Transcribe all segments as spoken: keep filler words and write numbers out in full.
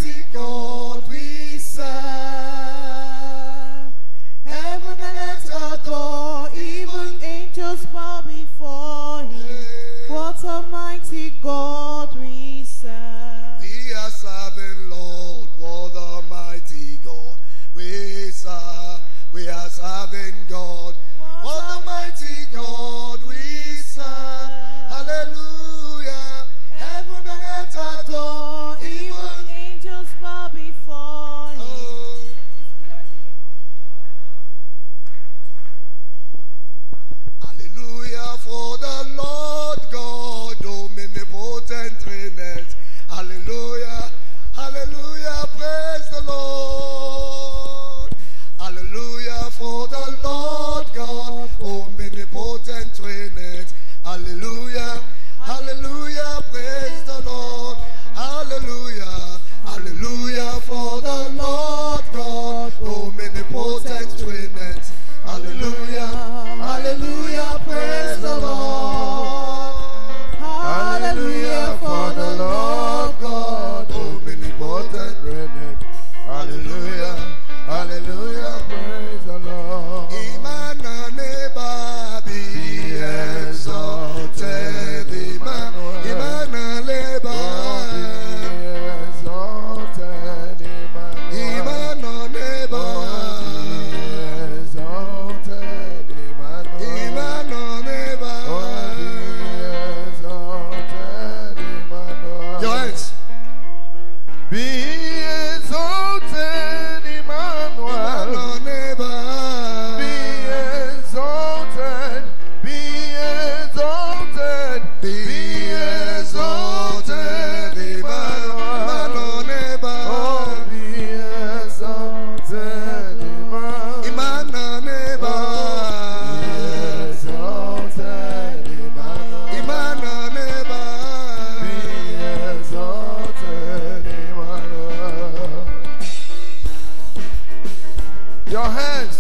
mighty God we serve. Heaven and earth adore, even angels bow before him. What a mighty God we serve. We are serving Lord, what a mighty God we serve. We are serving God, what a mighty God we serve. Hallelujah. Heaven and earth adore, even angels bow before him. oh. Hallelujah for the Lord God, omnipotent reigneth. Hallelujah, hallelujah, praise the Lord. Hallelujah for the Lord God, omnipotent reigneth. Hallelujah, hallelujah, praise the Lord. Hallelujah, hallelujah for the Lord God, omnipotent reigneth. Hallelujah, hallelujah, praise the Lord. Hallelujah for the Lord God, omnipotent reigneth. Hallelujah, hallelujah, praise the Lord. Immanuel, be exalted, Immanuel, Immanuel, be exalted, Immanuel, exalted, Immanuel, exalted, Immanuel. Your hands. Be exalted, Emmanuel. Be exalted, be exalted, be exalted, Emmanuel. Oh, be exalted, Emmanuel. Be exalted, Emmanuel. Be exalted, Emmanuel. Your hands.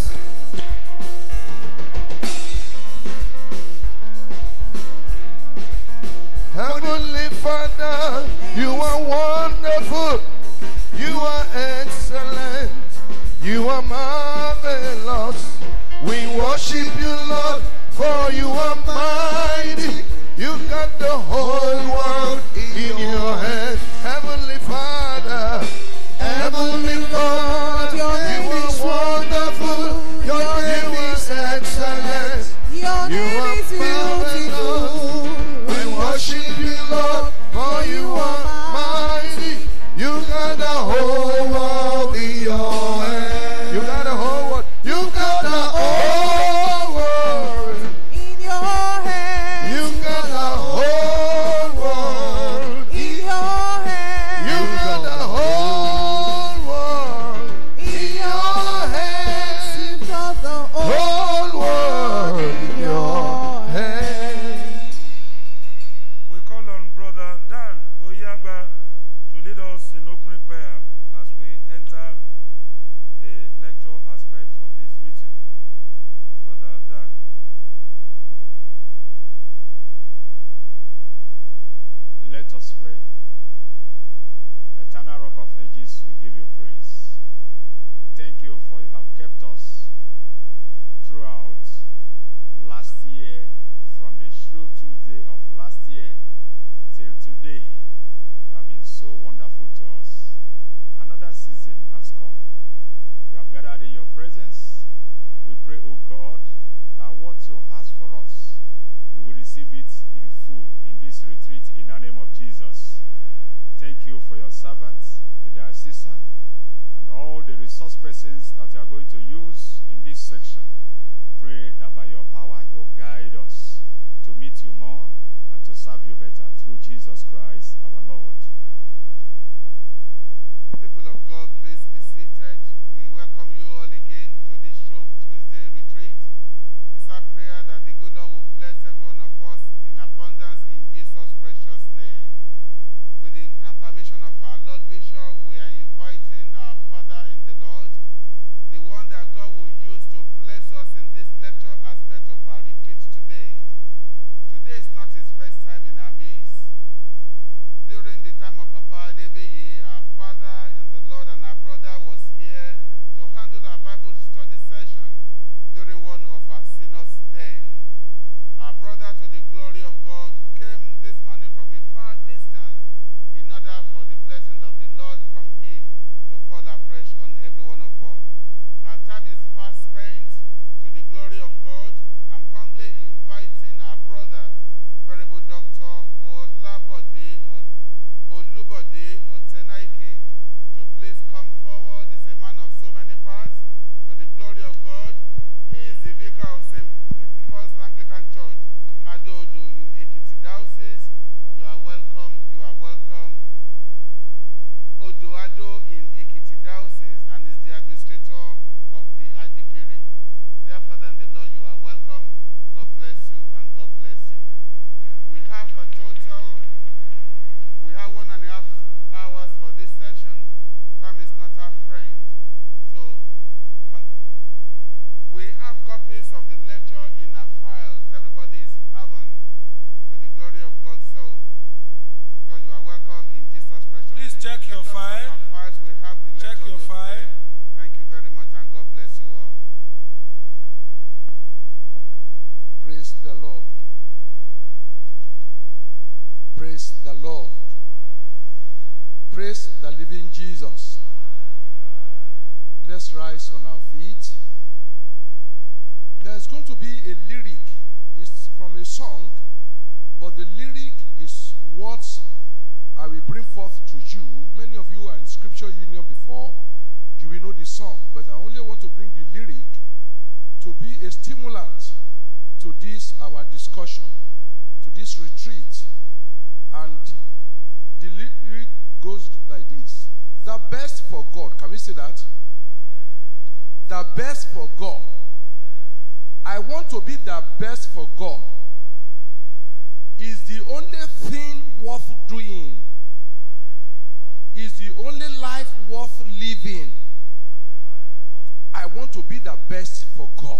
Heavenly Father, you are wonderful. You are excellent. You are marvelous. We worship you, Lord, for you are mighty. You got the whole world in your hands. Heavenly Father, Heavenly God, your name is wonderful. Your name is excellent. your You name are is beautiful. We worship you, Lord, for you are mighty. You got the whole world in your hands. You got the whole world. You got the whole world In your hands, You got the whole world. in your hands, You got the whole world in your hands, you've got the whole world in your hands. We call on Brother Dan Oyagba to lead us in opening prayer as we enter the lecture aspect of this meeting. Brother Dan. Let us pray. Eternal Rock of Ages, we give you praise. We thank you for you have kept us throughout last year, from the Shrove Tuesday of last year till today. You have been so wonderful to us. Another season has come. We have gathered in your presence. We pray, O God, that what you ask for us, we will receive it in full in this retreat in the name of Jesus. Thank you for your servants, the diocesan, and all the resource persons that you are going to use in this section. We pray that by your power you'll guide us to meet you more and to serve you better through Jesus Christ our Lord. People of God, please be seated. We welcome you all again to this Shrove Tuesday retreat. It's our prayer that the good Lord will bless every one of us in abundance in Jesus' precious name. With the kind permission of our Lord Bishop, we are inviting our Father in the Lord, the one that God will use to bless us in this lecture aspect of our retreat today. Today is not his first time in our midst. During the time of Papa Adebeye, our father in Time is not our friend. So fa- we have copies of the lecture in our files. Everybody is having to the glory of God. So, so you are welcome in Jesus' precious name. Please check your Let us file. look at files. We have the Check lecture your notes file. there. Thank you very much, and God bless you all. Praise the Lord. Praise the Lord. Praise the living Jesus. Let's rise on our feet. There's going to be a lyric. It's from a song, but the lyric is what I will bring forth to you. Many of you are in Scripture Union before. You will know the song, but I only want to bring the lyric to be a stimulant to this, our discussion, to this retreat. And the lyric goes like this. The best for God. Can we say that? The best for God. I want to be the best for God. Is the only thing worth doing. Is the only life worth living. I want to be the best for God.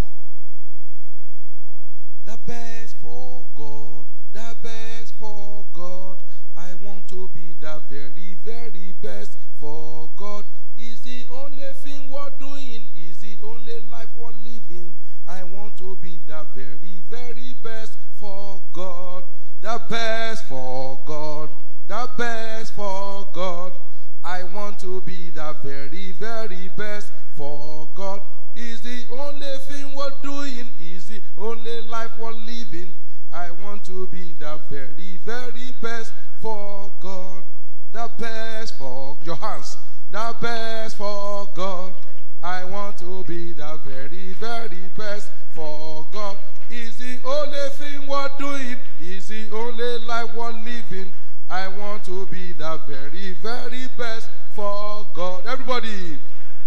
The best for God. The best for God. I want to be the very, very best for God. Is the only thing worth doing. Is the only life worth living. I want to be the very, very best for God. The best for God. The best for God. I want to be the very, very best for God. Is the only thing worth doing. Is the only life worth living. I want to be the very, very best for God. The best for your hands. The best for God. I want to be the very, very best for God. Is the only thing worth doing. Is the only life worth living. I want to be the very, very best for God. Everybody.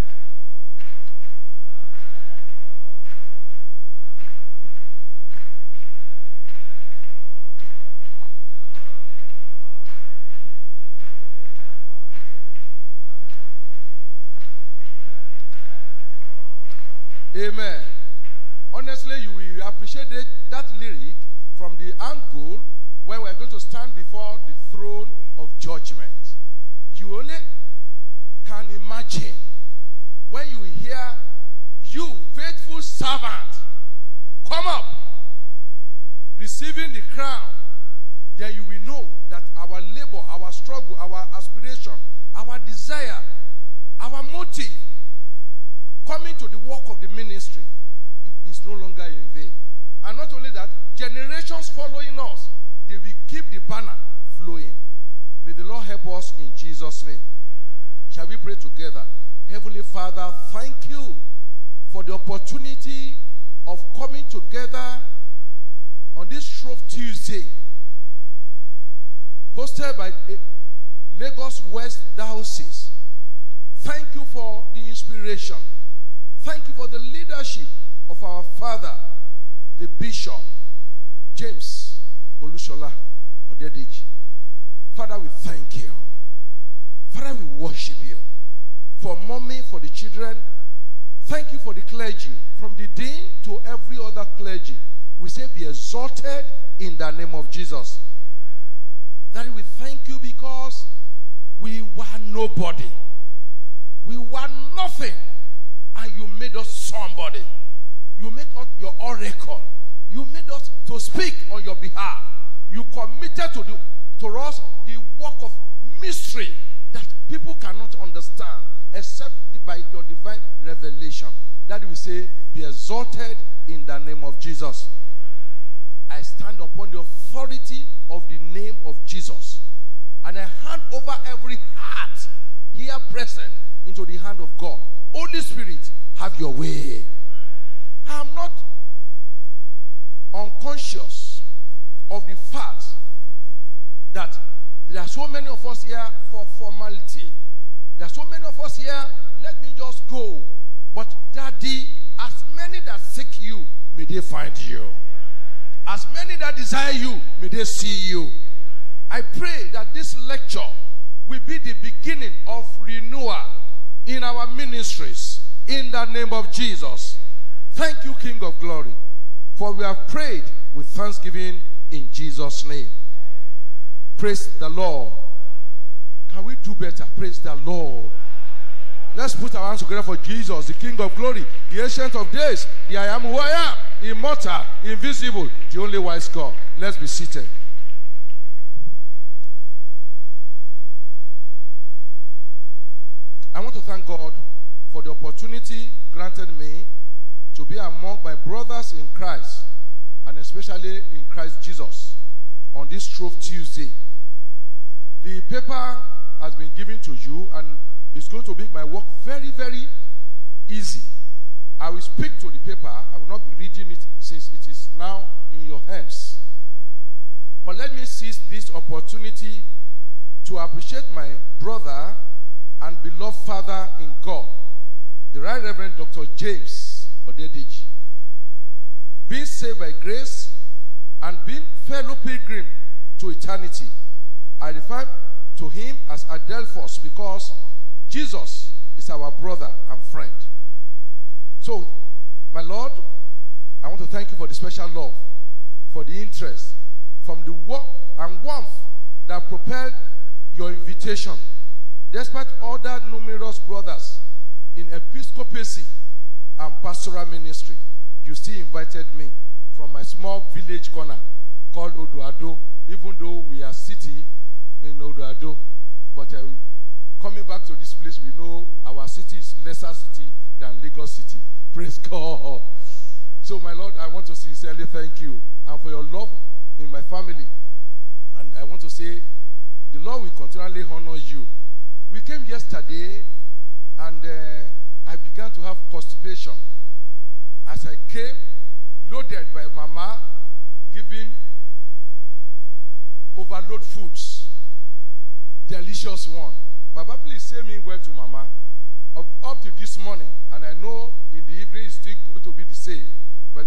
Amen. Honestly, you will appreciate it, that lyric from the angle when we're going to stand before the throne of judgment. You only can imagine when you hear, you faithful servant, come up, receiving the crown. Then you will know that our labor, our struggle, our aspiration, our desire, our motive, coming to the work of the ministry is no longer in vain. And not only that, generations following us, they will keep the banner flowing. May the Lord help us in Jesus' name. Shall we pray together? Heavenly Father, thank you for the opportunity of coming together on this Shrove Tuesday, hosted by Lagos West Diocese. Thank you for the inspiration. Thank you for the leadership of our father, the Bishop, James Olushola Odedeji. Father, we thank you. Father, we worship you. For mommy, for the children, thank you for the clergy. From the dean to every other clergy, we say be exalted in the name of Jesus. Daddy, we thank you because we were nobody. We were nothing. And you made us somebody. You made us your oracle. You made us to speak on your behalf. You committed to, the, to us the work of mystery that people cannot understand except by your divine revelation. That we say, be exalted in the name of Jesus. I stand upon the authority of the name of Jesus. And I hand over every heart here present into the hand of God. Holy Spirit, have your way. I am not unconscious of the fact that there are so many of us here for formality. There are so many of us here, let me just go. But Daddy, as many that seek you, may they find you. As many that desire you, may they see you. I pray that this lecture will be the beginning of renewal, ministries in the name of Jesus. Thank you, King of Glory, for we have prayed with thanksgiving in Jesus' name. Praise the Lord. Can we do better? Praise the Lord. Let's put our hands together for Jesus, the King of Glory, the Ancient of Days, the I am who I am, immortal, invisible, the only wise God. Let's be seated. I want to thank God for the opportunity granted me to be among my brothers in Christ, and especially in Christ Jesus, on this Shrove Tuesday. The paper has been given to you, and it's going to make my work very, very easy. I will speak to the paper. I will not be reading it since it is now in your hands. But let me seize this opportunity to appreciate my brother and beloved father in God, the Right Reverend Doctor James Odedeji. Being saved by grace and being fellow pilgrim to eternity, I refer to him as Adelphos because Jesus is our brother and friend. So, my Lord, I want to thank you for the special love, for the interest, from the work and warmth that propelled your invitation. Despite other numerous brothers in episcopacy and pastoral ministry, you still invited me from my small village corner called Odoado, even though we are city in Odoado. But uh, coming back to this place, we know our city is lesser city than Lagos City. Praise God. So, my Lord, I want to sincerely thank you and for your love in my family. And I want to say, the Lord will continually honor you. We came yesterday, and uh, I began to have constipation. As I came, loaded by Mama, giving overload foods, delicious one. Papa, please say me well to Mama. Up, up to this morning, and I know in the evening it's still going to be the same. But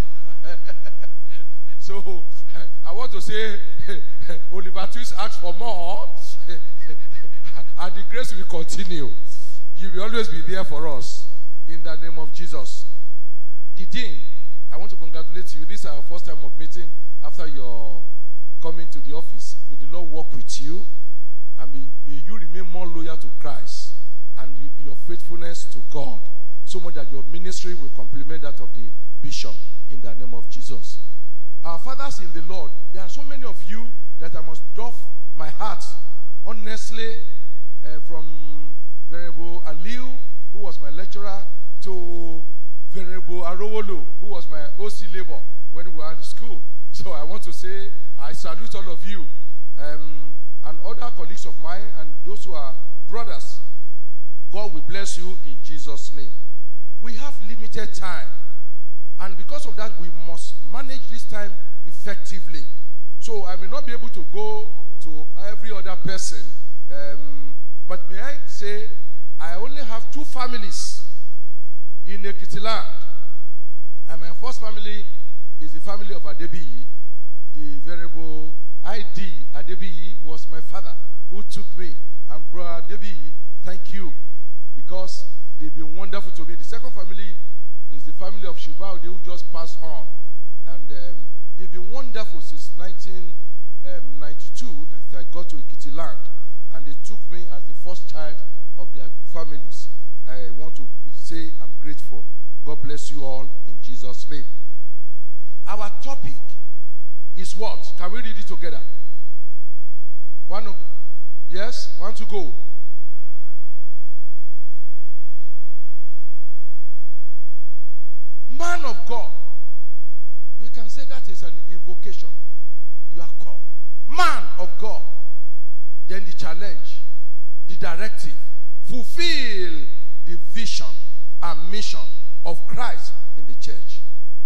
so I want to say, Oliver Twist asked for more, and the grace will continue. You will always be there for us in the name of Jesus. The Dean, I want to congratulate you. This is our first time of meeting after your coming to the office. May the Lord walk with you, and may, may you remain more loyal to Christ and you, your faithfulness to God, so much that your ministry will complement that of the bishop in the name of Jesus. Our fathers in the Lord, there are so many of you that I must doff my heart honestly, uh, from Venerable Aliu, who was my lecturer, to Venerable Arowolo, who was my O C labor when we were at school. So I want to say I salute all of you, um, and other colleagues of mine and those who are brothers. God will bless you in Jesus' name. We have limited time, and because of that, we must manage this time effectively. So I may not be able to go to every other person, um, but may I say I only have two families in Ekiti land, and my first family is the family of Adebiyi. The Venerable I D Adebiyi was my father who took me, and Brother Adebiyi, thank you, because they've been wonderful to me. The second family is the family of Shubaude, who just passed on, and um, they've been wonderful since nineteen ninety-two that I got to Ekiti land, and they took me as the first child of their families. I want to say I'm grateful. God bless you all in Jesus' name. Our topic is what? Can we read it together? One to, yes? One to go. Man of God. We can say that is an invocation. You are called. Man of God. Then the challenge, the directive. Fulfill the vision and mission of Christ in the church.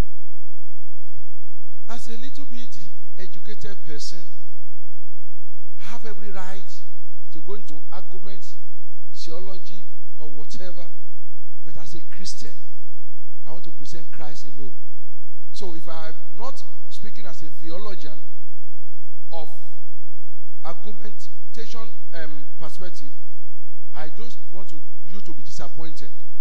As a little bit educated person, I have every right to go into arguments, theology, or whatever. But as a Christian, I want to present Christ alone. So if I am not speaking as a theologian of argumentation um, perspective, I don't want to, you to be disappointed.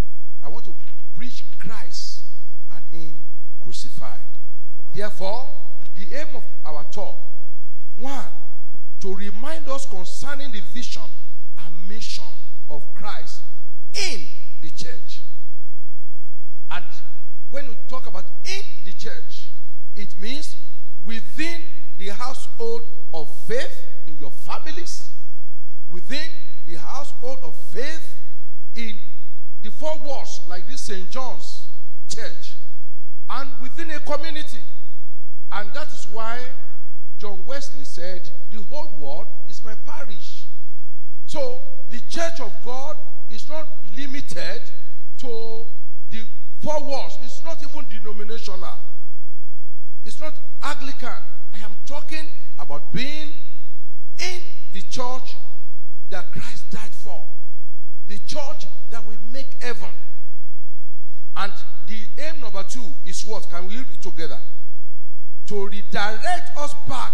Therefore, the aim of our talk, one, to remind us concerning the vision and mission of Christ in the church. And when we talk about in the church, it means within the household of faith in your families, within the household of faith in the four walls like this Saint John's Church, and within a community. And that is why John Wesley said, the whole world is my parish. So the church of God is not limited to the four walls. It's not even denominational. It's not Anglican. I am talking about being in the church that Christ died for. The church that will make heaven. And the aim number two is what? Can we read it together? To redirect us back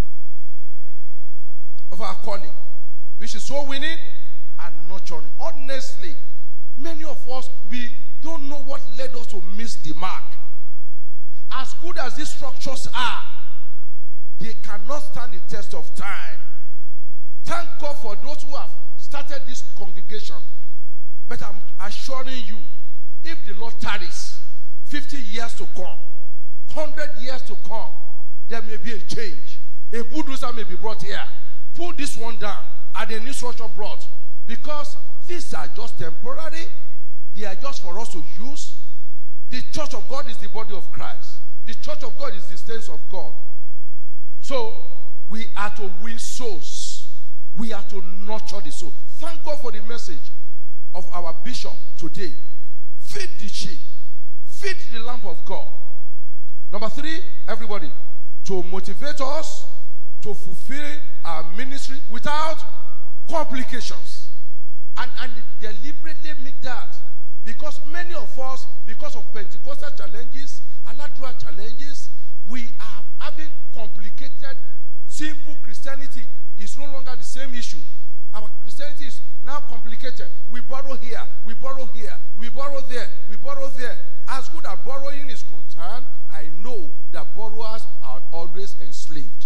of our calling, which is so winning and nurturing. Honestly, many of us, we don't know what led us to miss the mark. As good as these structures are, they cannot stand the test of time. Thank God for those who have started this congregation. But I'm assuring you, if the Lord tarries fifty years to come, one hundred years to come, there may be a change. A bulldozer may be brought here. Pull this one down and a new structure brought. Because these are just temporary. They are just for us to use. The church of God is the body of Christ. The church of God is the saints of God. So we are to win souls. We are to nurture the soul. Thank God for the message of our bishop today. Feed the sheep. Feed the lamb of God. Number three, everybody, to motivate us to fulfill our ministry without complications. And, and deliberately make that. Because many of us, because of Pentecostal challenges, Aladura challenges, we are having complicated, simple Christianity is no longer the same issue. Our Christianity is now complicated. We borrow here, we borrow here, we borrow there, we borrow there. As good as borrowing is concerned, I know that borrowers are always enslaved.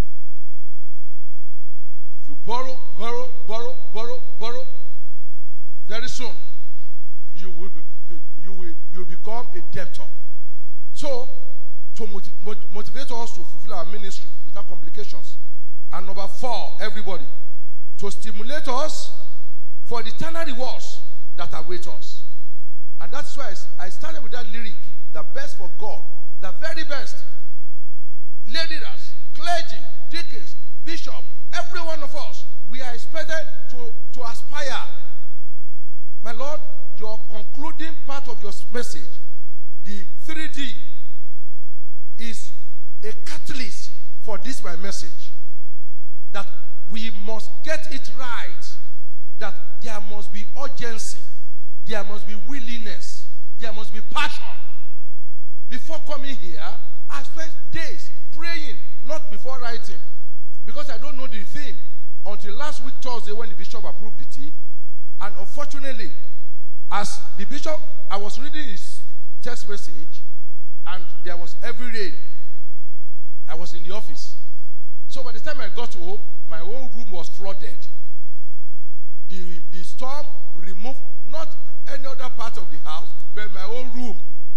If you borrow, borrow, borrow, borrow, borrow, very soon you will you will you will become a debtor. So, to motiv motivate us to fulfill our ministry without complications. And number four, everybody, to stimulate us for the eternal rewards that await us. And that's why I started with that lyric, the best for God, the very best. Leaders, clergy, deacons, bishop, every one of us, we are expected to, to aspire. My Lord, your concluding part of your message, the three D, is a catalyst for this my message. That we must get it right. That there must be urgency. There must be willingness. There must be passion. Before coming here, I spent days praying, not before writing. Because I don't know the theme until last week Thursday when the bishop approved the team. And unfortunately, as the bishop, I was reading his text message and there was heavy rain. I was in the office. So by the time I got home, my own room was flooded. The, the storm removed not any other part of the house, but my own room.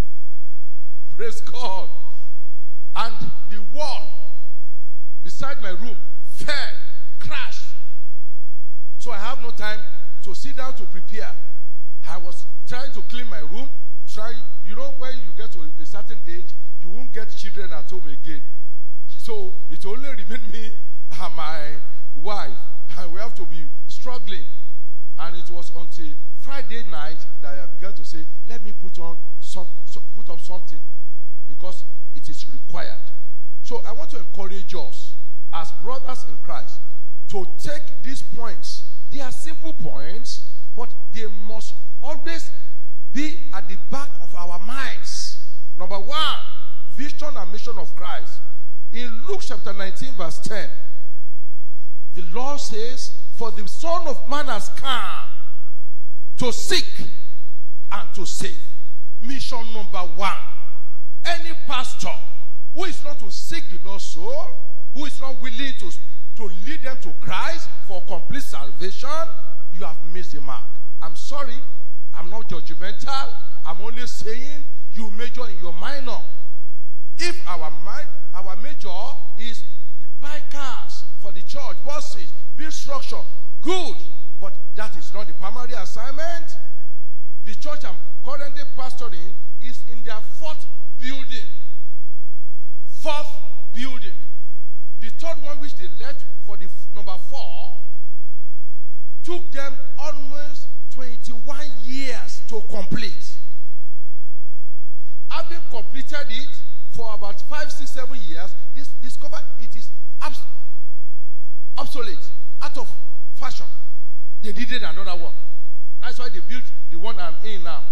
Praise God. And the wall beside my room fell, crashed. So I have no time to sit down to prepare. I was trying to clean my room. Try, you know, when you get to a certain age, you won't get children at home again. So it only remained me and my wife. And we have to be struggling. And it was until Friday night that I began to say, let me put on some, put up something. Because it is required. So I want to encourage us as brothers in Christ to take these points. They are simple points, but they must always be at the back of our minds. Number one, vision and mission of Christ. In Luke chapter nineteen verse ten, the Lord says, for the Son of Man has come to seek and to save. Mission number one. Any pastor, who is not to seek the lost soul, who is not willing to, to lead them to Christ for complete salvation, you have missed the mark. I'm sorry, I'm not judgmental. I'm only saying you major in your minor. If our mind, our major is buy cars for the church, buses, build structure, good, but that is not the primary assignment. The church I'm currently pastoring is in their fourth building. Fourth building. The third one, which they left for the f- number four, took them almost twenty-one years to complete. Having completed it for about five, six, seven years, this discover it is abs- obsolete, out of fashion. They needed another one. That's why they built the one I'm in now.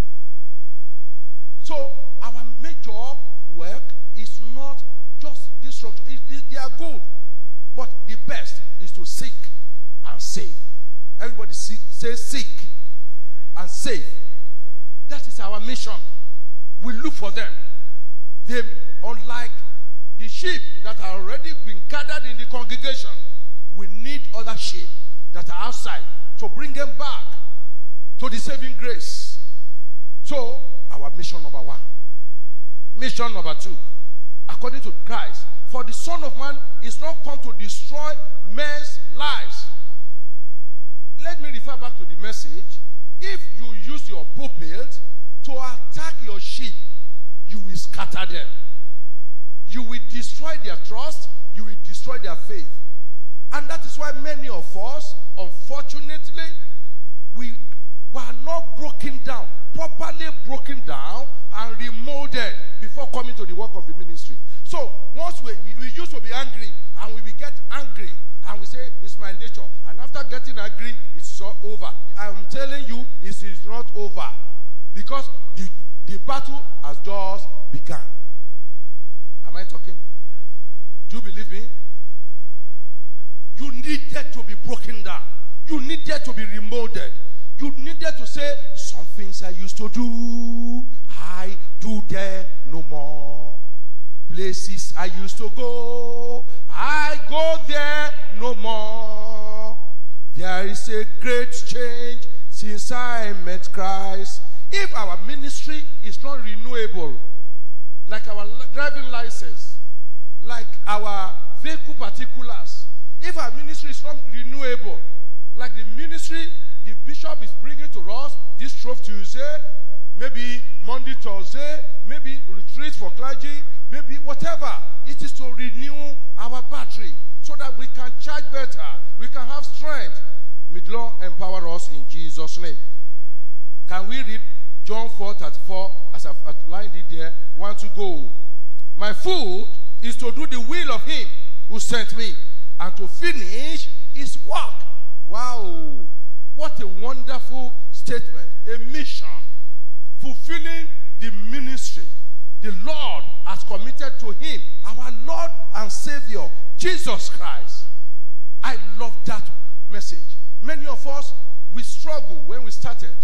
So our major work is not just this structure. It, it, they are good, but the best is to seek and save. Everybody see, say seek and save. That is our mission. We look for them. They, unlike the sheep that are already been gathered in the congregation, we need other sheep that are outside to bring them back to the saving grace. So, our mission number one. Mission number two. According to Christ, for the Son of Man is not come to destroy men's lives. Let me refer back to the message. If you use your pulpit to attack your sheep, you will scatter them. You will destroy their trust. You will destroy their faith. And that is why many of us, unfortunately, we were not broken down, properly broken down and remolded before coming to the work of the ministry. So once we, we, we used to be angry, and we will get angry, and we say, it's my nature. And after getting angry, it is all over. I'm telling you, it is not over. Because the, the battle has just begun. Am I talking? Do you believe me? You needed to be broken down. You needed to be remolded. You needed to say, some things I used to do, I do there no more. Places I used to go, I go there no more. There is a great change since I met Christ. If our ministry is not renewable, like our driving license, like our vehicle particulars, if our ministry is not renewable, like the ministry the bishop is bringing to us this Shrove Tuesday, maybe Monday, Thursday, maybe retreat for clergy, maybe whatever, it is to renew our battery so that we can charge better, we can have strength. May the Lord empower us in Jesus' name. Can we read John four thirty-four as I've outlined it there? One to go. My food is to do the will of him who sent me and to finish his work. Wow. What a wonderful statement. A mission. Fulfilling the ministry the Lord has committed to him, our Lord and Savior, Jesus Christ. I love that message. Many of us, we struggle when we started.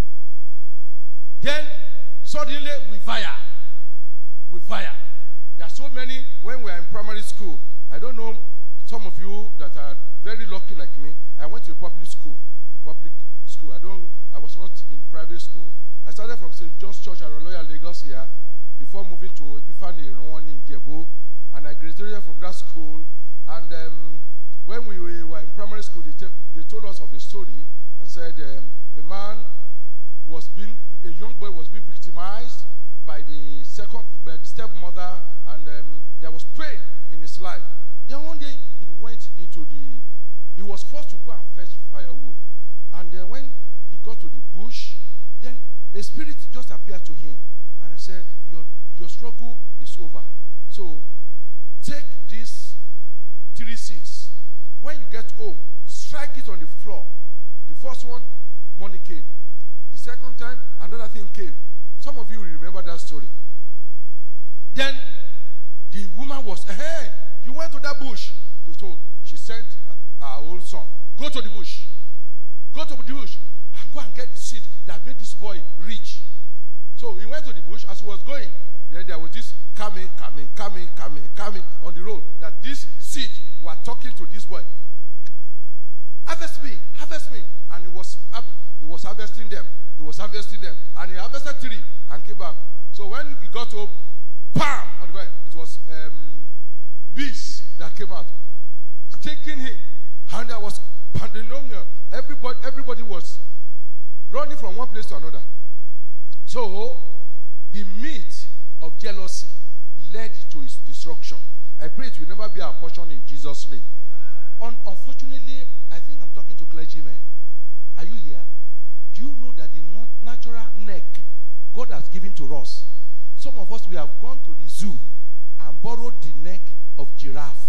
Then, suddenly, we fire. We fire. There are so many, when we are in primary school, I don't know, some of you that are very lucky like me, I went to a public school. A public school. I don't, I was not in private school. I started from Saint John's Church at Royal Lagos here, before moving to Epiphany Rwani in Jebu, and I graduated from that school. And um, when we were in primary school, they, te- they told us of a story and said um, a man was being, a young boy was being victimized by the second, by the stepmother, and um, there was pain in his life. Then one day he went into the, he was forced to go and fetch firewood. And then when he got to the bush, then a spirit just appeared to him. And I said, your, your struggle is over. So take these three seeds. When you get home, strike it on the floor. The first one, money came. The second time, another thing came. Some of you will remember that story. Then the woman was, hey, you went to that bush. So she sent her own son, go to the bush. Go to the bush and go and get the seed that made this boy rich. So he went to the bush. As he was going, then there was this coming, coming, coming, coming, coming on the road. That this seed were talking to this boy. Harvest me, harvest me. And he was, he was harvesting them. He was harvesting them. And he harvested three and came back. So when he got home, bam! On the ground, it was um, bees that came out, taking him. And there was pandemonium. Everybody, everybody was running from one place to another. So, the meat of jealousy led to his destruction. I pray it will never be our portion in Jesus' name. Un- unfortunately, I think I'm talking to clergymen. Are you here? Do you know that the not natural neck God has given to us? Some of us, we have gone to the zoo and borrowed the neck of giraffe.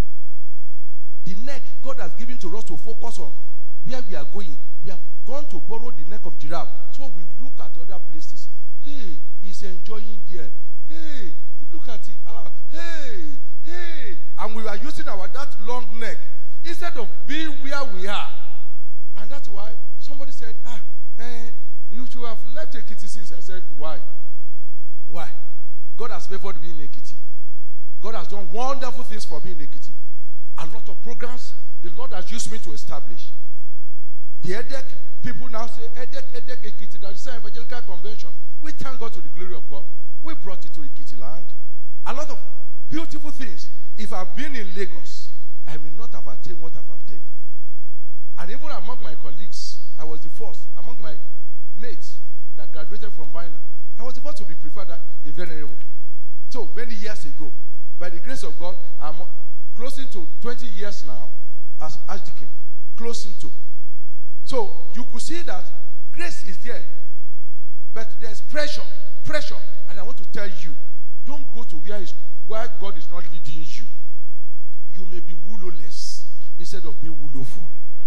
The neck God has given to us to focus on where we are going. We have gone to borrow the neck of giraffe. So we look at other places. Hey, he's enjoying there. Hey, look at it. Ah, hey, hey. And we are using our that long neck instead of being where we are. And that's why somebody said, ah, eh, you should have left Ekiti since. I said, why? Why? God has favored me in Ekiti. God has done wonderful things for me in Ekiti. A lot of programs the Lord has used me to establish. The Edek people now say, Edek, Edek, Ekiti, that is an evangelical convention. We thank God to the glory of God. We brought it to Ekiti land. A lot of beautiful things. If I've been in Lagos, I may not have attained what I've attained. And even among my colleagues, I was the first. Among my mates that graduated from Vining, I was the first to be preferred as a venerable. So, many years ago, by the grace of God, I'm closing to twenty years now as Archdeacon. Closing to. So, you could see that grace is there. But there's pressure. Pressure. And I want to tell you, don't go to where, is, where God is not leading you. You may be woololess instead of being woolowful.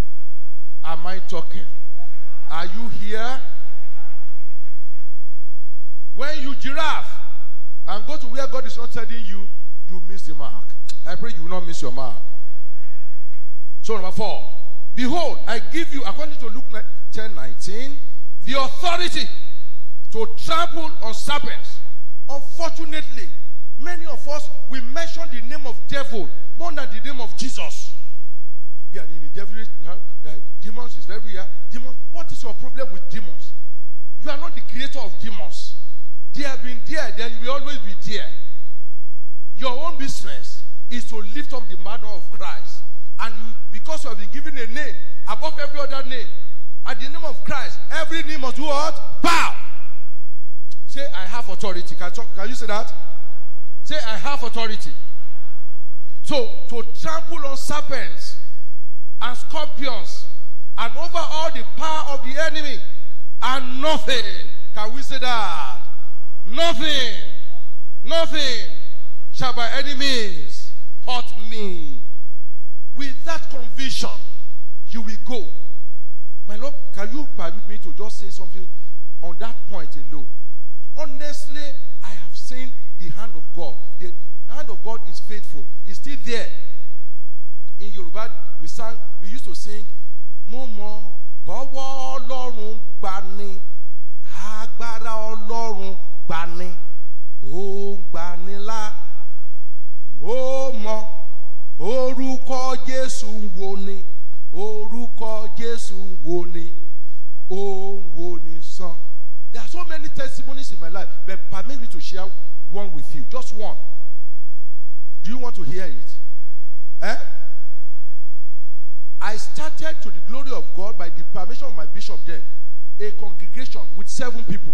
Am I talking? Are you here? When you giraffe and go to where God is not telling you, you miss the mark. I pray you will not miss your mark. So number four. Behold, I give you, according to Luke ten nineteen, the authority to trample on serpents. Unfortunately, many of us, we mention the name of devil more than the name of Jesus. We are in the devil, the demons is everywhere. Demons. What is your problem with demons? You are not the creator of demons. They have been there, then you will always be there. Your own business is to lift up the banner of Christ. And you, because you have been given a name above every other name, at the name of Christ, every name must do what? Bow. Say, I have authority. Can, talk, can you say that? Say, I have authority. So, to trample on serpents and scorpions and over all the power of the enemy, and nothing. Can we say that? Nothing, nothing shall by any means hurt me. With that conviction, you will go. My Lord, can you permit me to just say something on that point alone? Honestly, I have seen the hand of God. The hand of God is faithful. It's still there. In Yoruba, we sang, we used to sing, Momo, Bowo Olorun gbani, Agbára Olorun gbani, O gbani la, O mo, Orúkọ Jésù wo ni, Orúkọ Jésù wo ni, O wo ni san. There are so many testimonies in my life, but permit me to share one with you. Just one. Do you want to hear it? Eh? I started to the glory of God by the permission of my bishop then, a congregation with seven people.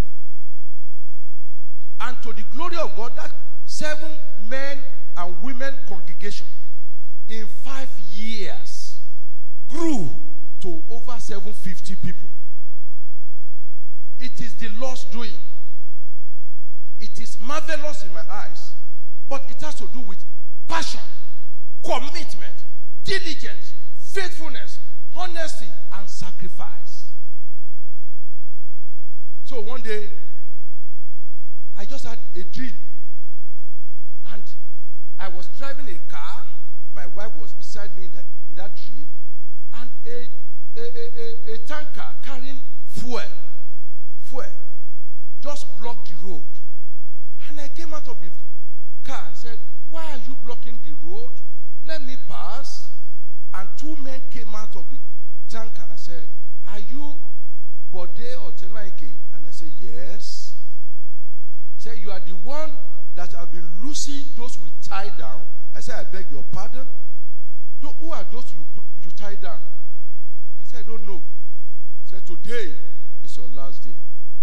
And to the glory of God, that seven men and women congregation in five years grew to over seven hundred fifty people. It is the Lord's doing. It is marvelous in my eyes, but it has to do with passion, commitment, diligence, faithfulness, honesty, and sacrifice. So one day, I just had a dream. And I was driving a car. My wife was beside me in that, in that dream. And a, a, a, a, a tanker carrying fuel, fuel, just blocked the road. And I came out of the car and said, why are you blocking the road? Let me pass. And two men came out of the tanker and said, are you Bode or Tenaike? And I said, yes. He said, you are the one that have been loosing those we tied down. I said, I beg your pardon. Who are those you, you tied down? I said, I don't know. He said, today is your last day.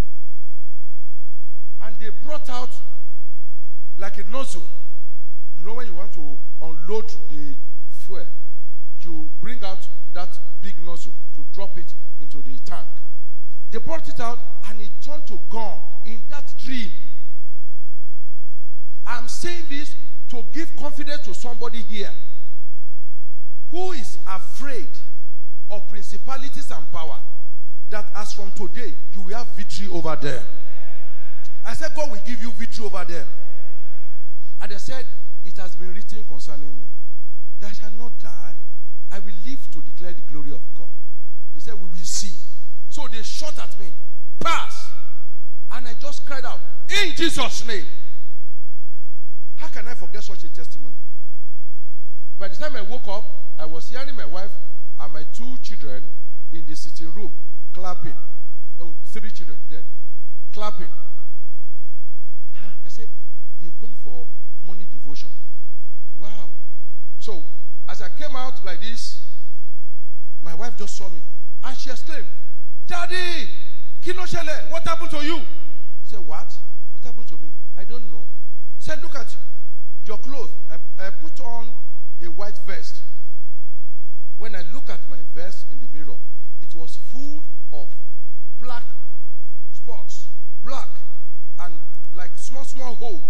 And they brought out like a nozzle. You know when you want to unload the fuel, you bring out that big nozzle to drop it into the tank. They brought it out and it turned to gum in that dream. I'm saying this to give confidence to somebody here who is afraid of principalities and power, that as from today, you will have victory over them. I said, God will give you victory over them. And they said, it has been written concerning me, that I shall not die, I will live to declare the glory of God. They said, we will see. So they shot at me, pass. And I just cried out, in Jesus' name. How can I forget such a testimony? By the time I woke up, I was hearing my wife and my two children in the sitting room clapping. Oh, three children there, clapping. I said, they've gone for morning devotion. Wow. So, as I came out like this, my wife just saw me. And she exclaimed, Daddy, Kilo Shele, what happened to you? I said, what? What happened to me? I don't know. She said, look at your clothes. I, I put on a white vest. When I look at my vest in the mirror, it was full of black spots. Black. And like small, small hole.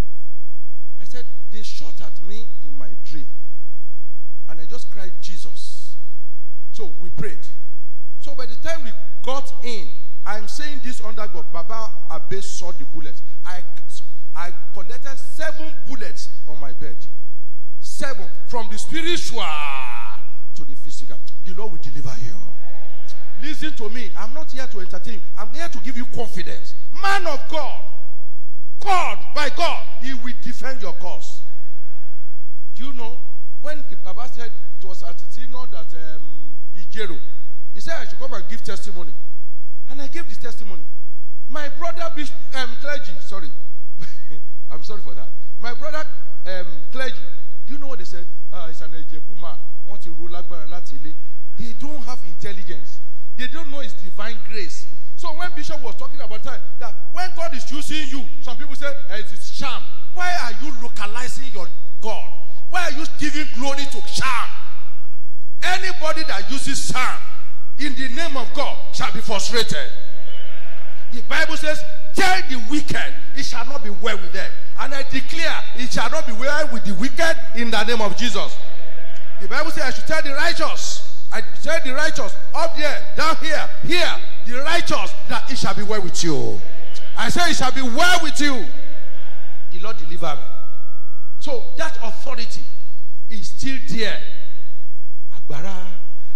I said, they shot at me in my dream. And I just cried, Jesus. So we prayed. So by the time we got in, I'm saying this under God, Baba Abe saw the bullets. I, I collected seven bullets on my bed. Seven. From the spiritual to the physical. The Lord will deliver you. Listen to me. I'm not here to entertain you. I'm here to give you confidence. Man of God. God, by God, He will defend your cause. Do you know, when the Baba said it was at Tino that um, Ijero, he said I should come and give testimony. And I gave this testimony. My brother, um, clergy, sorry. I'm sorry for that. My brother, um, clergy, do you know what they said? Uh, it's an Ejebu man. Want to rule They don't have intelligence. They don't know His divine grace. So when Bishop was talking about time, that when God is using you, some people say, hey, it is sham. Why are you localizing your God? Why are you giving glory to sham? Anybody that uses sham in the name of God shall be frustrated. The Bible says, tell the wicked, it shall not be well with them. And I declare, it shall not be well with the wicked in the name of Jesus. The Bible says, I should tell the righteous, I tell the righteous, up there, down here, here, the righteous, that it shall be well with you. I say it shall be well with you. The Lord deliver me. So that authority is still there. Agbára,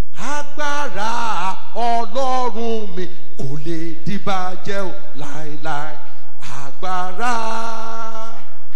agbára, Ọlọ́run mi kò lè dìbàjẹ́ o láéláé. Agbára,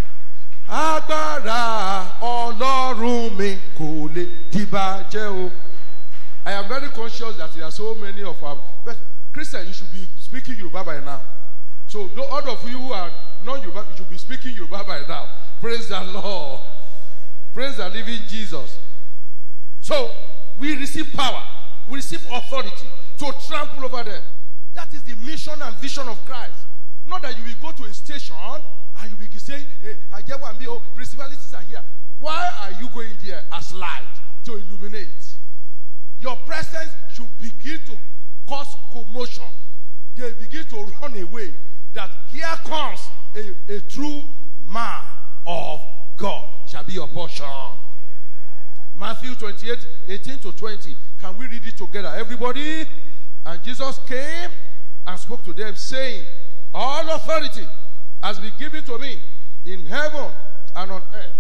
agbára, Ọlọ́run mi kò lè dìbàjẹ́ o. I am very conscious that there are so many of our, but Christian, you should be speaking Yoruba by now. So all of you who are non-Yoruba, you should be speaking Yoruba by now. Praise the Lord. Praise the living Jesus. So we receive power, we receive authority to trample over them. That is the mission and vision of Christ. Not that you will go to a station and you will be saying, hey, oh, principalities are here. Why are you going there as light to illuminate? Your presence should begin to cause commotion. They begin to run away. That here comes a, a true man of God. Shall be your portion. Matthew twenty-eight, eighteen to twenty. Can we read it together? Everybody? And Jesus came and spoke to them, saying, all authority has been given to me in heaven and on earth.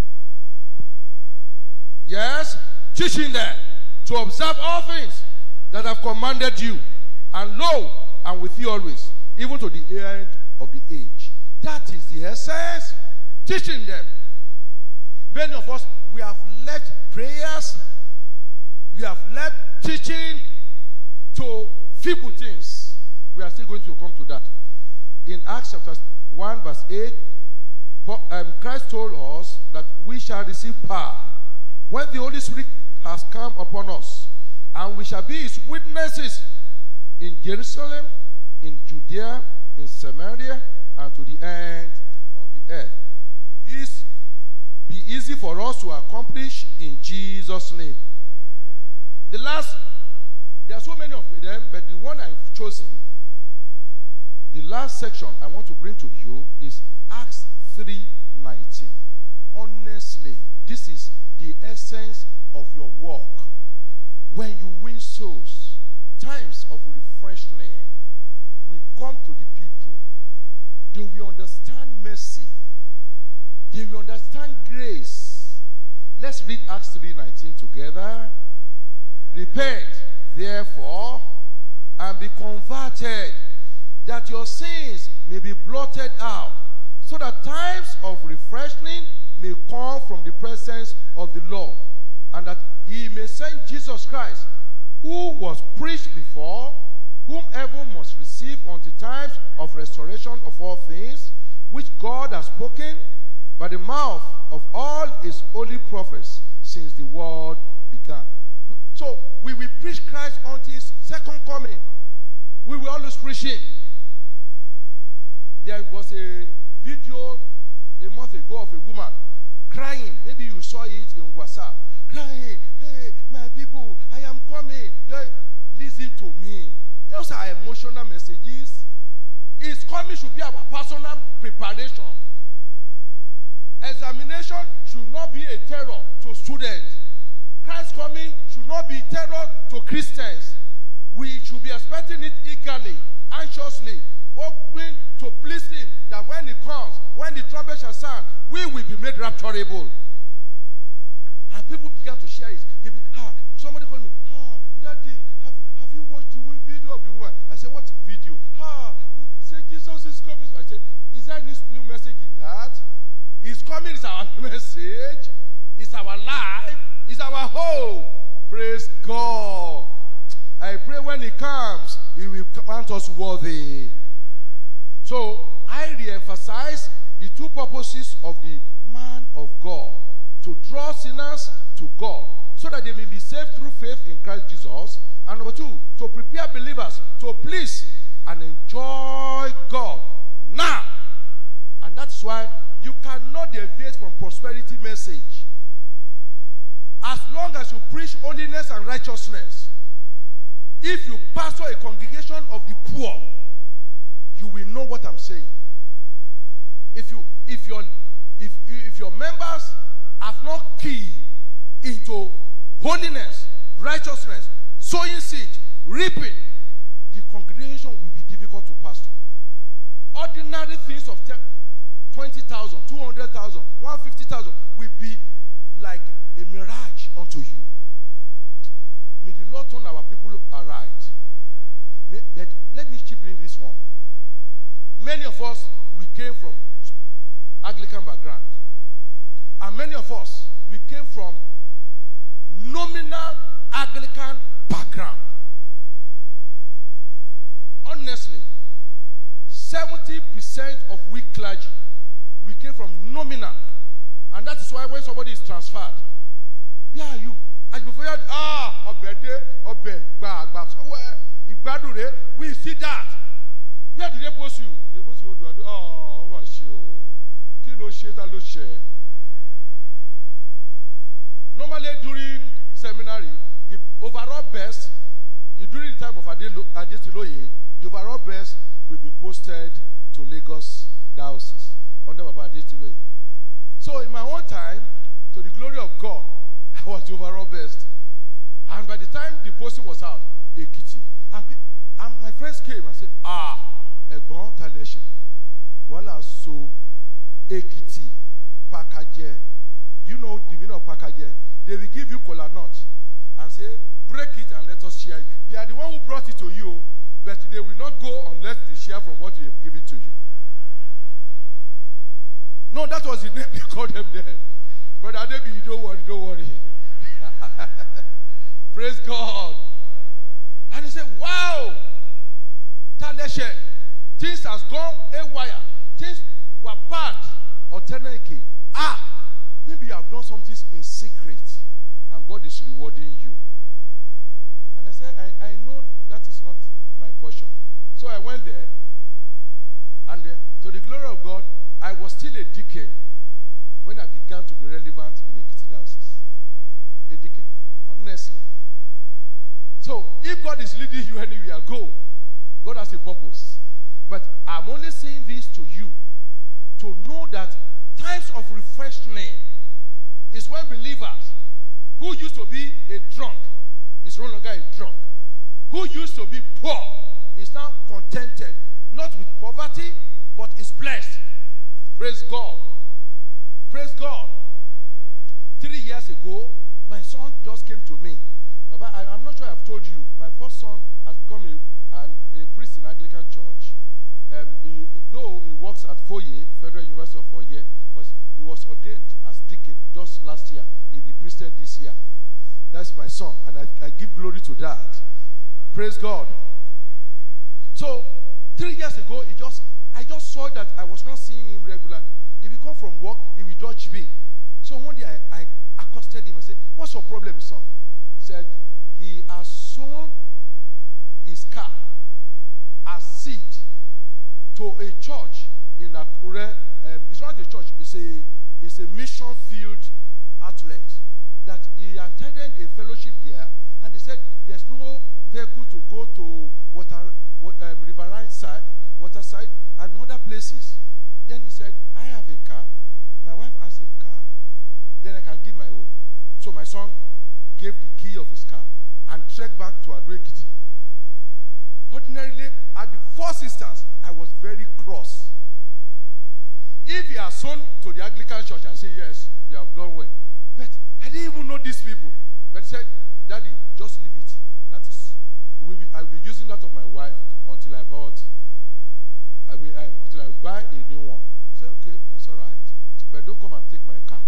Yes, teaching them to observe all things that that I've commanded you. And lo, I'm with you always, even to the end of the age. That is the essence. Teaching them. Many of us, we have left prayers, we have left teaching to feeble things. We are still going to come to that. In Acts chapter one, verse eight, um, Christ told us that we shall receive power when the Holy Spirit has come upon us, and we shall be his witnesses in Jerusalem, in Judea, in Samaria, and to the end of the earth. This be easy for us to accomplish in Jesus' name. The last, there are so many of them, but the one I've chosen, the last section I want to bring to you is Acts three nineteen. Honestly, this is the essence of your work. When you win souls, times of refreshing will come to the people. They will understand mercy. They will understand grace. Let's read Acts three nineteen together. Repent, therefore, and be converted, that your sins may be blotted out, so that times of refreshing may come from the presence of the Lord, and that he may send Jesus Christ, who was preached before, whom heaven must receive until times of restoration of all things, which God has spoken by the mouth of all his holy prophets since the world began. So we will preach Christ until his second coming. We will always preach him. There was a video a month ago of a woman crying. Maybe you saw it in WhatsApp. Crying, hey, my people, I am coming. Listen to me. Those are emotional messages. His coming should be our personal preparation. Examination should not be a terror to students. Christ's coming should not be terror to Christians. We should be expecting it eagerly, anxiously, hoping to please him, that when he comes, when the trumpet shall sound, we will be made rapturable. And people began to share it. They be, ah, somebody called me, ah, Daddy, have, have you watched the video of the woman? I said, what video? Ah, say Jesus is coming. I said, is there any new message in that? His coming is our message. It's our life. It's our hope. Praise God. I pray when he comes, he will count us worthy. So, I re-emphasize the two purposes of the man of God. To draw sinners to God, so that they may be saved through faith in Christ Jesus. And number two, to prepare believers to please and enjoy God now. And that's why you cannot deviate from prosperity message. As long as you preach holiness and righteousness, if you pastor a congregation of the poor, you will know what I'm saying. If you if your if if your members have not keyed into holiness, righteousness, sowing seed, reaping, the congregation will be difficult to pastor. Ordinary things of twenty thousand, two hundred thousand, one hundred fifty thousand will be like a mirage unto you. May the Lord turn our people aright. May, but let me chip in this one. Many of us, we came from Anglican background. And many of us, we came from nominal Anglican background. Honestly, seventy percent of we clergy, we came from nominal. And that is why when somebody is transferred, where are you? And before you had, ah, obede, obe, ba, ba, somewhere, igbadure, we see that. Where did they post you? They post you, oh, what was you? Kilo shit, alo share. Normally during seminary, the overall best, during the time of Adetiloye, the overall best will be posted to Lagos Diocese under Baba Adetiloye. So in my own time, to the glory of God, I was the overall best. And by the time the posting was out, Ekiti. And, and my friends came and said, ah, Egbon Taleshe, wala so Ekiti, Pakaje. Do you know the meaning of Pakaje? They will give you kola nut and say, break it and let us share it. They are the one who brought it to you, but they will not go unless they share from what we have given to you. No, that was the name they called them then. Brother Debbie, don't worry, don't worry. Praise God. And he said, wow, Taleshe, things has gone haywire. Things were bad. Alternately, ah, maybe you have done something in secret and God is rewarding you. And I said, I, I know that is not my portion. So I went there, and uh, to the glory of God, I was still a deacon when I began to be relevant in Ekiti Diocese. A deacon, honestly. So, if God is leading you anywhere, go. God has a purpose. But I'm only saying this to you to know that times of refreshment is when believers who used to be a drunk is no longer a drunk. Who used to be poor is now contented, not with poverty, but is blessed. Praise God. Praise God. Three years ago, my son just came to me. Baba, I, I'm not sure I've told you. My first son has become a, an, a priest in Anglican Church. Um, he, he, though he works at Foye, Federal University of Foye, but he was ordained as deacon just last year. He'll be priested this year. That's my son, and I, I give glory to that. Praise God. So, three years ago, he just I just saw that I was not seeing him regularly. If he come from work, he will dodge me. So one day I, I accosted him and said, what's your problem, son? He said, he has sold his car as seed to a church in Akure. Um, it's not a church, it's a, it's a mission field outlet. That he attended a fellowship there, and they said there's no vehicle to go to water, um, riverine side, water side, and other places. Then he said, I have a car, my wife has a car, then I can give my own. So my son gave the key of his car and trekked back to Ado-Ekiti. Ordinarily, at the Four Sisters, I was very cross. If he has sown to the Anglican Church, I say, yes, you have done well. But I didn't even know these people. But he said, Daddy, just leave it. That is, we'll be, I will be using that of my wife until I bought, I will, I, until I buy a new one. I said, okay, that's all right. But don't come and take my car.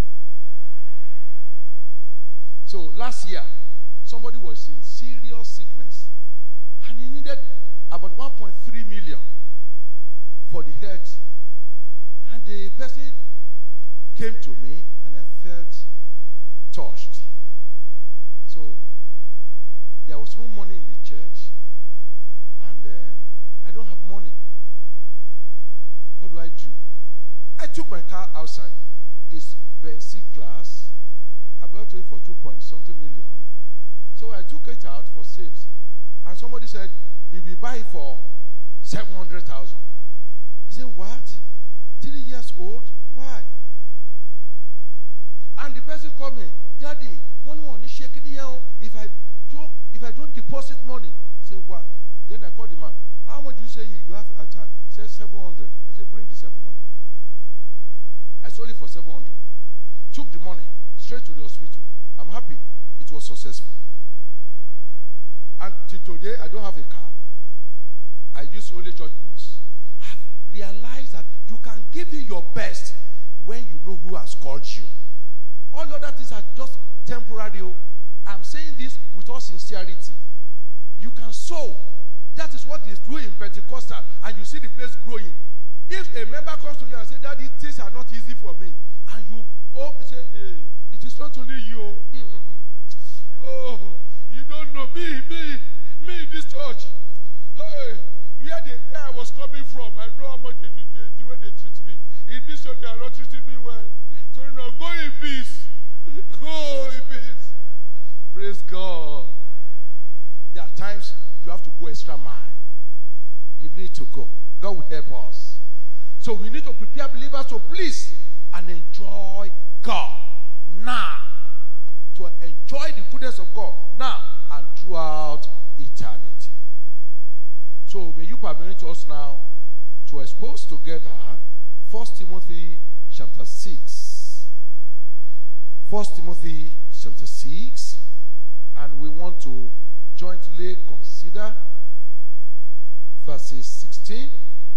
So last year, somebody was in serious sickness. And he needed about one point three million for the health. And the person came to me, and I felt touched. So there was no money in the church, and um, I don't have money. What do I do? I took my car outside. It's Benz class. I bought it for two point something million. So I took it out for sales, and somebody said he will buy it for seven hundred thousand. I said, what? Three years old? Why? And the person called me, Daddy, one more shaking here. If I do, if I don't deposit money, I say what? Then I called the man. How much do you say you, you have a time? He said seven hundred. I said, bring the seven hundred. I sold it for seven hundred. Took the money straight to the hospital. I'm happy. It was successful. And till today, I don't have a car. I use only church bus. I've realized that you can give you your best when you know who has called you. All other things are just temporary. I'm saying this with all sincerity. You can sow. That is what is doing in Pentecostal, and you see the place growing. If a member comes to you and says, Daddy, things are not easy for me, and you oh, say, hey, it is not only you. Oh, you don't know me, me, me in this church. Hey, where, they, where I was coming from, I know how much they, they, the way they treat me. In this church, they are not treating me well. So now go in peace. Go in peace. Praise God. There are times you have to go extra mile. You need to go. God will help us. So we need to prepare believers to please and enjoy God now. To enjoy the goodness of God now and throughout eternity. So may you permit us now to expose together First Timothy chapter six. First Timothy chapter six. And we want to jointly consider verses sixteen,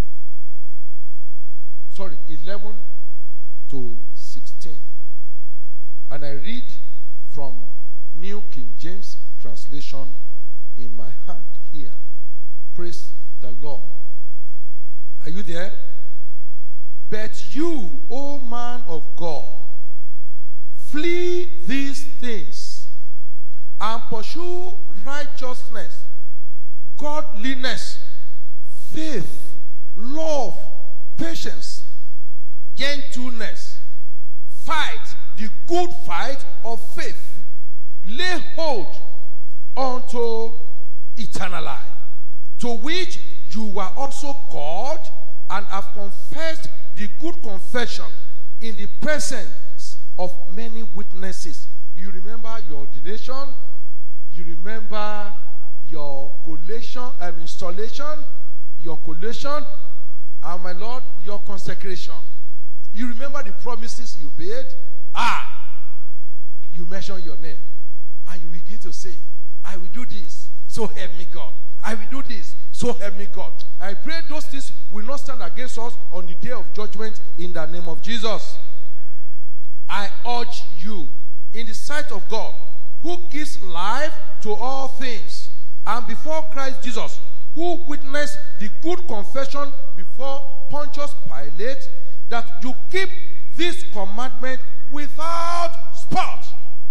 sorry, eleven to sixteen. And I read from New King James translation in my hand here. Praise the Lord. Are you there? But you, O man of God, flee these things and pursue righteousness, godliness, faith, love, patience, gentleness. Fight the good fight of faith. Lay hold unto eternal life, to which you were also called and have confessed the good confession in the presence of many witnesses. You remember your ordination, you remember your collation, um, installation, your collation, and my Lord, your consecration. You remember the promises you made. Ah, you mention your name, and you begin to say, I will do this, so help me God. I will do this, so help me God. I pray those things will not stand against us on the day of judgment in the name of Jesus. I urge you, in the sight of God, who gives life to all things, and before Christ Jesus, who witnessed the good confession before Pontius Pilate, that you keep this commandment without spot,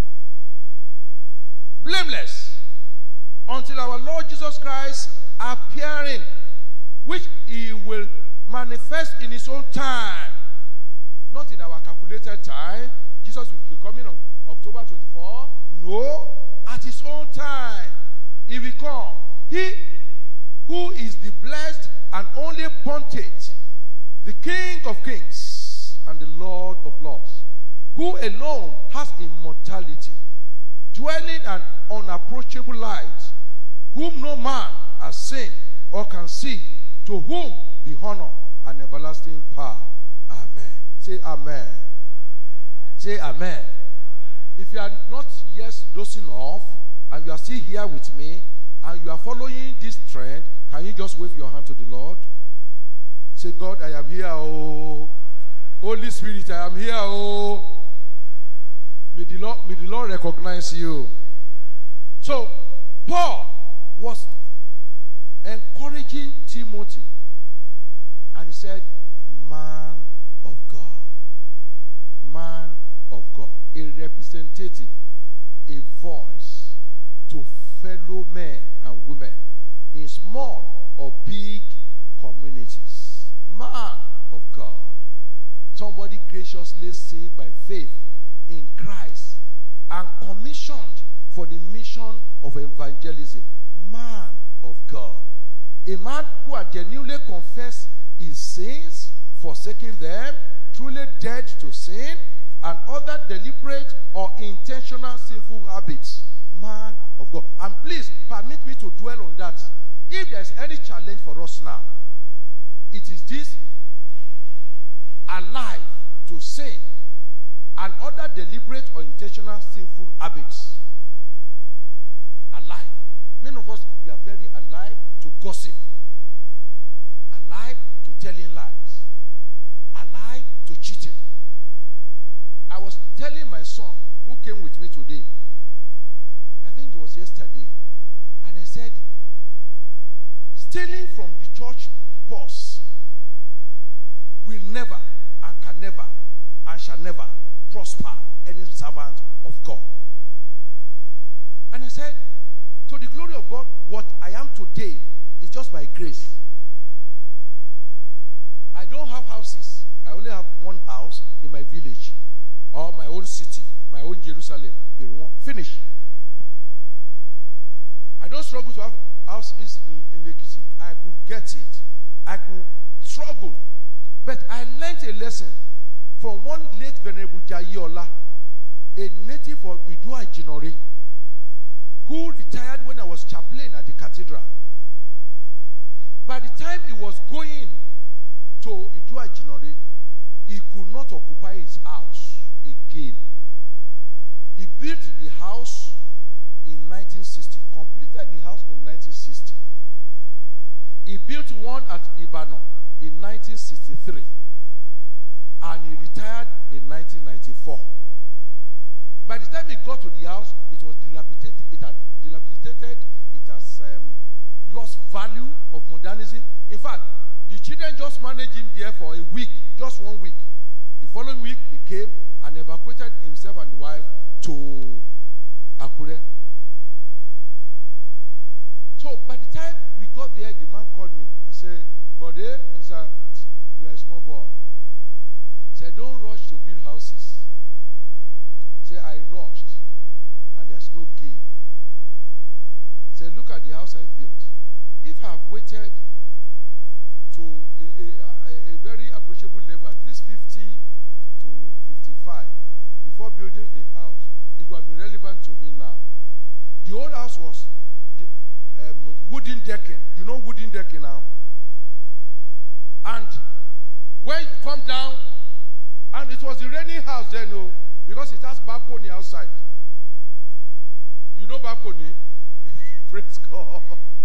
blameless, until our Lord Jesus Christ appearing, which he will manifest in his own time, not in our calculated time. Jesus will be coming on October twenty-fourth. No, at his own time he will come. He who is the blessed and only pontiff, the King of kings and the Lord of lords, who alone has immortality, dwelling an unapproachable light, whom no man has seen or can see, to whom be honor and everlasting power. Amen. Say amen. Say amen. If you are not yet dozing off, and you are still here with me, and you are following this trend, can you just wave your hand to the Lord? Say, God, I am here, oh. Holy Spirit, I am here, oh. May the Lord, may the Lord recognize you. So, Paul was encouraging Timothy, and he said, man of God, man of God, a representative, a voice to fellow men and women in small or big communities. Man of God, somebody graciously saved by faith in Christ and commissioned for the mission of evangelism. Man of God, a man who had genuinely confessed his sins, forsaking them, truly dead to sin and other deliberate or intentional sinful habits. Man of God. And please permit me to dwell on that. If there's any challenge for us now, it is this: alive to sin and other deliberate or intentional sinful habits. Alive. Many of us, we are very alive to gossip, alive to telling lies, alive to cheating. I was telling my son, who came with me today, I think it was yesterday, and I said, stealing from the church purse will never and can never and shall never prosper any servant of God. And I said, to the glory of God, what I am today is just by grace. I don't have houses. I only have one house in my village, or my own city, my own Jerusalem. Finish. I don't struggle to have houses in, in Ekiti. I could get it. I could struggle. But I learned a lesson from one late Venerable Jayola, a native of Idua Jinori, who retired when I was chaplain at the cathedral. By the time he was going to Idua Jinori, he could not occupy his house again. He built the house in nineteen sixty. Completed the house in nineteen sixty. He built one at Ibadan in nineteen sixty-three. And he retired in nineteen ninety-four. By the time he got to the house, it was dilapidated. It had dilapidated. It has um, lost value of modernism. In fact, the children just managed him there for a week, just one week. The following week, they came and evacuated himself and the wife to Akure. So by the time we got there, the man called me and said, Bode, sir, you are a small boy. Said, don't rush to build houses. Say, I rushed and there's no gain. Say, look at the house I built. If I have waited to a, a, a very approachable level, at least fifty to fifty-five, before building a house, it would have been relevant to me now. The old house was the, um, wooden decking. You know wooden decking now? And when you come down, and it was the raining house then, no, because it has balcony outside. You know balcony? Praise God.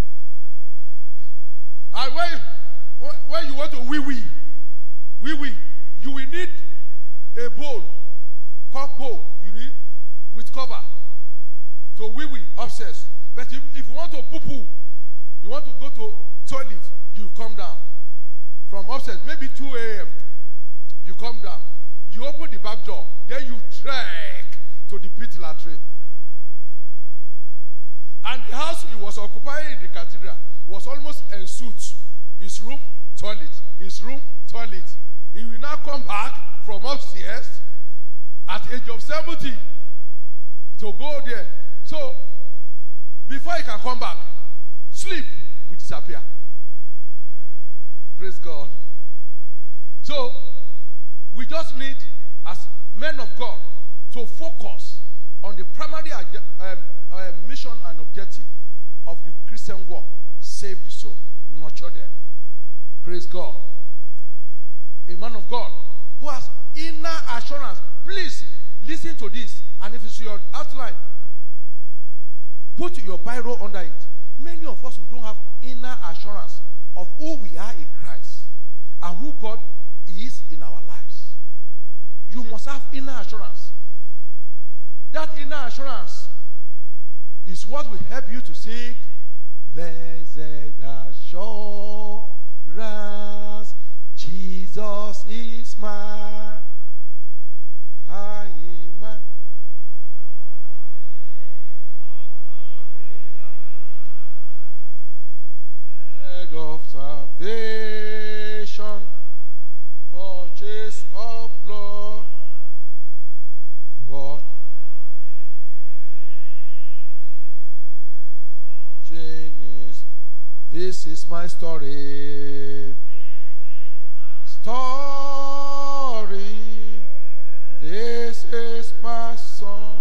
And when, when you want to wee wee, wee wee, you will need a bowl, cup bowl, you need, with cover, to wee wee upstairs. But if, if you want to poo poo, you want to go to toilet, you come down. From upstairs, maybe two a m, you come down. You open the back door, then you trek to the pit latrine. And the house he was occupying in the cathedral was almost ensuite. His room, toilet. His room, toilet. He will now come back from upstairs at the age of seventy to go there. So, before he can come back, sleep will disappear. Praise God. So, we just need, as men of God, to focus on the primary um, uh, mission and objective of the Christian work. Save the soul, nurture them. Praise God. A man of God who has inner assurance. Please listen to this. And if it's your outline, put your biro under it. Many of us, we don't have inner assurance of who we are in Christ and who God is in our lives. You must have inner assurance. That inner assurance is what will help you to sing, blessed assurance, Jesus is mine. I am mine. Head of salvation, purchase of blood, what is this is my story. Story. This is my song.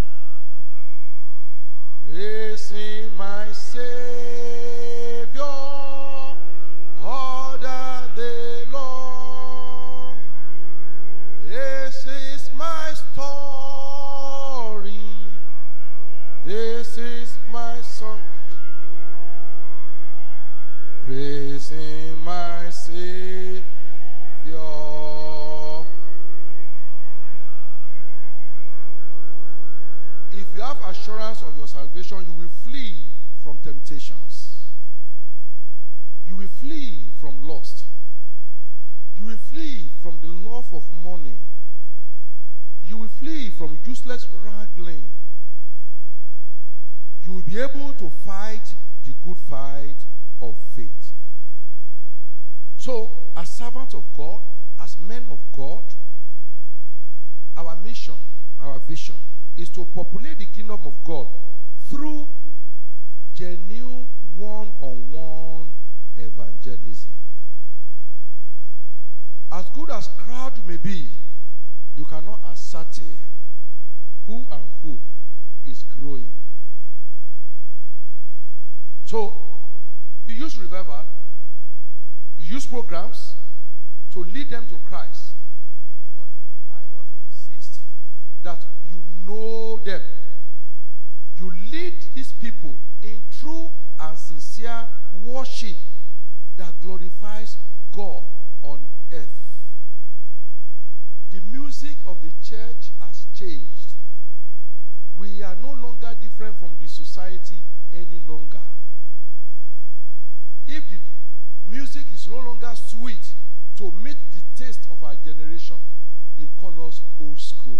Praising my Savior all the day long. This is my story. This is my song. Praising my Savior. If you have assurance of your salvation, you will flee from temptations. You will flee from lust. You will flee from the love of money. You will flee from useless wrangling. You will be able to fight the good fight of faith. So, as servants of God, as men of God, our mission, our vision, is to populate the kingdom of God through genuine one-on-one evangelism. As good as crowd may be, you cannot ascertain who and who is growing. So, you use revival, you use programs to lead them to Christ. But I want to insist that you know them. You you lead these people in true and sincere worship that glorifies God on earth. The music of the church has changed. We are no longer different from the society any longer. If the music is no longer sweet to meet the taste of our generation, they call us old school.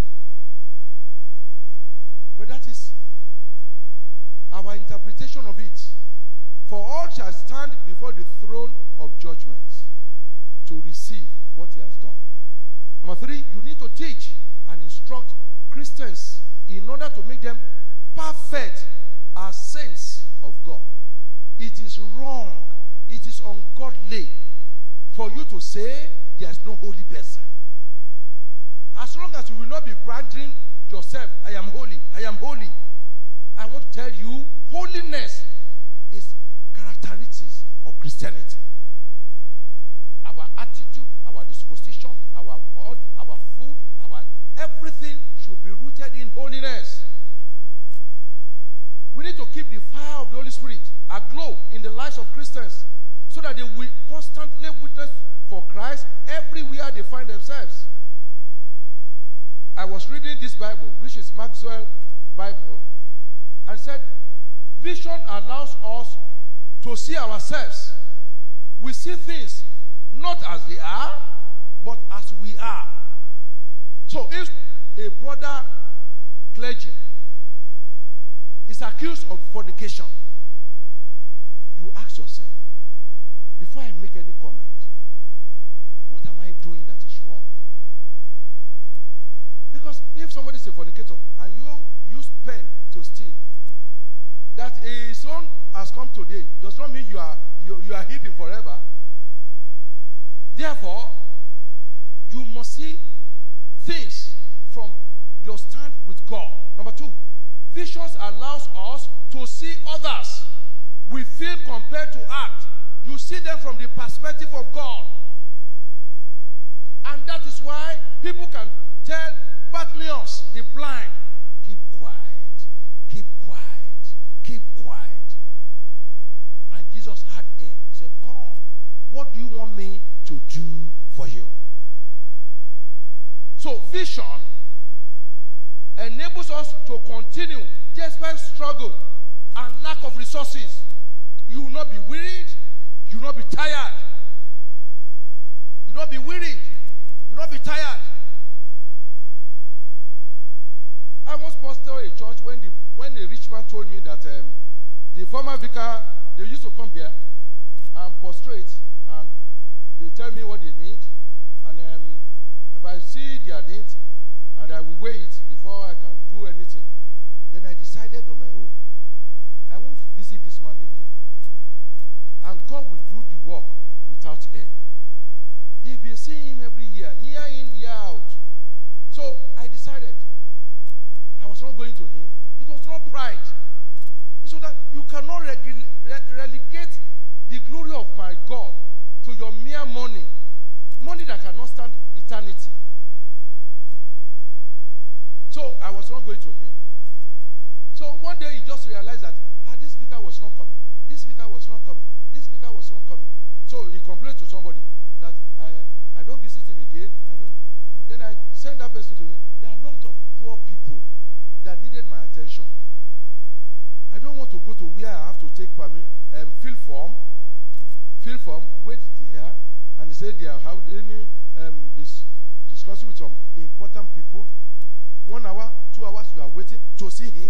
But that is our interpretation of it. For all shall stand before the throne of judgment to receive what he has done. Number three, you need to teach and instruct Christians in order to make them perfect as saints of God. It is wrong, it is ungodly for you to say there is no holy person. As long as you will not be branding yourself, I am holy, I am holy. I want to tell you, holiness is characteristics of Christianity. Our attitude, our disposition, our word, our food, our everything should be rooted in holiness. We need to keep the fire of the Holy Spirit aglow in the lives of Christians so that they will constantly witness for Christ everywhere they find themselves. I was reading this Bible, which is Maxwell Bible, and said, vision allows us to see ourselves. We see things not as they are, but as we are. So if a brother clergy is accused of fornication, you ask yourself, before I make any comment, what am I doing that is wrong? Because if somebody is a fornicator and you use pen to steal, that his own has come today does not mean you are you, you are hidden forever. Therefore, you must see things from your stand with God. Number two, visions allows us to see others. We feel compelled to act. You see them from the perspective of God. And that is why people can tell Bartimaeus, the blind, keep quiet, keep quiet, keep quiet. And Jesus had him. He said, come, what do you want me to do for you? So vision enables us to continue despite struggle and lack of resources. You will not be wearied, you will not be tired. You will not be wearied, you will not be tired. I once pastored a church when the when a rich man told me that um, the former vicar, they used to come here and prostrate and they tell me what they need, and um, if I see their need and I will wait before I can do anything, then I decided on my own, I won't visit this man again, and God will do the work without end. They've been seeing him every year, year in, year out. So I decided I was not going to him. It was not pride. So that you cannot rele re relegate the glory of my God to your mere money. Money that cannot stand eternity. So I was not going to him. So one day he just realized that ah, this speaker was not coming. This speaker was not coming. This speaker was not coming. So he complained to somebody that I I don't visit him again. I don't. Then I sent that person to me. There are a lot of poor people that needed my attention. I don't want to go to where I have to take permit, um, fill form, fill form, wait there, and they say they are having um, is discussing with some important people. One hour, two hours, you are waiting to see him,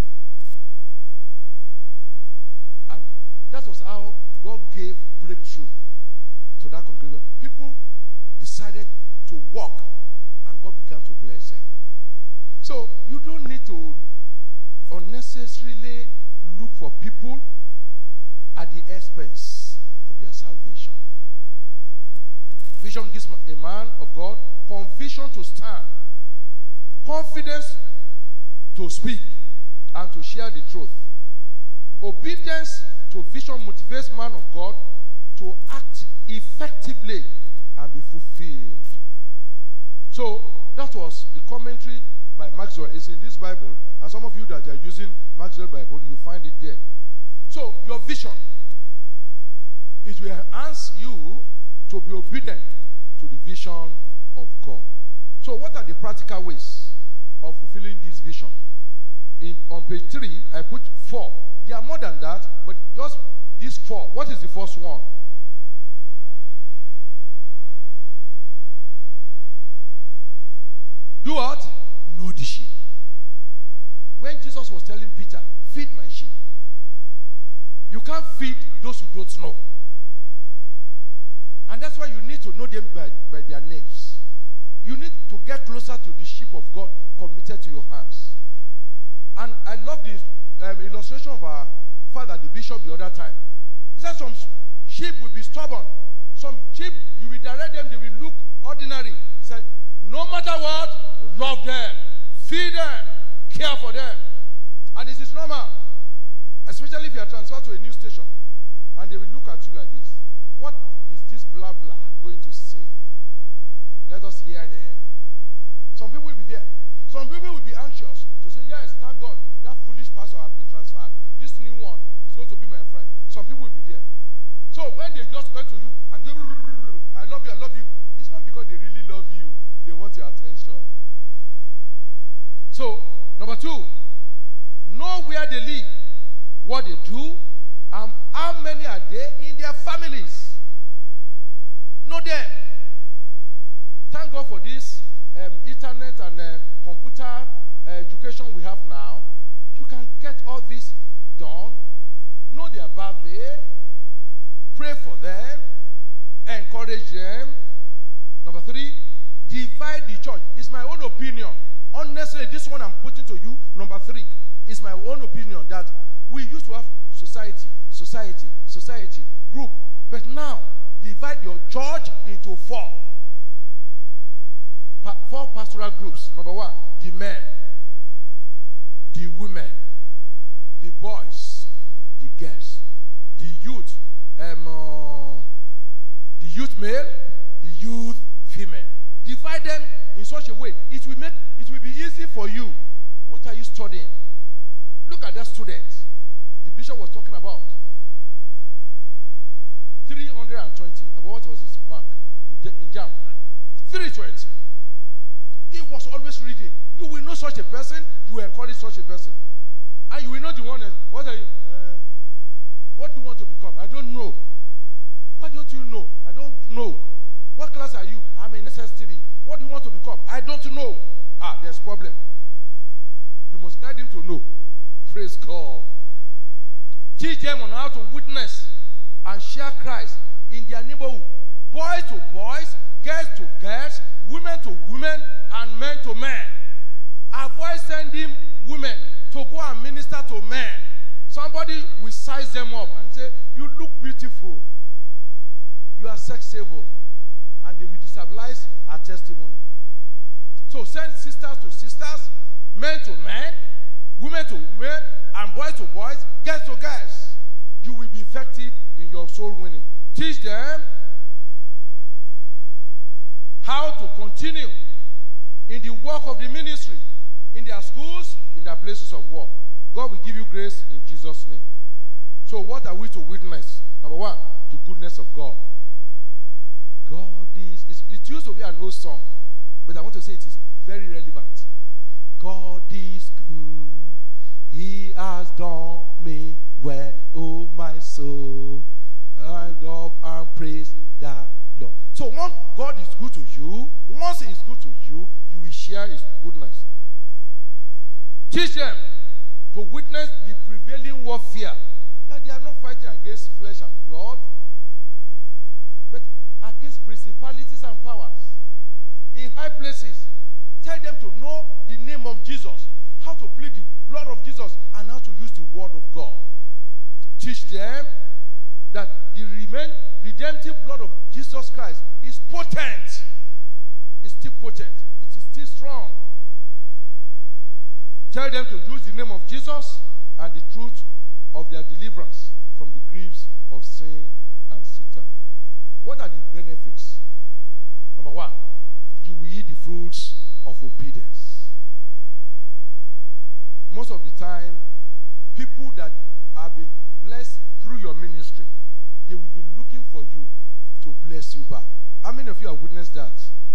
and that was how God gave breakthrough to that congregation. People decided to walk, and God began to bless them. So you don't need to unnecessarily look for people at the expense of their salvation. Vision gives a man of God conviction to stand, confidence to speak and to share the truth. Obedience to vision motivates man of God to act effectively and be fulfilled. So that was the commentary by Maxwell. It's in this Bible, and some of you that are using Maxwell Bible, you find it there. So your vision, it will enhance you to be obedient to the vision of God. So what are the practical ways of fulfilling this vision? In, on page three, I put four. There are more than that, but just these four. What is the first one? Do what? Know the sheep. When Jesus was telling Peter, feed my sheep, you can't feed those who don't know. And that's why you need to know them by, by their names. You need to get closer to the sheep of God committed to your hands. And I love this um, illustration of our father, the bishop, the other time. He said some sheep will be stubborn. Some sheep, you will direct them, they will look ordinary. He said, no matter what, love them, feed them, care for them. And it is normal. Especially if you are transferred to a new station. And they will look at you like this. What is this blah blah going to say? Let us hear here. Some people will be there. Some people will be anxious to say, yes, thank God, that foolish pastor has been transferred. This new one is going to be my friend. Some people will be there. So when they just go to you and go, I love you, I love you, it's not because they really love you. They want your attention. So, number two, know where they live, what they do, and how many are there in their families. Know them. Thank God for this um, internet and uh, computer uh, education we have now. You can get all this done. Know their birthday. Pray for them. Encourage them. Number three, divide the church. It's my own opinion. Honestly, this one I'm putting to you, number three, is my own opinion that we used to have society, society, society, group. But now, divide your church into four. Pa four pastoral groups. Number one, the men, the women, the boys, the girls, the youth, um, uh, the youth male, the youth female. Divide them in such a way, it will make it will be easy for you. What are you studying? Look at that student. The bishop was talking about three hundred twenty. About what was his mark in, in Jam? three twenty. He was always reading. You will know such a person. You will encourage such a person, and you will know the one. That, what are you? Uh, what do you want to become? I don't know. What don't you know? I don't know. What class are you? I'm in S S three. What do you want to become? I don't know. Ah, there's problem. You must guide him to know. Praise God. Teach them on how to witness and share Christ in their neighborhood. Boys to boys, girls to girls, women to women, and men to men. Avoid sending women to go and minister to men. Somebody will size them up and say, you look beautiful. You are sexable. And they will destabilize our testimony. So send sisters to sisters, men to men, women to women, and boys to boys, girls to girls. You will be effective in your soul winning. Teach them how to continue in the work of the ministry, in their schools, in their places of work. God will give you grace in Jesus' name. So what are we to witness? Number one, the goodness of God. God is, it used to be an old song, but I want to say it is very relevant. God is good. He has done me well, oh my soul. Stand up and praise the Lord. So once God is good to you, once He is good to you, you will share His goodness. Teach them to witness the prevailing warfare, that they are not fighting against flesh and blood, but against principalities and powers in high places. Tell them to know the name of Jesus, how to plead the blood of Jesus, and how to use the word of God. Teach them that the remain redemptive blood of Jesus Christ is potent. It's still potent. It is still strong. Tell them to use the name of Jesus and the truth of their deliverance from the griefs of sin and Satan. What are the benefits? Number one, you will eat the fruits of obedience. most of the time, people that have been blessed through your ministry, they will be looking for you to bless you back. How many of you have witnessed that?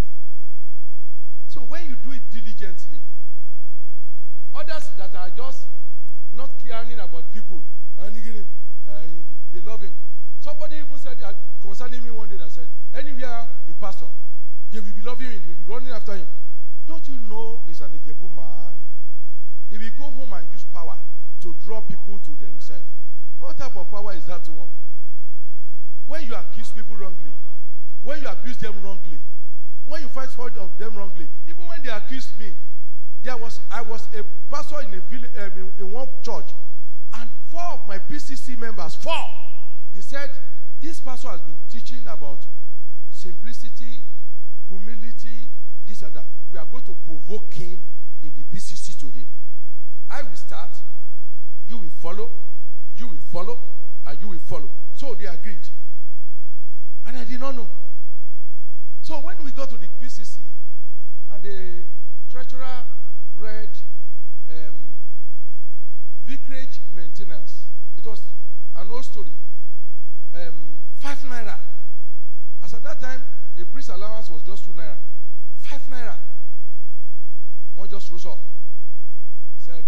So when you do it diligently, others that are just not caring about people, and they love him. Somebody even said uh, concerning me one day that said, anywhere he pastor, they will be loving him, they will be running after him. Don't you know he's an Ijebu man? He will go home and use power to draw people to themselves. What type of power is that one? When you accuse people wrongly, when you abuse them wrongly, when you fight for them wrongly, even when they accused me, there was I was a pastor in a village, um, in, in one church, and four of my P C C members, four, they said, this pastor has been teaching about simplicity, humility, this and that. We are going to provoke him in the B C C today. I will start, you will follow, you will follow, and you will follow. So they agreed. And I did not know. So when we got to the B C C, and the treasurer read um, vicarage maintenance, it was an old story. Um, five naira. As at that time, a priest allowance was just two naira. Five naira. One just rose up. Said,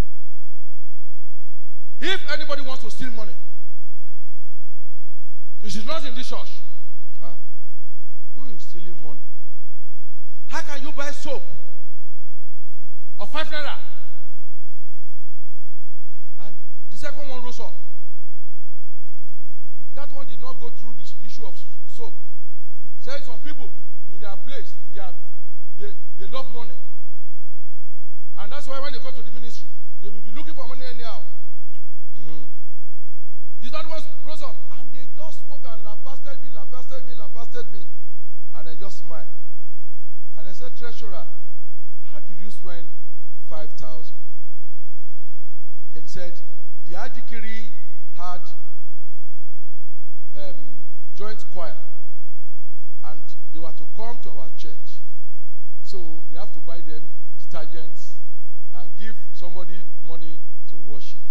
if anybody wants to steal money, it is not in this church. Ah, who is stealing money? How can you buy soap of five naira? And the second one rose up. That one did not go through this issue of soap. Said some people in their place, they, are, they, they love money. And that's why when they go to the ministry, they will be looking for money anyhow. Mm-hmm. The third one rose up, and they just spoke and lambasted me, lambasted me, lambasted me. And I just smiled. And I said, treasurer, how did you spend five thousand? Then he said, the Adikiri had um, joint choir, and they were to come to our church. So you have to buy them detergents and give somebody money to wash it.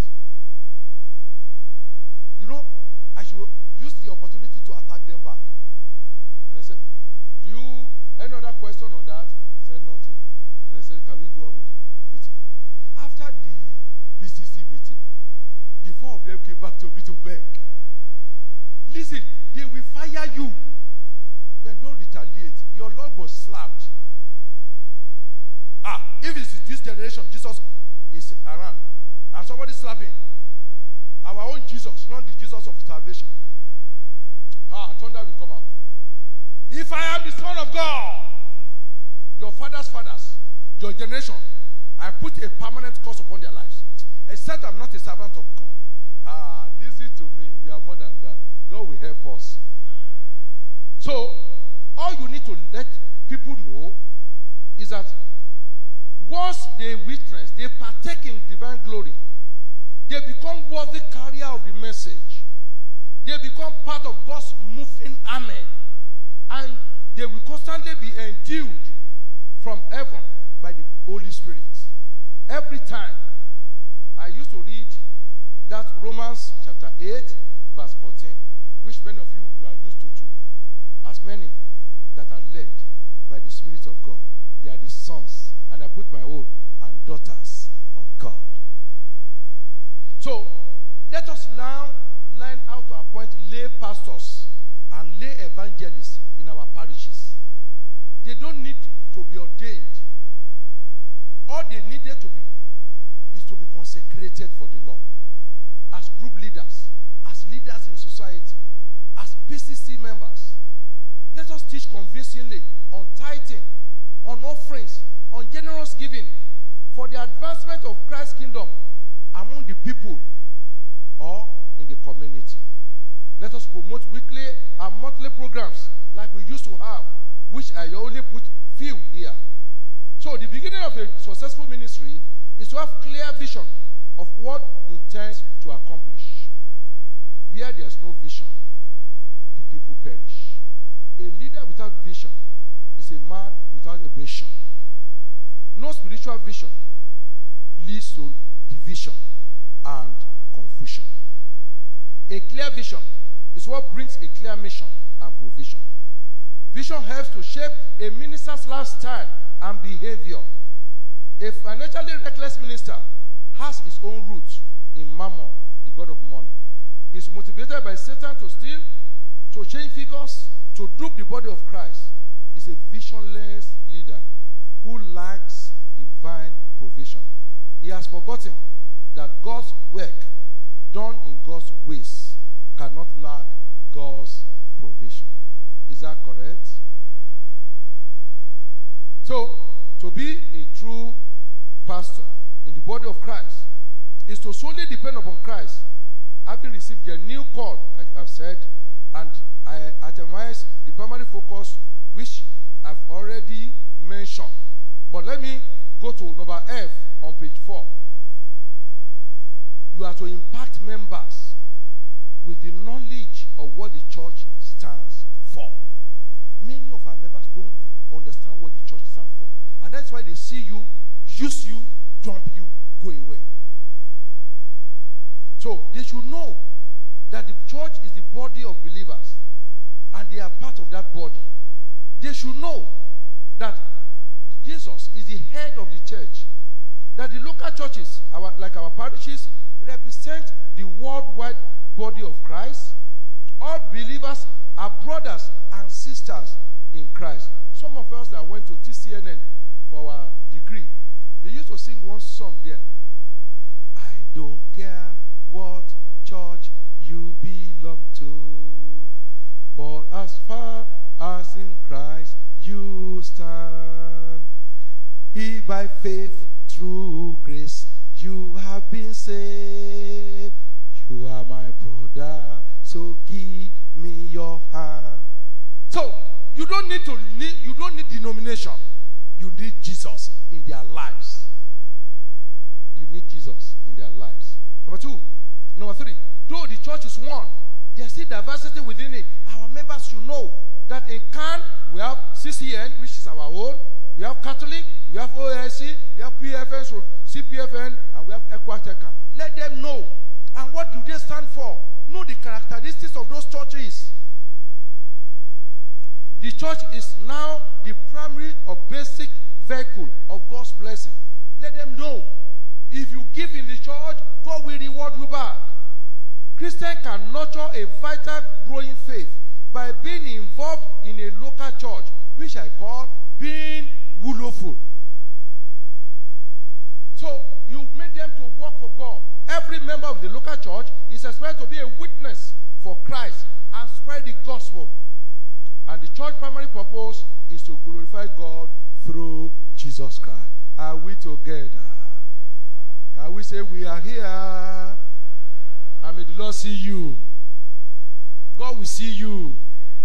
You know, I should use the opportunity to attack them back. And I said, do you, any other question on that? He said, nothing. And I said, can we go on with the meeting? After the B C C meeting, the four of them came back to me to beg. Listen, they will fire you. When don't retaliate, your Lord was slapped. Ah, if it's this generation, Jesus is around, and somebody slapping, our own Jesus, not the Jesus of salvation. Ah, thunder will come out. If I am the Son of God, your father's fathers, your generation, I put a permanent curse upon their lives. Except I'm not a servant of God. Ah, listen to me. We are more than that. God will help us. So, all you need to let people know is that once they witness, they partake in divine glory, they become worthy carrier of the message. They become part of God's moving army. And they will constantly be endued from heaven by the Holy Spirit. Every time. I used to read that Romans chapter eight, verse fourteen, which many of you, you are used to too. As many that are led by the Spirit of God, they are the sons, and I put my own, and daughters of God. So, let us now learn how to appoint lay pastors and lay evangelists in our parishes. They don't need to be ordained. All they needed to be is to be consecrated for the Lord. As group leaders, as leaders in society, as P C C members. Let us teach convincingly on tithing, on offerings, on generous giving for the advancement of Christ's kingdom among the people or in the community. Let us promote weekly and monthly programs like we used to have, which I only put few here. So the beginning of a successful ministry is to have clear vision of what it intends to accomplish. Where there's no vision, the people perish. A leader without vision is a man without a vision. No spiritual vision leads to division and confusion. A clear vision is what brings a clear mission and provision. Vision helps to shape a minister's lifestyle and behavior. A financially reckless minister has his own roots in Mammon, the god of money. He is motivated by Satan to steal, to change figures, to dupe the body of Christ. He is a visionless leader who lacks divine provision. He has forgotten that God's work done in God's ways cannot lack God's provision. Is that correct? So, to be a true pastor in the body of Christ is to solely depend upon Christ, having received a new call, like I've said, and I itemize the primary focus, which I've already mentioned. But let me go to number F on page four. You are to impact members with the knowledge of what the church stands for. Many of our members don't understand what the church stands for. And that's why they see you, use you, dump you, go away. So they should know that the church is the body of believers and they are part of that body. They should know that Jesus is the head of the church, that the local churches, our, like our parishes, represent the worldwide body of Christ. All believers are brothers and sisters in Christ. Some of us that went to T C N N for our degree, they used to sing one song there. I don't care what church you belong to, but as far as in Christ you stand, if by faith through grace you have been saved, you are my brother, so give me your hand. So you don't need to need, you don't need denomination. You need Jesus in their lives. You need Jesus in their lives. Number two. Number three. Though the church is one, there's still diversity within it. Our members should know that in Cannes, we have C C N, which is our own. We have Catholic, we have O S C, we have P F N, so C P F N, and we have Equateca. Let them know. And what do they stand for? Know the characteristics of those churches. The church is now the primary or basic vehicle of God's blessing. Let them know. If you give in the church, God will reward you back. Christians can nurture a vital growing faith by being involved in a local church, which I call being willful. So you make them to work for God. Every member of the local church is expected to be a witness for Christ and spread the gospel. And the church primary purpose is to glorify God through Jesus Christ. Are we together? Can we say we are here? And may the Lord see you. God will see you.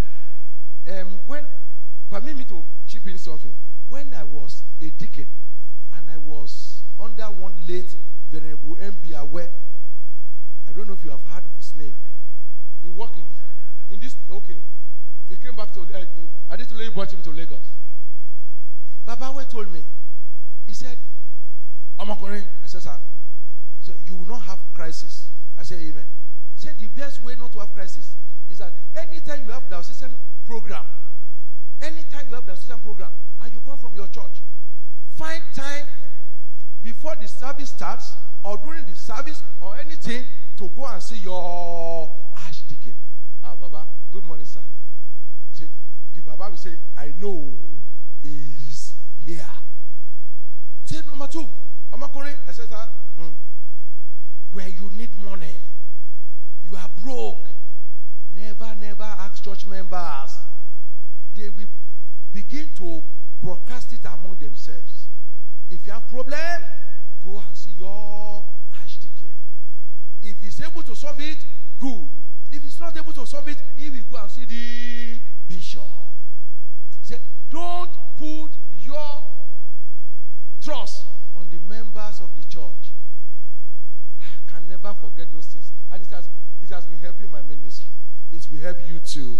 Um, when, permit me to chip in something. When I was a deacon and I was under one late Venerable M B Aware, I don't know if you have heard of his name. He worked in, in this, okay. He came back to, uh, I did to brought him to Lagos. Baba Awe told me, he said, Omakore, I said, sir, so you will not have crisis. I said, amen. He said, the best way not to have crisis is that anytime you have the assistant program, anytime you have the assistant program, and you come from your church, find time before the service starts, or during the service, or anything, to go and see your archdeacon. Ah, Baba, good morning, sir. See, the Baba will say, I know is here. Say number two, Omakore, I said, sir, hmm. Where you need money, you are broke. Never, never ask church members. They will begin to broadcast it among themselves. If you have problem, go and see your archdeacon. If he's able to solve it, good. If he's not able to solve it, he will go and see the bishop. Say, don't put your trust on the members of the church. I can never forget those things. And it has, it has been helping my ministry. It will help you too.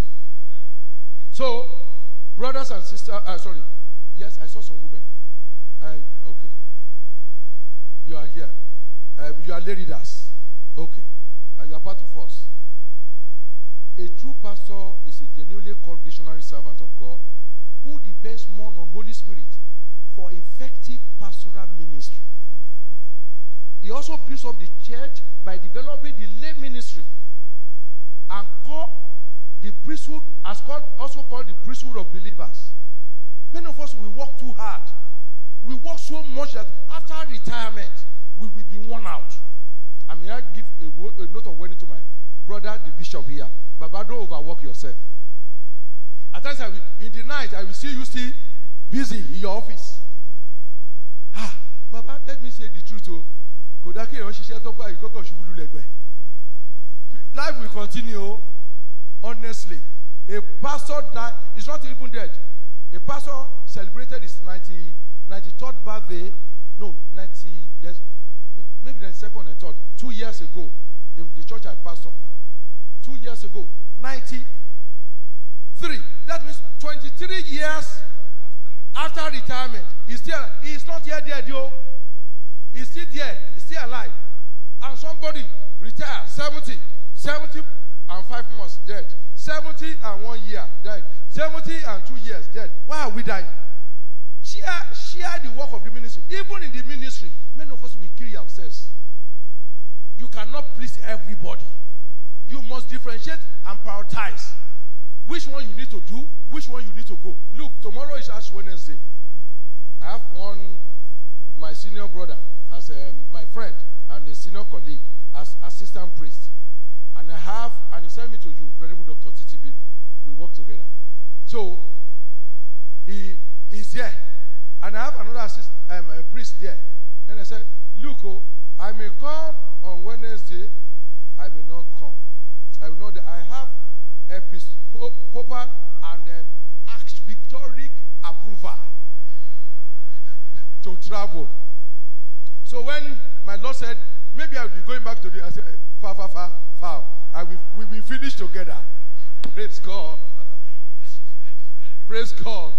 So, brothers and sisters, uh, sorry. Yes, I saw some women. Uh, okay. You are here. um, you are lay leaders. Okay. And you are part of us. A true pastor is a genuinely called visionary servant of God who depends more on Holy Spirit for effective pastoral ministry. He also builds up the church by developing the lay ministry and call the priesthood, as called, also called the priesthood of believers. Many of us, we work too hard. We work so much that after retirement, we will be worn out. I mean, I give a, word, a note of warning to my brother, the bishop here. Baba, don't overwork yourself. At times, I will, in the night, I will see you still busy in your office. Ah, Baba, let me say the truth. Oh. Life will continue. Honestly, a pastor died, is not even dead. A pastor celebrated his ninety, ninety-third birthday, no, ninety, yes, maybe the second and third, two years ago, in the church I pastor. Two years ago, ninety-three. That means twenty-three years after retirement. He's still, he's not yet dead, yo. He's still there, he's still alive. And somebody retired, seventy, seventy and five months dead. seventy and one year dead. seventy and two years dead. Why are we dying? Share, share the work of the ministry. Even in the ministry, many of us will kill ourselves. You cannot please everybody. You must differentiate and prioritize. Which one you need to do, which one you need to go. Look, tomorrow is Ash Wednesday. I have one, my senior brother, as um, my friend and a senior colleague, as assistant priest. And I have, and he sent me to you, Venerable Doctor Titi Bill. We work together. So, he is there. And I have another assist, um, a priest there. Then I said, look, oh, I may come on Wednesday, I may not come. I will know that I have episcopal and um, archbishopric approval to travel. So when my Lord said, maybe I will be going back to the, I said, far, far, far, far. And we will be finished together. Praise God. Praise God.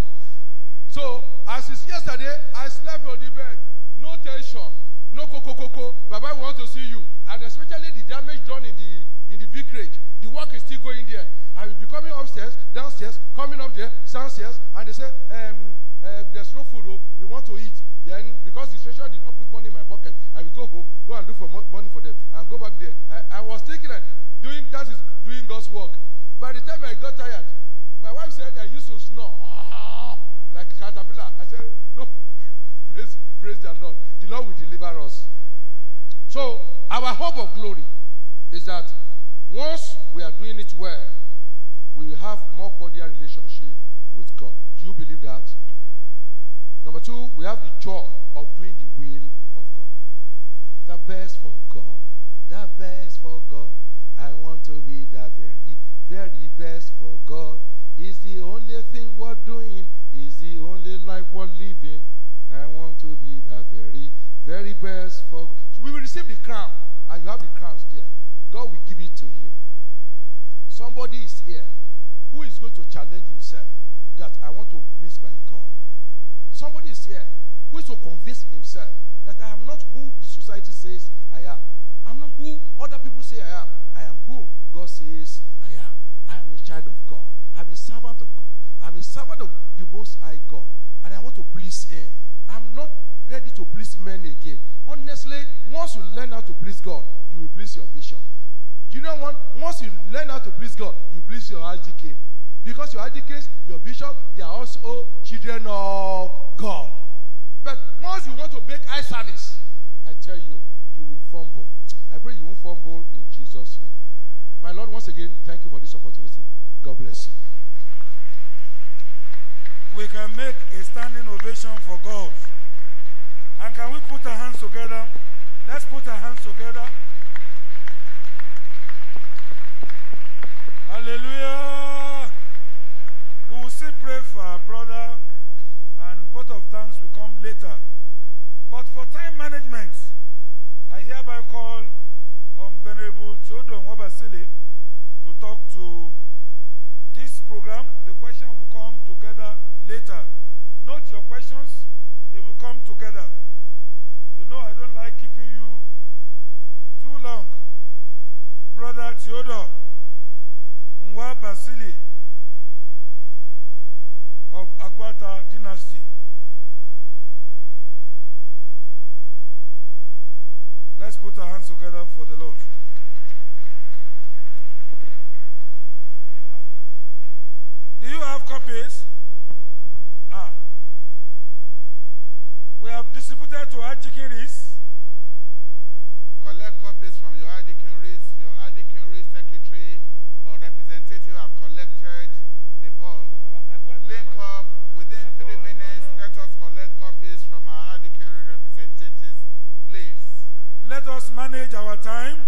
So, as is yesterday, I slept on the bed. No tension. No coco coco. Baba, we want to see you. And especially the damage done in the in the vicarage. The work is still going there. I will be coming upstairs, downstairs, coming up there, downstairs, and they say, um, uh, there's no food, oh, we want to eat. Then, because the treasurer did not put money in my pocket, I will go home, go and do for mo- money for them, and go back there. I, I was thinking that doing that is doing God's work. By the time I got tired, my wife said I used to snore like a caterpillar. I said, no, praise, praise the Lord. The Lord will deliver us. So, our hope of glory is that once we are doing it well, we will have more cordial relationship with God. Do you believe that? Number two, we have the joy of doing the will of God. The best for God. The best for God. I want to be the very, very best for God. Is the only thing worth doing. Is the only life worth living. I want to be the very, very best for God. So we will receive the crown. And you have the crowns there. God will give it to you. Somebody is here who is going to challenge himself that I want to please my God. Somebody is here who is to convince himself that I am not who the society says I am. I'm not who other people say I am. I am who God says I am. I am a child of God. I'm a servant of God. I'm a servant of the Most High God. And I want to please Him. I'm not ready to please men again. Honestly, once you learn how to please God, you will please your bishop. You know what? Once you learn how to please God, you please your archdeacon. Because your archdeacons, your bishop, they are also children of God. But once you want to make eye service, I tell you, you will fumble. I pray you won't fumble in Jesus' name. My Lord, once again, thank you for this opportunity. God bless you. We can make a standing ovation for God. And can we put our hands together? Let's put our hands together. Hallelujah. We will still pray for our brother, and vote of thanks will come later. But for time management, I hereby call on Venerable Chodon Wabasili to talk to this program. The question will come together later. Note your questions, they will come together. You know I don't like keeping you Theodore Nwa Basili of Akwata dynasty. Let's put our hands together for the Lord. Do you have copies? Ah. We have distributed to our deaconries. Collect copies from your deaconries. Your deaconry secretary or representative have collected the bulk. Link up within three minutes. Let us collect copies from our deaconry representatives, please. Let us manage our time.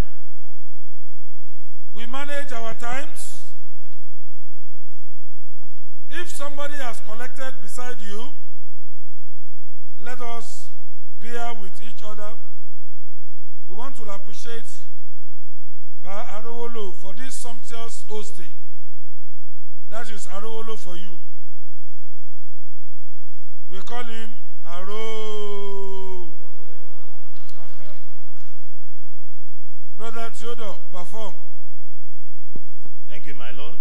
We manage our times. If somebody has collected beside you, let us bear with each other. We want to appreciate Ba Arowolo for this sumptuous hosting. That is Arowolo for you. We call him Aro. Uh-huh. Brother Theodore, perform. Thank you, my Lord.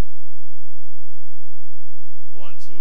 I want to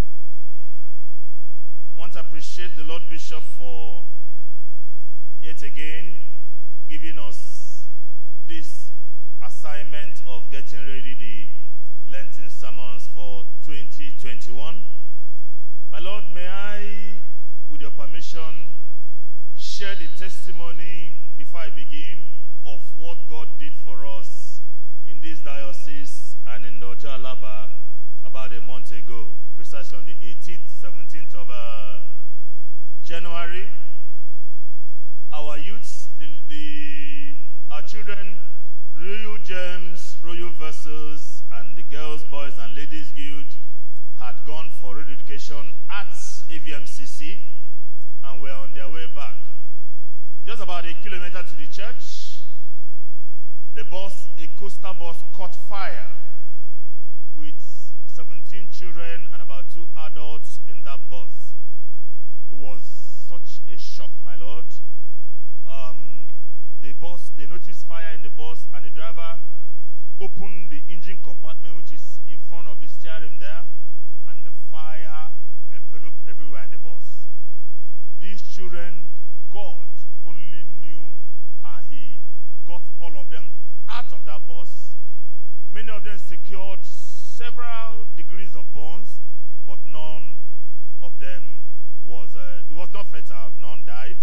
want to appreciate the Lord Bishop for yet again giving us this assignment of getting ready the Lenten sermons for twenty twenty-one. My Lord, may I, with your permission, share the testimony before I begin of what God did for us in this diocese and in the Ojo Alaba about a month ago, precisely on the eighteenth, seventeenth of uh, January. Our youths, the, the, our children, Royal Gems, Royal Vessels, and the Girls, Boys, and Ladies Guild had gone for road education at A V M C C and were on their way back. Just about a kilometer to the church, the bus, a coaster bus, caught fire with seventeen children and about two adults in that bus. It was such a shock, my Lord. Um, the bus, they noticed fire in the bus, and the driver opened the engine compartment, which is in front of the steering there, and the fire enveloped everywhere in the bus. These children, God only knew how he got all of them out of that bus. Many of them secured several degrees of burns, but none of them was, uh, it was not fatal, none died.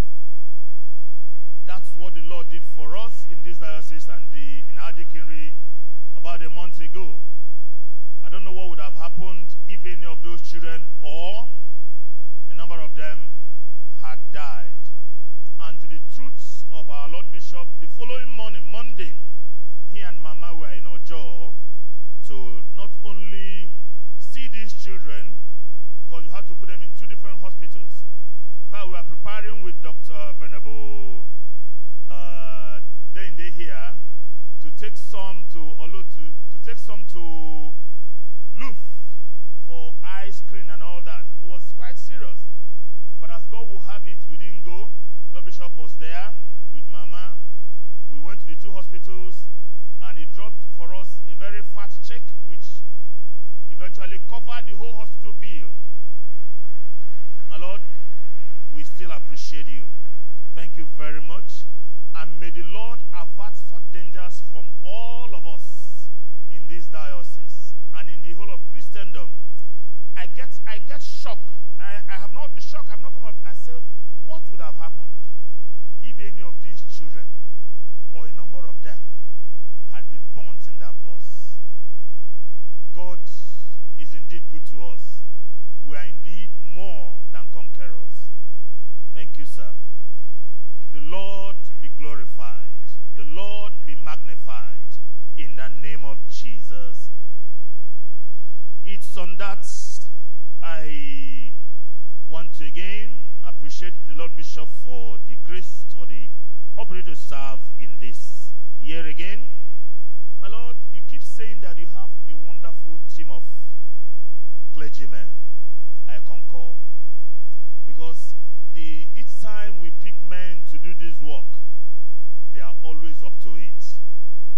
That's what the Lord did for us in this diocese and the, in our deaconry about a month ago. I don't know what would have happened if any of those children or a number of them had died. And to the truths of our Lord Bishop, the following morning, Monday, he and Mama were in Ojo to not only see these children, because you had to put them in two different hospitals. But we were preparing with Doctor Uh, Venerable uh, Dende here to take some to Olo to, to take some to Loof for eye screen and all that. It was quite serious. But as God will have it, we didn't go. Lord Bishop was there with Mama. We went to the two hospitals, and he dropped for us a very fat check, which eventually covered the whole hospital bill. My Lord, we still appreciate you. Thank you very much. And may the Lord avert such dangers from all of us in this diocese and in the whole of Christendom. I get I get shocked. I, I have not the shock, I have not come up. I say, what would have happened if any of these children or a number of them had been burnt in that bus? God is indeed good to us. We are indeed more than conquerors. Thank you, sir. The Lord be glorified. The Lord be magnified in the name of Jesus. It's on that I want to again appreciate the Lord Bishop for the grace, for the opportunity to serve in this year again. My Lord, you keep saying that you have a wonderful team of clergymen. I concur. Because the each time we pick men to do this work, they are always up to it.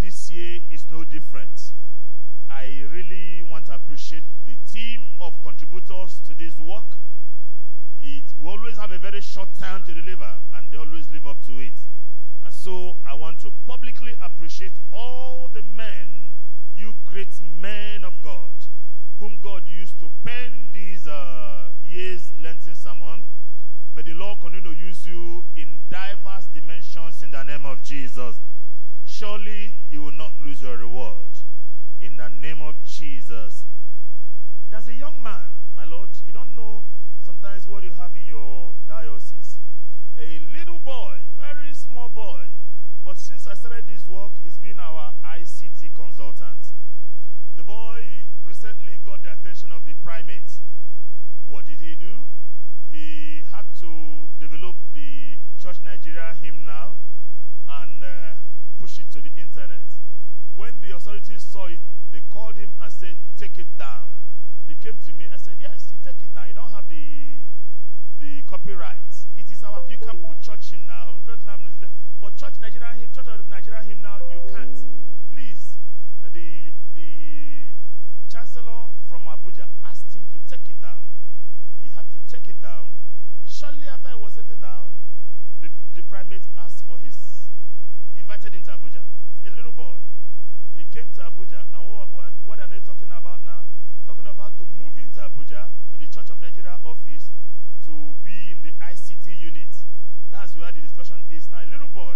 this year is no different. I really want to appreciate the team of contributors to this work. It we always have a very short time to deliver, and they always live up to it. And so I want to publicly appreciate all the men, you great men of God, whom God used to pen these uh, year's Lenten sermon. May the Lord continue to use you in diverse dimensions in the name of Jesus. Surely you will not lose your reward in the name of Jesus. There's a young man, my Lord, you don't know sometimes what you have in your diocese. A little boy, very small boy, but since I started this work, he's been our I C T consultant. The boy recently got the attention of the primate. What did he do? He had to develop the Church Nigeria hymnal and uh, push it to the internet. When the authorities saw it, they called him and said, take it down. He came to me. I said, yes, you take it down. You don't have the the copyright. It is our, you can put church hymnal, but Church Nigeria, Church of Nigeria hymnal, you can't. Please, the, the chancellor from Abuja asked him to take it down. He had to take it down. Shortly after he was taken down, the, the primate asked for his, invited him to Abuja, a little boy. He came to Abuja, and what, what, what are they talking about now? Talking about to move into Abuja, to the Church of Nigeria office, to be in the I C T unit. That's where the discussion is now. A little boy.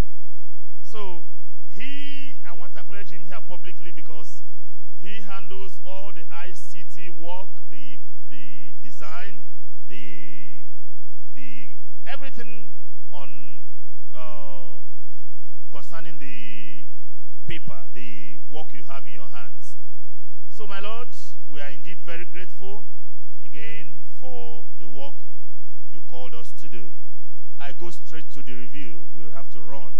So, he, I want to acknowledge him here publicly because he handles all the I C T work, the, the design, the, the, everything on, uh, concerning the paper, the work you have in your hands. So, my Lord, we are indeed very grateful again for the work you called us to do. I go straight to the review. We'll have to run.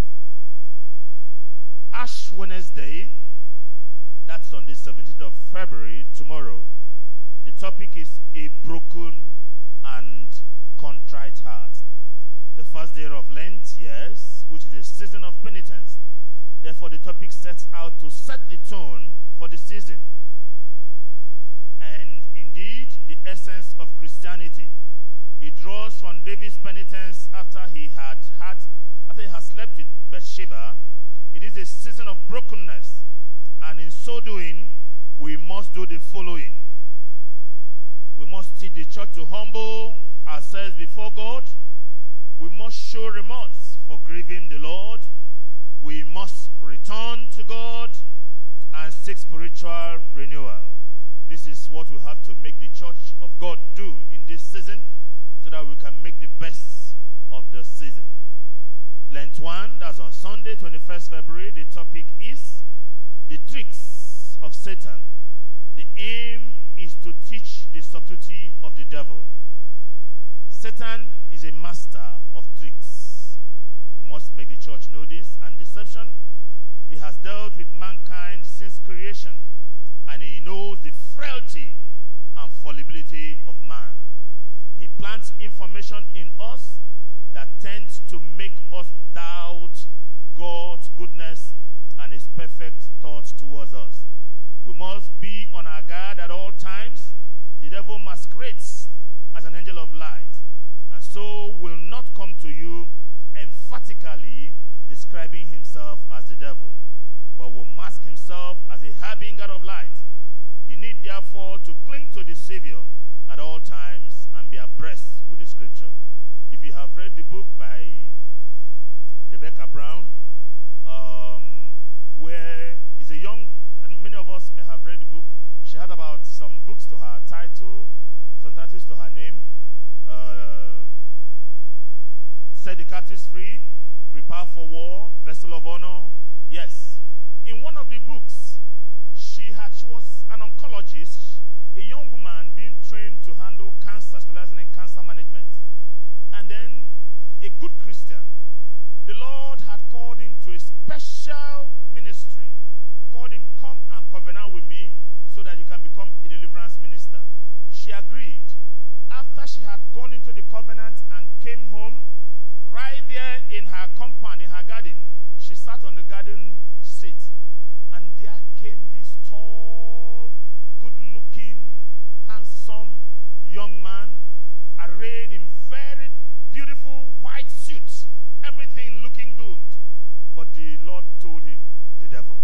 Ash Wednesday, that's on the seventeenth of February, tomorrow. The topic is a broken and contrite heart. The first day of Lent, yes, which is a season of penitence. Therefore, the topic sets out to set the tone for the season. And indeed, the essence of Christianity. It draws from David's penitence after he had had, after he had slept with Bathsheba. It is a season of brokenness, and in so doing, we must do the following. We must teach the church to humble ourselves before God. We must show remorse for grieving the Lord. We must return to God and seek spiritual renewal. This is what we have to make the church of God do in this season so that we can make the best of the season. Lent one, that's on Sunday, twenty-first February. The topic is the tricks of Satan. The aim is to teach the subtlety of the devil. Satan is a master of tricks. We must make the church know this. And deception, he has dealt with mankind since creation, and he knows the frailty and fallibility of man. He plants information in us that tends to make us doubt God's goodness and his perfect thoughts towards us. We must be on our guard at all times. The devil masquerades as an angel of light, and so will not come to you emphatically describing himself as the devil, but will mask himself as a harbinger of light. You need therefore to cling to the Savior at all times and be abreast with the scripture. If you have read the book by Rebecca Brown, um, where is a young, many of us may have read the book. She had about some books to her title, some titles to her name. Uh, Set the Captives Free, Prepare for War, Vessel of Honor. Yes. In one of the books, she had she was an oncologist, a young woman being trained to handle cancer, specializing in cancer management. And then a good Christian, the Lord had called him to a special ministry, called him, come and covenant with me so that you can become a deliverance minister. She agreed. After she had gone into the covenant and came home, right there in her compound, in her garden, she sat on the garden seat. And there came this tall, good-looking, handsome young man, arrayed in very beautiful white suits, everything looking good. But the Lord told him, the devil.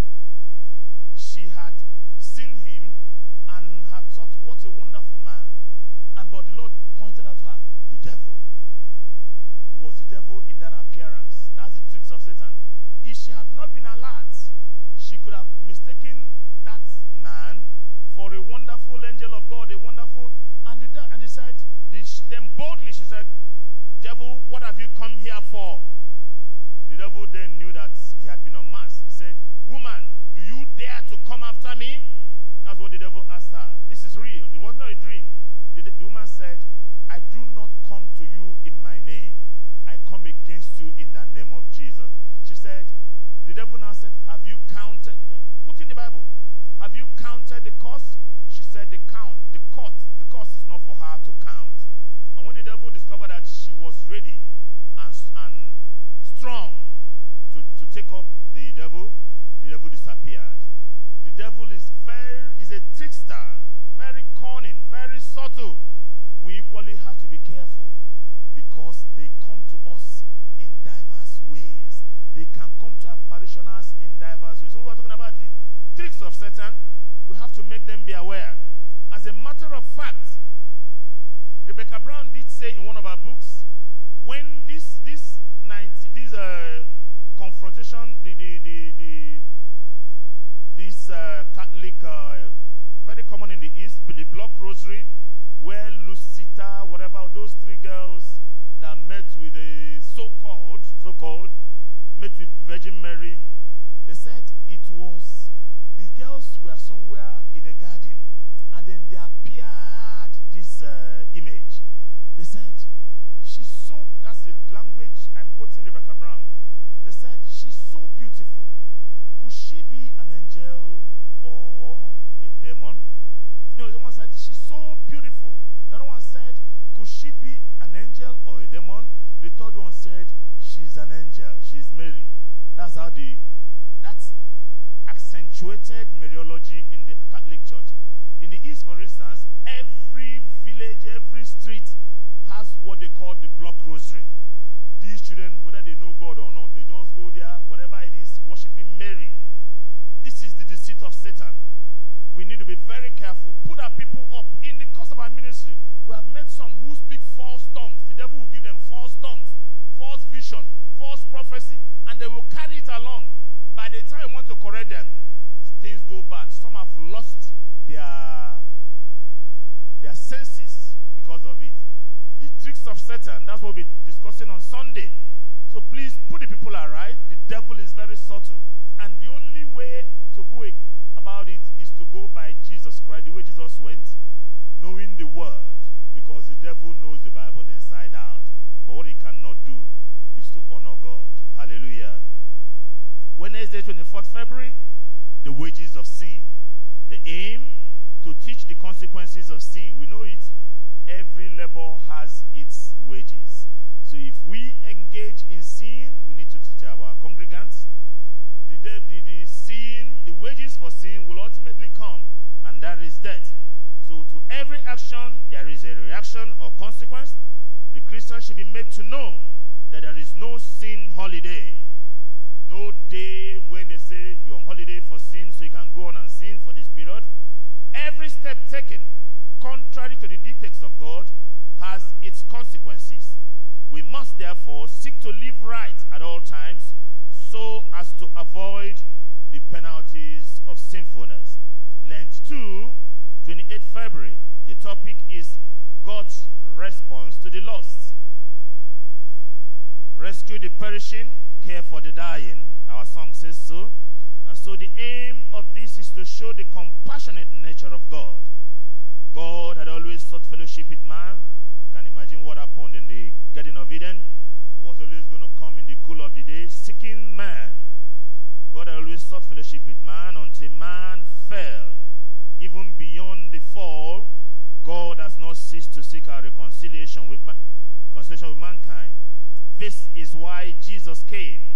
She had seen him and had thought, what a wonderful man. And but the Lord pointed out to her, the devil. It was the devil in that appearance. That's the tricks of Satan. If she had not been alert, she could have mistaken that man for a wonderful angel of God, a wonderful, and the de- and he said, then boldly she said, devil, what have you come here for? The devil then knew that he had been unmasked. He said, woman, do you dare to come after me? That's what the devil asked her. This is real. It was not a dream. The, the woman said, I do not come to you in my name. I come against you in the name of Jesus. She said, the devil now said, have you counted, put in the Bible, have you counted the cost? She said, the count, the cost, the cost is not for her to count. And when the devil discovered that she was ready and, and strong to, to take up the devil, the devil disappeared. The devil is very, is a trickster, very cunning, very subtle. We equally have to be careful because they come to us in diverse ways. They can come to our parishioners in diverse ways. So we're talking about the tricks of Satan. We have to make them be aware. As a matter of fact, Rebecca Brown did say in one of her books, when this this ninety, this uh, confrontation, the the the, the this uh, Catholic, uh, very common in the East, the block rosary, where Lucita, whatever, those three girls that met with a so-called, so-called, met with Virgin Mary, they said it was, the girls were somewhere in a garden, and then they appeared this uh, image. They said, she's so, that's the language, I'm quoting Rebecca Brown. They said, she's so beautiful. Could she be an angel or a demon? No, the one said, she's so beautiful. The other one said, could she be an angel or a demon? The third one said, she's an angel. She's Mary. That's how the, that's accentuated Mariology in the Catholic Church. In the East, for instance, every village, every street has what they call the block rosary. These children, whether they know God or not, they just go there, whatever it is, worshiping Mary. This is the deceit of Satan. We need to be very careful. Put our people up. In the course of our ministry, we have met some who speak false tongues. The devil will give them false tongues, false vision, false prophecy, and they will carry it along. By the time you want to correct them, things go bad. Some have lost their, their senses because of it. The tricks of Satan, that's what we'll be discussing on Sunday. So please put the people right. The devil is very subtle. And the only way to go about it is to go by Jesus Christ, the way Jesus went, knowing the word, because the devil knows the Bible inside out. But what he cannot do is to honor God. Hallelujah. Wednesday, twenty-fourth February, the wages of sin. The aim, to teach the consequences of sin. We know it. Every labor has its wages. So if we engage in sin, we need to teach our congregants. The, the, the, the sin, the wages for sin will ultimately come, and that is death. So to every action, there is a reaction or consequence. The Christian should be made to know that there is no sin holiday. No day when they say you're on holiday for sin, so you can go on and sin for this period. Every step taken, contrary to the dictates of God, has its consequences. We must therefore seek to live right at all times, so as to avoid the penalties of sinfulness. Lent two, twenty-eighth February. The topic is God's response to the lost. Rescue the perishing, care for the dying. Our song says so. And so the aim of this is to show the compassionate nature of God. God had always sought fellowship with man. You can imagine what happened in the Garden of Eden. He was always going to come in the cool of the day, seeking man. God had always sought fellowship with man until man fell. Even beyond the fall, God has not ceased to seek our reconciliation with, man, reconciliation with mankind. This is why Jesus came.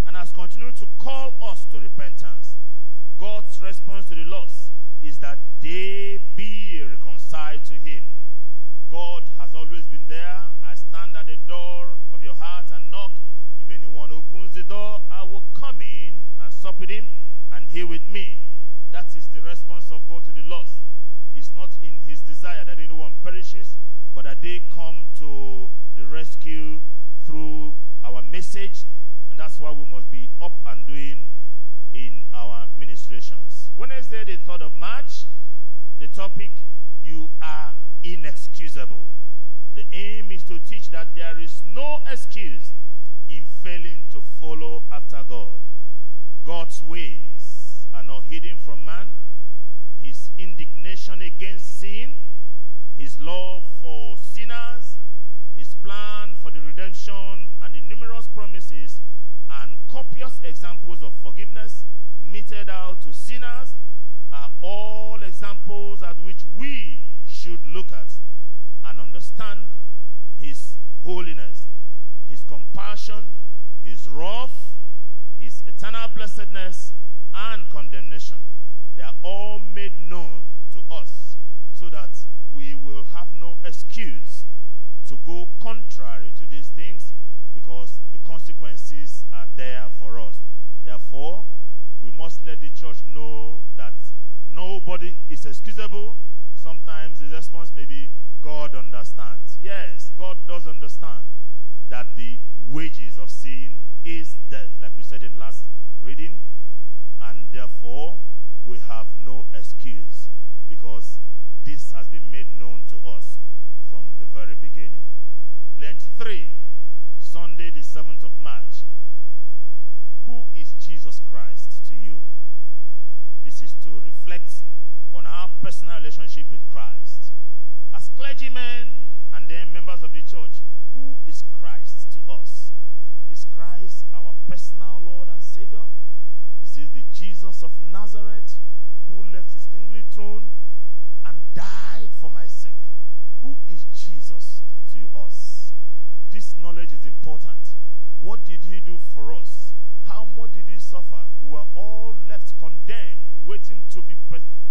and has continued to call us to repentance. God's response to the lost is that they be reconciled to him. God has always been there. I stand at the door of your heart and knock. If anyone opens the door, I will come in and sup with him and he with me. That is the response of God to the lost. It's not in his desire that anyone perishes, but that they come to the rescue through our message. And that's why we must be up and doing in our ministrations. Wednesday, the third of March, the topic, you are inexcusable. The aim is to teach that there is no excuse in failing to follow after God. God's ways are not hidden from man. His indignation against sin, his love for sinners, his plan for the redemption, and the numerous promises and copious examples of forgiveness meted out to sinners are all examples at which we should look at and understand his holiness, his compassion, his wrath, his eternal blessedness, and condemnation. They are all made known to us so that we will have no excuse to go contrary to these things, because the consequences are there for us. Therefore, we must let the church know that nobody is excusable. Sometimes the response may be, God understands. Yes, God does understand that the wages of sin is death, like we said in last reading, and therefore we have no excuse, because this has been made known to us from the very beginning. Lent three, Sunday the seventh of March. Who is Jesus Christ to you? This is to reflect on our personal relationship with Christ. As clergymen and then members of the church, who is Christ to us? Is Christ our personal Lord and Savior? Is this the Jesus of Nazareth who left his kingly throne and died for my sake? Who is Jesus to us? This knowledge is important. What did he do for us? How much did he suffer? We were all left condemned, waiting to be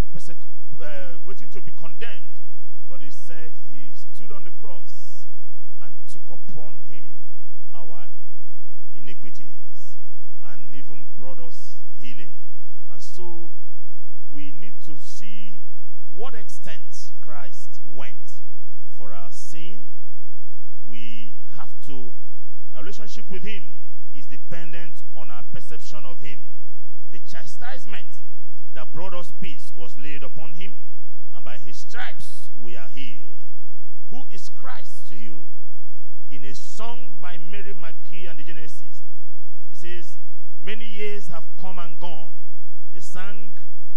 uh, waiting to be condemned. But he said he stood on the cross and took upon him our iniquities and even brought us healing. And so we need to see what extent Christ went for our sin. We have to, our relationship with him is dependent on our perception of him. The chastisement that brought us peace was laid upon him, and by his stripes we are healed. Who is Christ to you? In a song by Mary McKee and the Genesis, it says, many years have come and gone. They sang,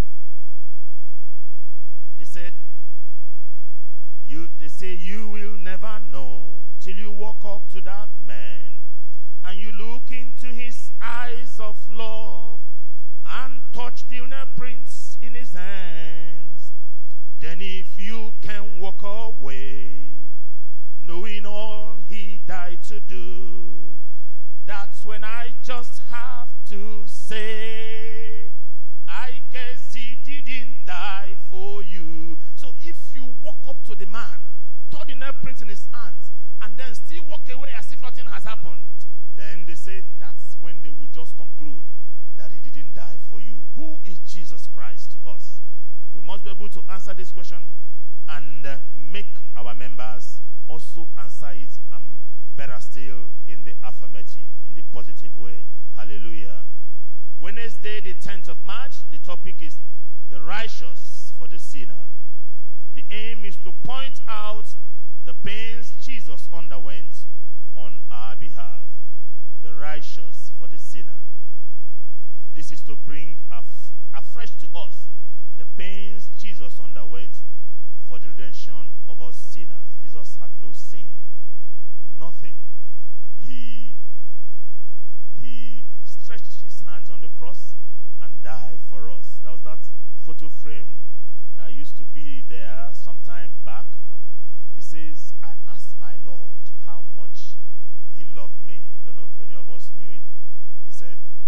they said, you, they say you will never know till you walk up to that man and you look into his eyes of love and touch the nail prints in his hands. Then if you can walk away, knowing all he died to do, that's when I just have to say, I guess he didn't die for you. So if you walk up to the man, touch the nail prints in his hands, and then still walk away as if nothing has happened, then they say that's when they will just conclude that he didn't die for you. Who is Jesus Christ to us? We must be able to answer this question and uh, make our members also answer it, and better still in the affirmative, in the positive way. Hallelujah. Wednesday, the tenth of March, the topic is the righteous for the sinner. The aim is to point out the pains Jesus underwent on our behalf. The righteous for the sinner. This is to bring af afresh to us the pains Jesus underwent for the redemption of us sinners. Jesus had no sin, nothing. He, he stretched his hands on the cross and died for us. There was that photo frame that used to be there sometime back. He says, I asked my Lord how much he loved me. I don't know if any of us knew it. He said,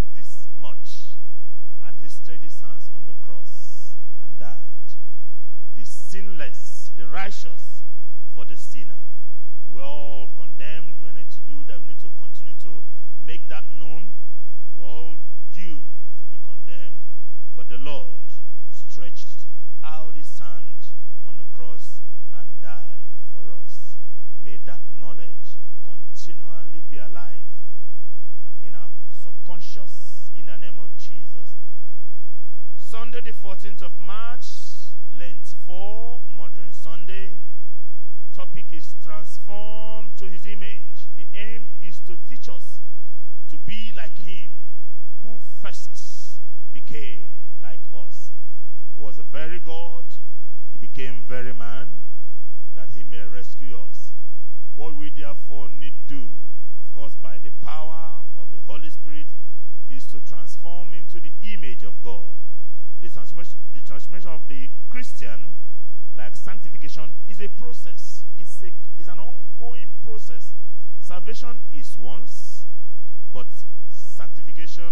sinless, the righteous for the sinner. We're all condemned. We need to do that. We need to continue to make that known. We're all due to be condemned. But the Lord stretched out his hand on the cross and died for us. May that knowledge continually be alive in our subconscious in the name of Jesus. Sunday the fourteenth of March, Lent four, Modern Sunday. Topic is transformed to his image. The aim is to teach us to be like him who first became like us. He was a very God. He became very man that he may rescue us. What we therefore need do, of course, by the power of the Holy Spirit, is to transform into the image of God. The transformation, the transformation of the Christian, like sanctification, is a process. It's, a, it's an ongoing process. Salvation is once, but sanctification,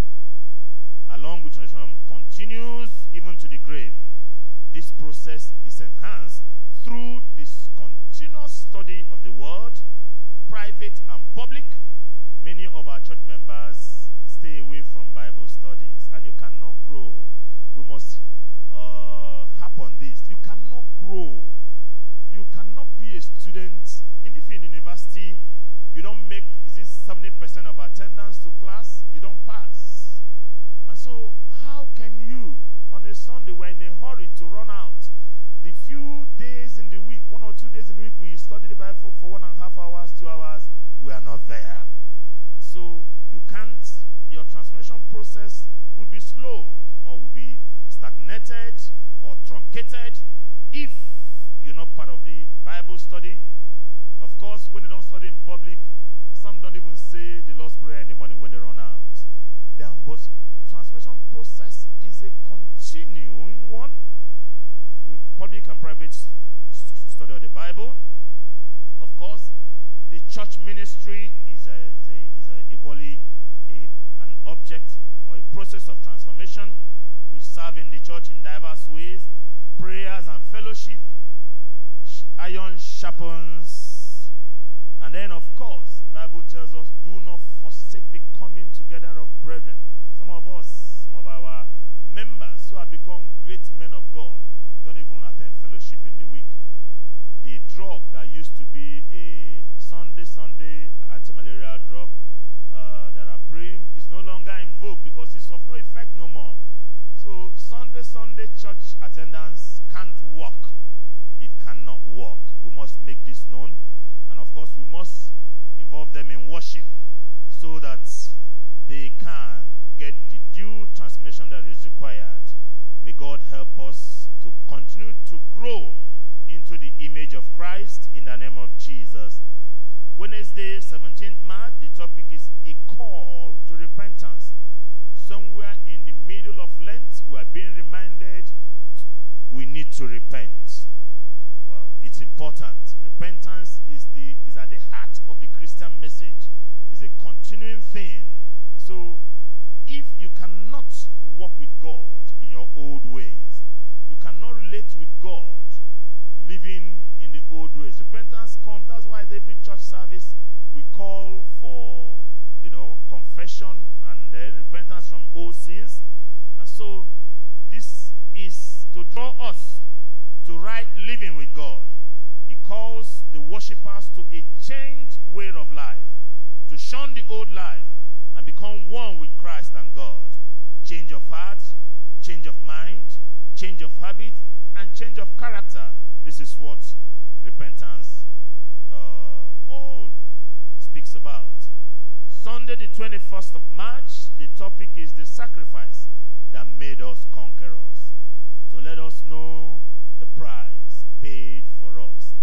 along with transformation, continues even to the grave. This process is enhanced through this continuous study of the Word, private and public. Many of our church members stay away from Bible studies, and you cannot grow. We must uh, harp on this. You cannot grow. You cannot be a student. If in the university, you don't make, is this seventy percent of attendance to class? You don't pass. And so, how can you, on a Sunday, we're in a hurry to run out? The few days in the week, one or two days in the week, we study the Bible for one and a half hours, two hours, we are not there. So, you can't, your transformation process will be slow, or will be stagnated, or truncated, if you're not part of the Bible study. Of course, when they don't study in public, some don't even say the Lord's Prayer in the morning when they run out. The transformation process is a continuing one. With public and private study of the Bible. Of course, the church ministry is a, is a, is a equally a, an object or a process of transformation. We serve in the church in diverse ways. Prayers and fellowship. Iron sharpens. And then, of course, the Bible tells us, do not forsake the coming together of brethren. Some of us, some of our members who have become great men of God, don't even attend fellowship in the week. The drug that used to be a Sunday, Sunday anti-malarial drug, uh, that are praying, is no longer in vogue because it's of no effect no more. So Sunday, Sunday church attendance can't work. It cannot work. We must make this known. And of course, we must involve them in worship so that they can get the due transformation that is required. May God help us to continue to grow into the image of Christ in the name of Jesus. Wednesday, seventeenth March, the topic is a call to repentance. Somewhere in the middle of Lent, we are being reminded we need to repent. Well, it's important. Repentance is the is at the heart of the Christian message. It's a continuing thing. So, if you cannot walk with God in your old ways, you cannot relate with God living in the old ways. Repentance comes. That's why at every church service we call for, you know, confession and then repentance from old sins. And so this is to draw us to right living with God. He calls the worshippers to a changed way of life, to shun the old life and become one with Christ and God. Change of heart, change of mind, change of habit, and change of character. This is what repentance uh, all speaks about. Sunday the twenty-first of March, the topic is the sacrifice that made us conquerors. To let us know the price paid for us.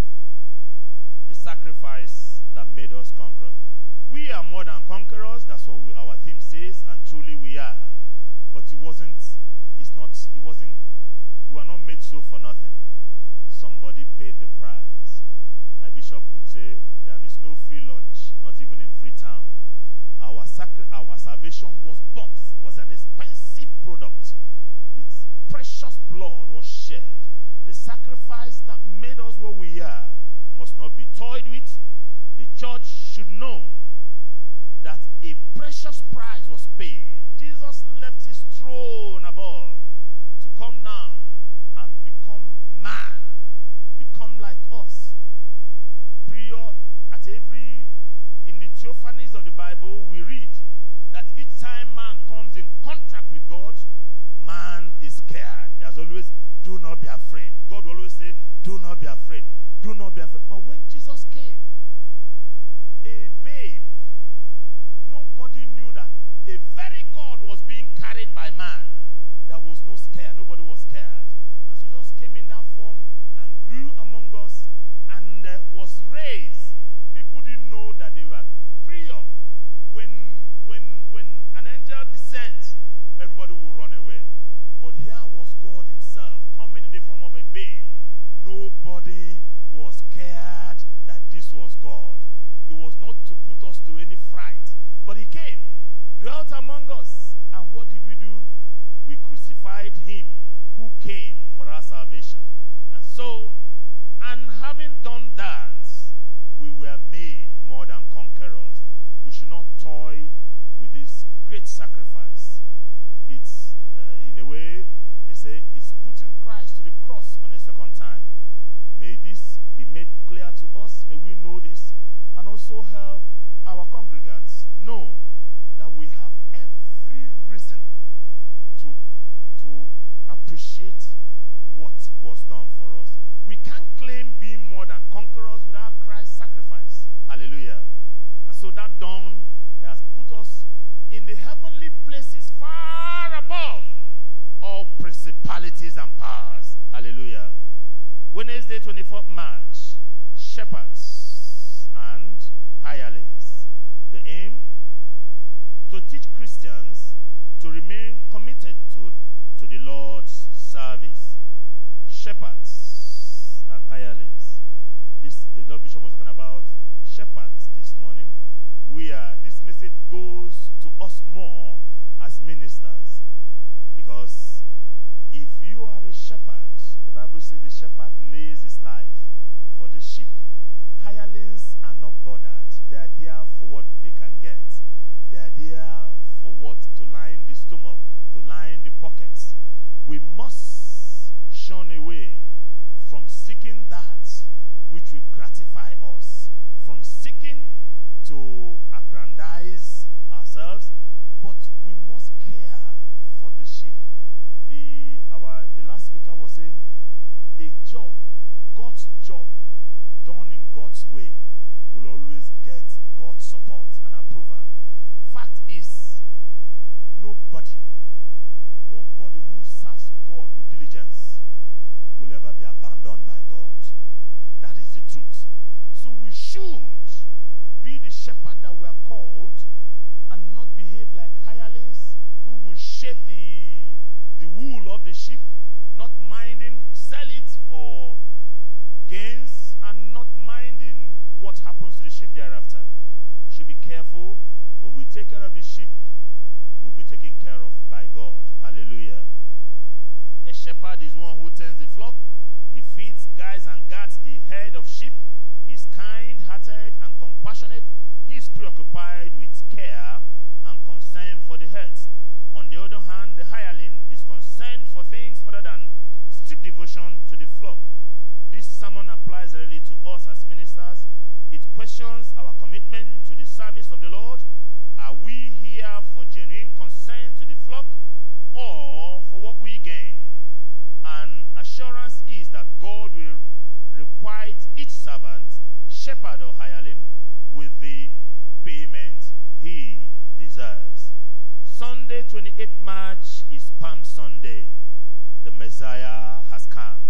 The sacrifice that made us conquerors. We are more than conquerors, that's what we, our theme says, and truly we are. But it wasn't, it's not, it wasn't, we were not made so for nothing. Somebody paid the price. My bishop would say there is no free lunch, not even in Freetown. Our sacri- our salvation was bought, was an expensive product. Its precious blood was shed. The sacrifice that made us what we are must not be toyed with. The church should know that a precious price was paid. Jesus left his throne above to come down and become man, become like us. Prior at every, in the theophanies of the Bible, we read that each time man comes in contact with God, man is scared. There's always, do not be afraid. God will always say, do not be afraid. Do not be afraid. But when Jesus came, a babe, nobody knew that a very God was being carried by man. There was no scare. Nobody was scared. And so Jesus came in that form and grew among us and uh, was raised. People didn't know that they were prior. When, when, when an angel descends, everybody will run away. But here was God himself coming in the form of a babe. Nobody was scared that this was God. It was not to put us to any fright. But he came, dwelt among us. And what did we do? We crucified him who came for our salvation. And so, and having done that, we were made more than conquerors. We should not toy with this great sacrifice. It's, uh, in a way, they say, it's putting Christ to the cross on a second time. May this be made clear to us. May we know this and also help our congregants know that we have every reason to, to appreciate what was done for us. We can't claim being more than conquerors without Christ's sacrifice. Hallelujah. And so that done, he has put us in the heavenly places far above all principalities and powers. Hallelujah. Wednesday, twenty-fourth March, shepherds and hirelings. The aim? To teach Christians to remain committed to, to the Lord's service. Shepherds and hirelings. This, the Lord Bishop was talking about shepherds this morning. We are, this message goes to us more as ministers. Because if you are a shepherd, the Bible says the shepherd lays his life for the sheep. Hirelings are not bothered. They are there for what they can get. They are there for what? To line the stomach, to line the pockets. We must shun away from seeking that which will gratify us, from seeking to aggrandize ourselves, but we must care for the sheep. The, our, the last speaker was saying, a job, God's job, done in God's way, will always get God's support and approval. Fact is, nobody, nobody who serves God with diligence will ever be abandoned by God. That is the truth. So we should be the shepherd that we are called and not behave like hirelings who will shave the, the wool of the sheep, not minding, sell it for gains, and not minding what happens to the sheep thereafter. We should be careful. When we take care of the sheep, we'll be taken care of by God. Hallelujah. A shepherd is one who tends the flock. He feeds, guides, and guards the herd of sheep. He's kind-hearted and compassionate. He's preoccupied with care and concern for the herds. On the other hand, the hireling is concerned for things other than strict devotion to the flock. This sermon applies really to us as ministers. It questions our commitment to the service of the Lord. Are we here for genuine concern to the flock or for what we gain? An assurance is that God will requite each servant, shepherd or hireling, with the payment he deserves. Sunday, twenty-eighth March is Palm Sunday. The Messiah has come.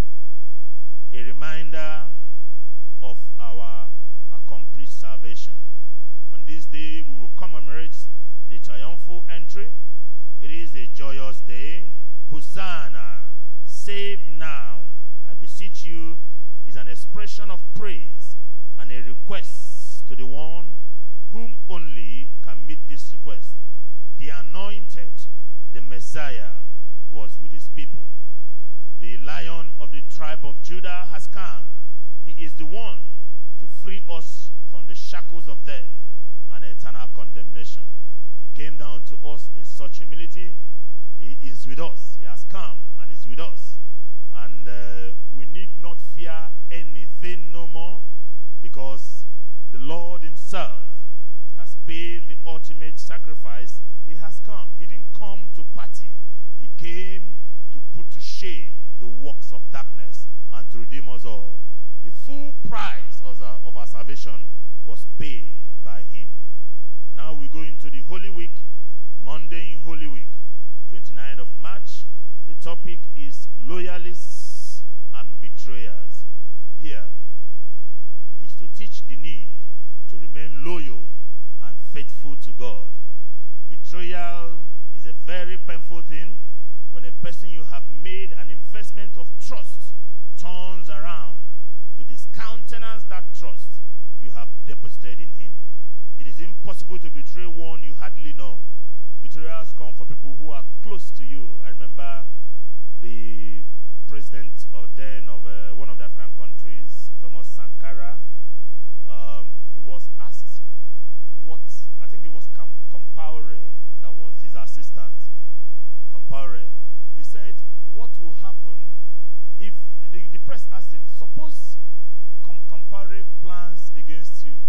A reminder of our accomplished salvation. On this day, we will commemorate the triumphal entry. It is a joyous day. Hosanna, save now, I beseech you, is an expression of praise and a request to the one whom only can meet this request. The anointed, the Messiah, was with his people. The Lion of the tribe of Judah has come. He is the one to free us from the shackles of death and eternal condemnation. He came down to us in such humility. He is with us. He has come and is with us. And uh, we need not fear anything no more, because the Lord himself has paid the ultimate sacrifice. He has come. He didn't come to party. He came to put to shame the works of darkness and to redeem us all. The full price of our, of our salvation was paid by him. Now we go into the Holy Week, Monday in Holy Week, twenty-ninth of March. The topic is loyalists and betrayers. Here is to teach the need to remain loyal and faithful to God. Betrayal is a very painful thing when a person you have made an investment of trust turns around to discountenance that trust you have deposited in him. It is impossible to betray one you hardly know. Betrayals come from people who are close to you. I remember the president or then of uh, one of the African countries, Thomas Sankara. Um, he was asked what, I think it was Camp Compaore that was his assistant. Compaore. He said, what will happen if, the, the press asked him, suppose Com Compaore plans against you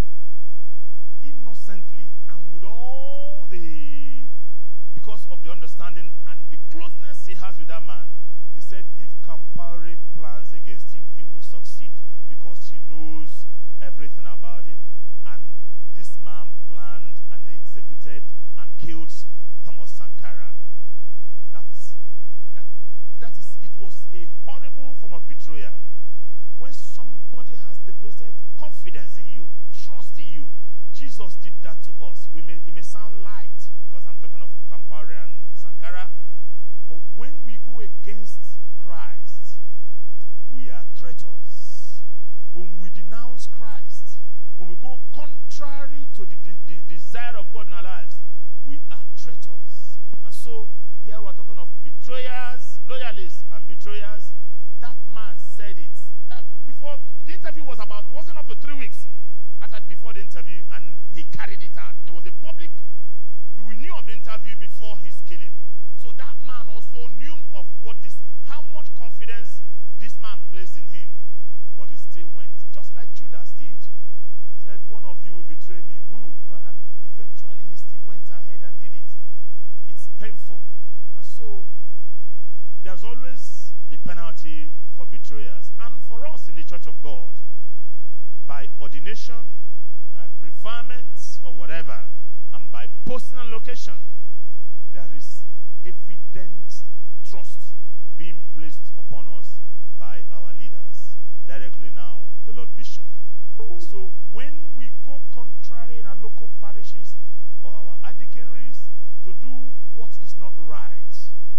innocently and with all the, because of the understanding and the closeness he has with that man. He said, if Compaore plans against him, he will succeed because he knows everything about him. And this man planned and executed and killed Thomas Sankara. That's, that, that is, it was a horrible form of betrayal. When somebody has deposited confidence in you, trust in you, Jesus did that to us. We may, it may sound light because I'm talking of Compaore and Sankara, but when we go against Christ, we are traitors. When we denounce Christ, when we go contrary to the, the, the desire of God in our lives, we are traitors. And so here we're talking of betrayers, loyalists and betrayers. That man said it. That before the interview was about, it wasn't up to three weeks. I said before the interview, and he carried it out. There was a public, we knew of the interview before his killing. So that man also knew of what this, how much confidence this man placed in him. But he still went, just like Judas did. Said, one of you will betray me. Who? Well, and eventually he still went ahead and did it. It's painful. And so there's always the penalty for betrayers. And for us in the Church of God, by ordination, by preferment, or whatever, and by posting and location, there is evident trust being placed upon us by our leaders. Directly now, the Lord Bishop. So when we go contrary in our local parishes or our deaconries to do what is not right,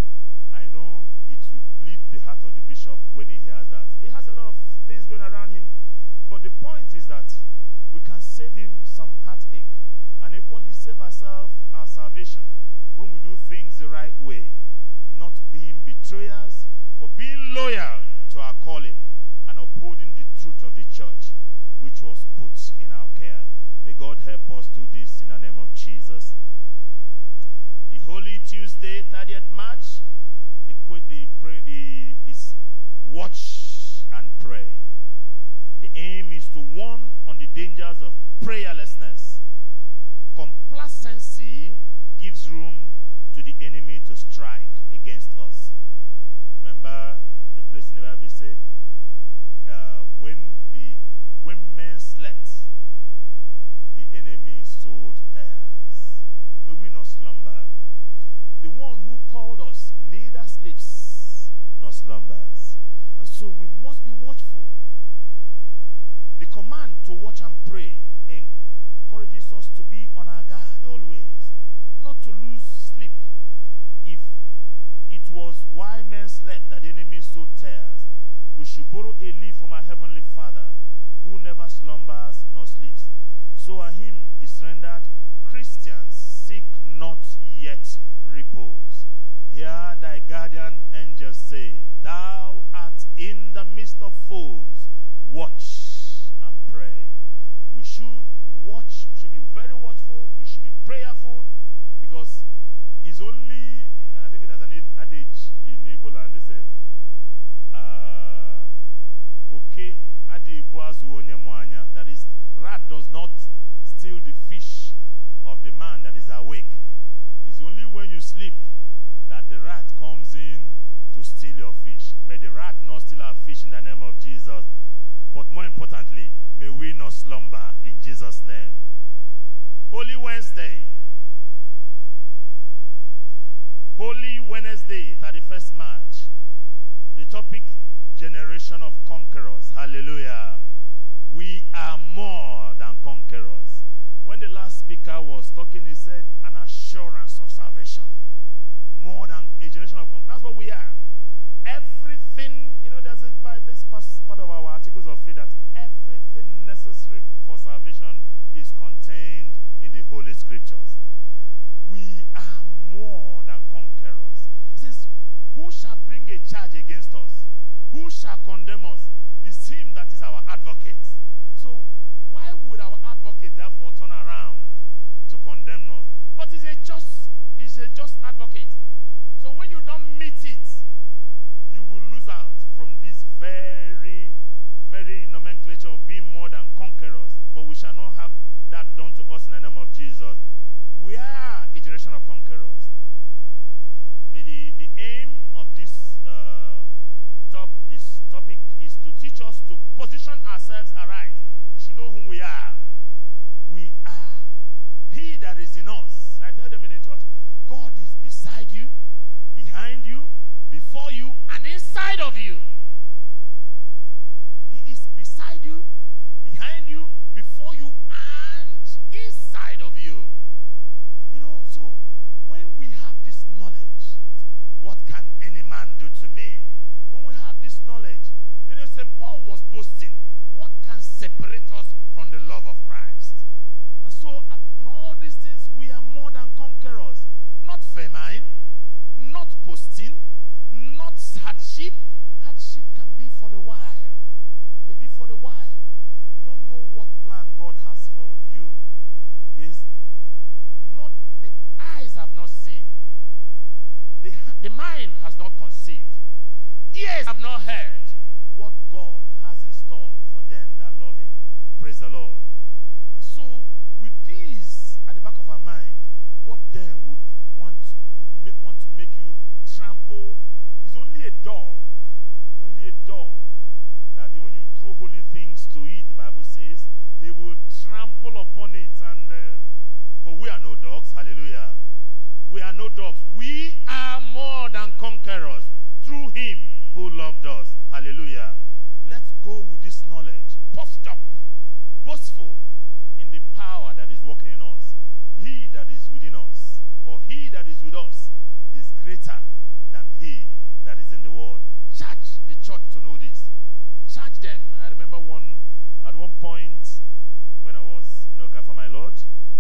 I know it will bleed the heart of the bishop when he hears that. He has a lot of things going around him, but the point is that we can save him some heartache and equally save ourselves our salvation when we do things the right way, not being betrayers, but being loyal to our calling and upholding the truth of the church which was put in our care. May God help us do this in the name of Jesus. The Holy Tuesday, thirtieth March, the, the, the, is watch and pray. The aim is to warn on the dangers of prayerlessness. Complacency gives room to the enemy to strike against us. Remember the place in the Bible said, uh, when the when men slept, the enemy sowed tares. May we not slumber. The one who called us neither sleeps nor slumbers. And so we must be watchful. The command to watch and pray encourages us to be on our guard always, not to lose sleep. If it was while men slept that the enemy sowed tares, we should borrow a leaf from our Heavenly Father, who never slumbers nor sleeps. So a hymn is rendered, Christians seek not yet repose. Hear thy guardian angels say, Thou art in the midst of foes. Watch and pray. We should watch. We should be very watchful. We should be prayerful, because it's only, I think there's an adage in Igbo land, they say, uh, okay, that is, rat does not steal the fish of the man that is awake. It's only when you sleep that the rat comes in to steal your fish. May the rat not steal our fish in the name of Jesus. But more importantly, may we not slumber in Jesus' name. Holy Wednesday. Holy Wednesday, thirty-first March. The topic, generation of conquerors. Hallelujah. We are more than conquerors. When the last speaker was talking, he said an assurance of salvation. More than a generation of conquerors. That's what we are. Everything, you know, there's a, by this part of our articles of faith that everything necessary for salvation is contained in the Holy Scriptures. We are more than conquerors. It says, who shall bring a charge against us? Who shall condemn us? It's him that is our advocate. So why would our advocate therefore turn around to condemn us? But he's a just, he's a just advocate. So when you don't meet it, you will lose out from this very, very nomenclature of being more than conquerors. But we shall not have that done to us in the name of Jesus. We are a generation of conquerors. But the, the aim of this, uh, top, this topic is to teach us to position ourselves aright. We should know whom we are. We are he that is in us. I tell them in the church, God is beside you, behind you, before you, and inside of you. He is beside you, behind you, before you, and inside of you. You know, so when we have this knowledge, what can any man do to me? When we have this knowledge, then Saint Paul was boasting, what can separate us from the love of Christ? And so in all these things, we are more than conquerors. Not famine, not posting, not hardship. Hardship can be for a while. Maybe for a while. You don't know what plan God has for you. Yes? Not the eyes have not seen. The, the mind has not conceived. Ears have not heard what God has in store for them that love him. Praise the Lord. And so, with these at the back of our mind, what then would want would make, want to make you trample is only a dog. It's only a dog that when you throw holy things to it, the Bible says, he will trample upon it. And uh, but we are no dogs. Hallelujah. We are no dogs. We are more than conquerors through him who loved us. Hallelujah. Let's go with this knowledge, puffed up, boastful in the power that is working in us. He that is within us, or he that is with us, is greater than he that is in the world. Charge the church to know this. Charge them. I remember one at one point when I was in Oka for my Lord,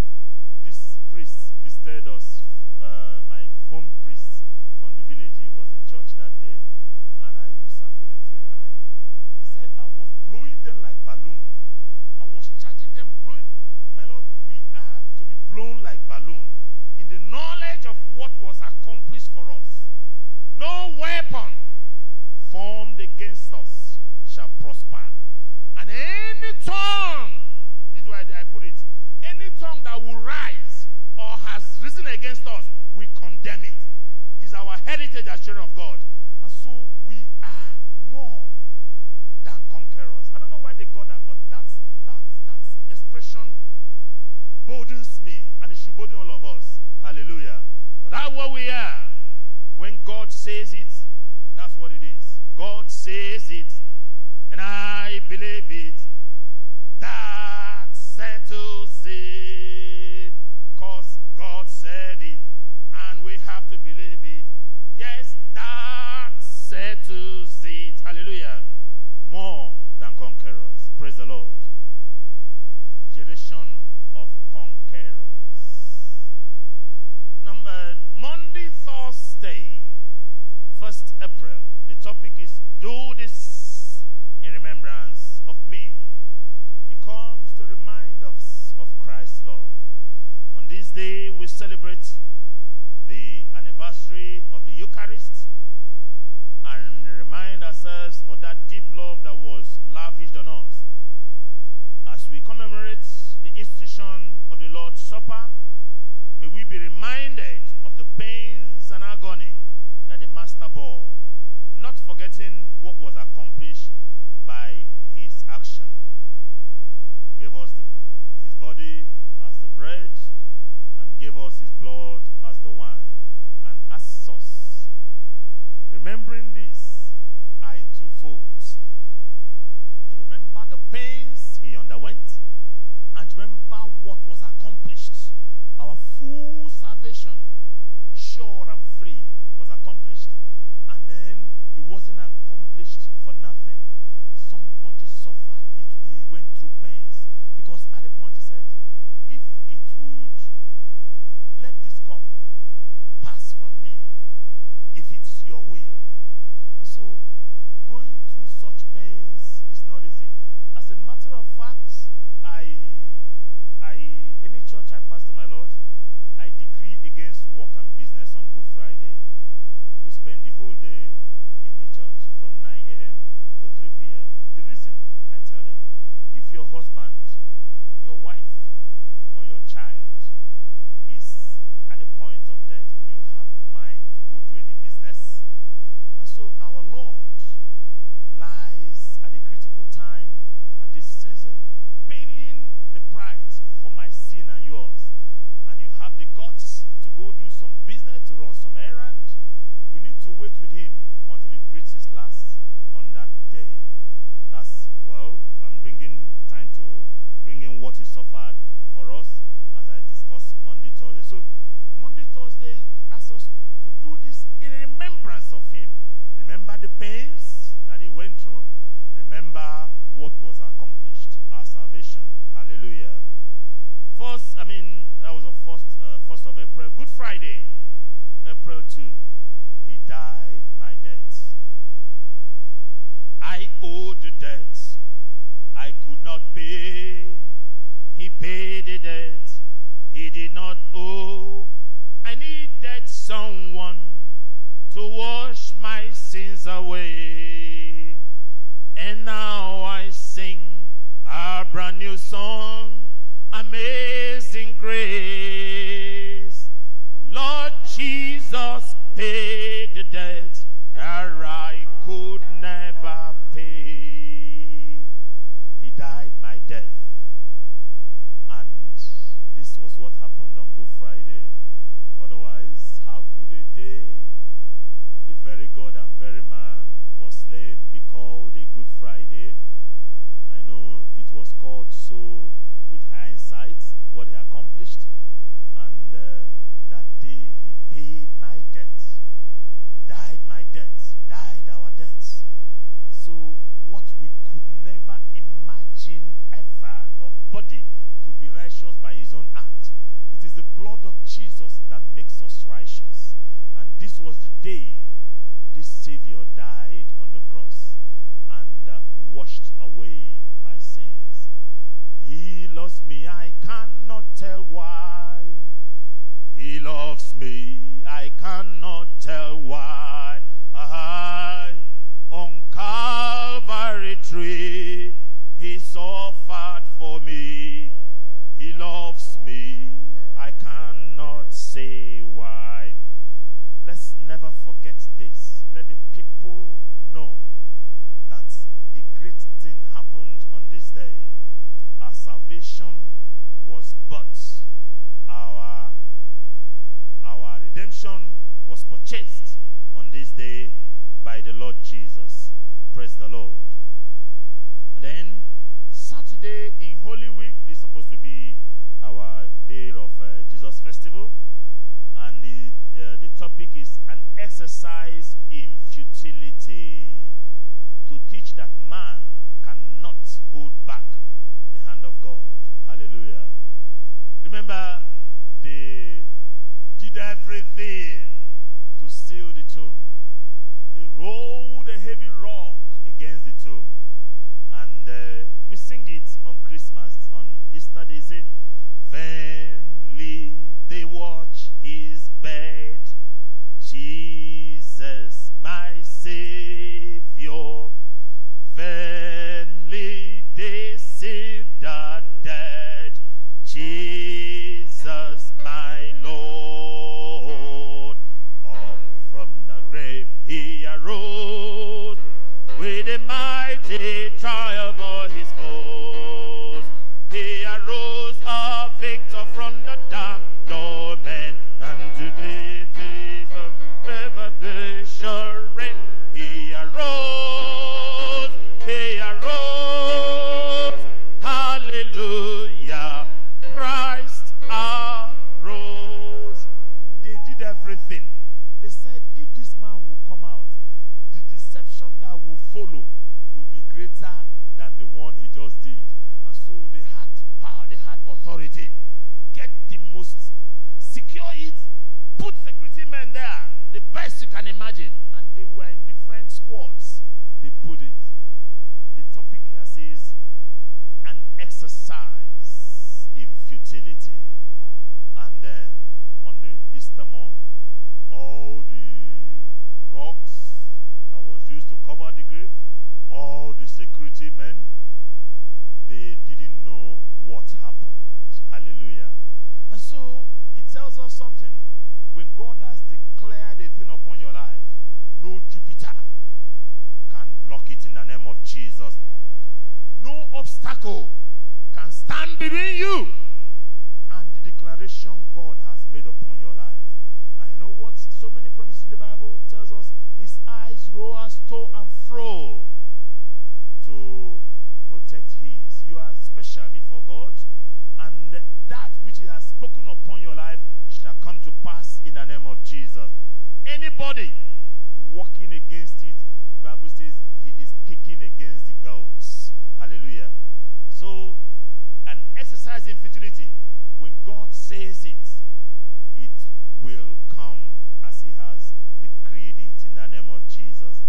this priest visited us. Uh, my home priest from the village, he was in church that day, and I used Psalm twenty-three. I, he said I was blowing them like balloon. I was charging them, blowing. My Lord, we are to be blown like balloon in the knowledge of what was accomplished for us. No weapon formed against us shall prosper, and any tongue, this is why I put it, any tongue that will rise or has risen against us, we condemn it. It's our heritage as children of God. And so we are more than conquerors. I don't know why they got that, but that's, that, that expression boldens me, and it should bolden all of us. Hallelujah. But that's what we are. When God says it, that's what it is. God says it, and I believe it. That settles it. Because God said it, and we have to believe it. Yes, that settles it. Hallelujah. More than conquerors. Praise the Lord. Generation of conquerors. Number, Monday, Thursday, first April. The topic is do this in remembrance of me. It comes to remind us of Christ's love. On this day, we celebrate the anniversary of the Eucharist and remind ourselves of that deep love that was lavished on us. As we commemorate the institution of the Lord's Supper, may we be reminded of the pains and agony that the Master bore, not forgetting what was accomplished by his action. He gave us the, his body as the bread and gave us his blood as the wine. And asks us, remembering this are in two folds. To remember the pains he underwent and remember what was accomplished. Our full salvation, sure and free, was accomplished, and then it wasn't accomplished for nothing. Somebody suffered, it, he went through pains. Because at the point he said, if it would, let this cup pass from me, if it's your will. And so, going through such pains is not easy. As a matter of fact, I, I, any church I pastor, my Lord, I decree against work and business on Good Friday. We spend the whole day in the church from nine A M to three P M The reason, I tell them, if your husband, your wife, or your child is at the point of death, would you have mind to go do any business? And so our Lord lies at a critical time at this season, paying the price for my sin and yours. And you have the guts to go do some business, to run some errand. We need to wait with him until he breathes his last on that day. That's, well, I'm bringing time to bring in what he suffered for us as I discuss Monday, Thursday. So Monday, Thursday asks us to do this in remembrance of him. Remember the pains that he went through. Remember what was accomplished, our salvation. Hallelujah. First, I mean, that was the first, uh, first of April. Good Friday, April second. He died my debts. I owed the debts I could not pay. He paid the debt he did not owe. I needed someone to wash my sins away. And now I sing a brand new song, Amazing Grace. Lord Jesus paid the debt that I could never pay. He died my death. And this was what happened on Good Friday. Otherwise, how could a day the very God and very man was slain be called a Good Friday? I know it was called so with hindsight, what he accomplished. And uh, that day he paid my debts. He died my debts. He died our debts. And so what we could never imagine ever, nobody could be righteous by his own act. It is the blood of Jesus that makes us righteous. And this was the day this Savior died on the cross and uh, washed away my sins. He loves me, I cannot tell why. He loves me, I cannot tell why. I, on Calvary tree, he suffered for me. He loves me, I cannot say why. Let's never forget this. Let the people know that a great thing happened on this day. Our salvation was bought. Our, our redemption was purchased on this day by the Lord Jesus. Praise the Lord. And then Saturday in Holy Week, this is supposed to be our day of uh, Jesus Festival. And the, uh, the topic is an exercise in futility, to teach that man cannot hold back the hand of God. Hallelujah. Remember, they did everything everything to seal the tomb. They rolled a heavy rock against the tomb. And uh, we sing it on Christmas. On Easter, they say, vainly they watch his bed, Jesus, my Savior. Vainly they see the dead, Jesus, my Lord. Up from the grave he arose with a mighty triumph of his foes. He arose a victor from the dark domain, and today Jesus forever they shall reign. He arose, he arose, hallelujah, Christ arose. They did everything. They said if this man will come out, the deception that will follow will be greater than the one he just did. And so they had power, they had authority. Get the most, secure it, put security men there, the best you can imagine. And they were in different squads. They put it. The topic here says, an exercise in futility. And then, on the Easter morn, all the rocks that was used to cover the grave, all the security men, they didn't know what happened. Hallelujah. And so, it tells us something. When God has declared a thing upon your life, no Jupiter can block it in the name of Jesus. No obstacle can stand between you and the declaration God has made upon your life. And you know what? So many promises in the Bible tells us his eyes roll us to and fro to protect his. You are special before God, and that which he has spoken upon your life shall come to pass in the name of Jesus. Anybody walking against it, the Bible says he is kicking against the goats. Hallelujah. So, an exercise in futility, when God says it, it will come as he has decreed it in the name of Jesus.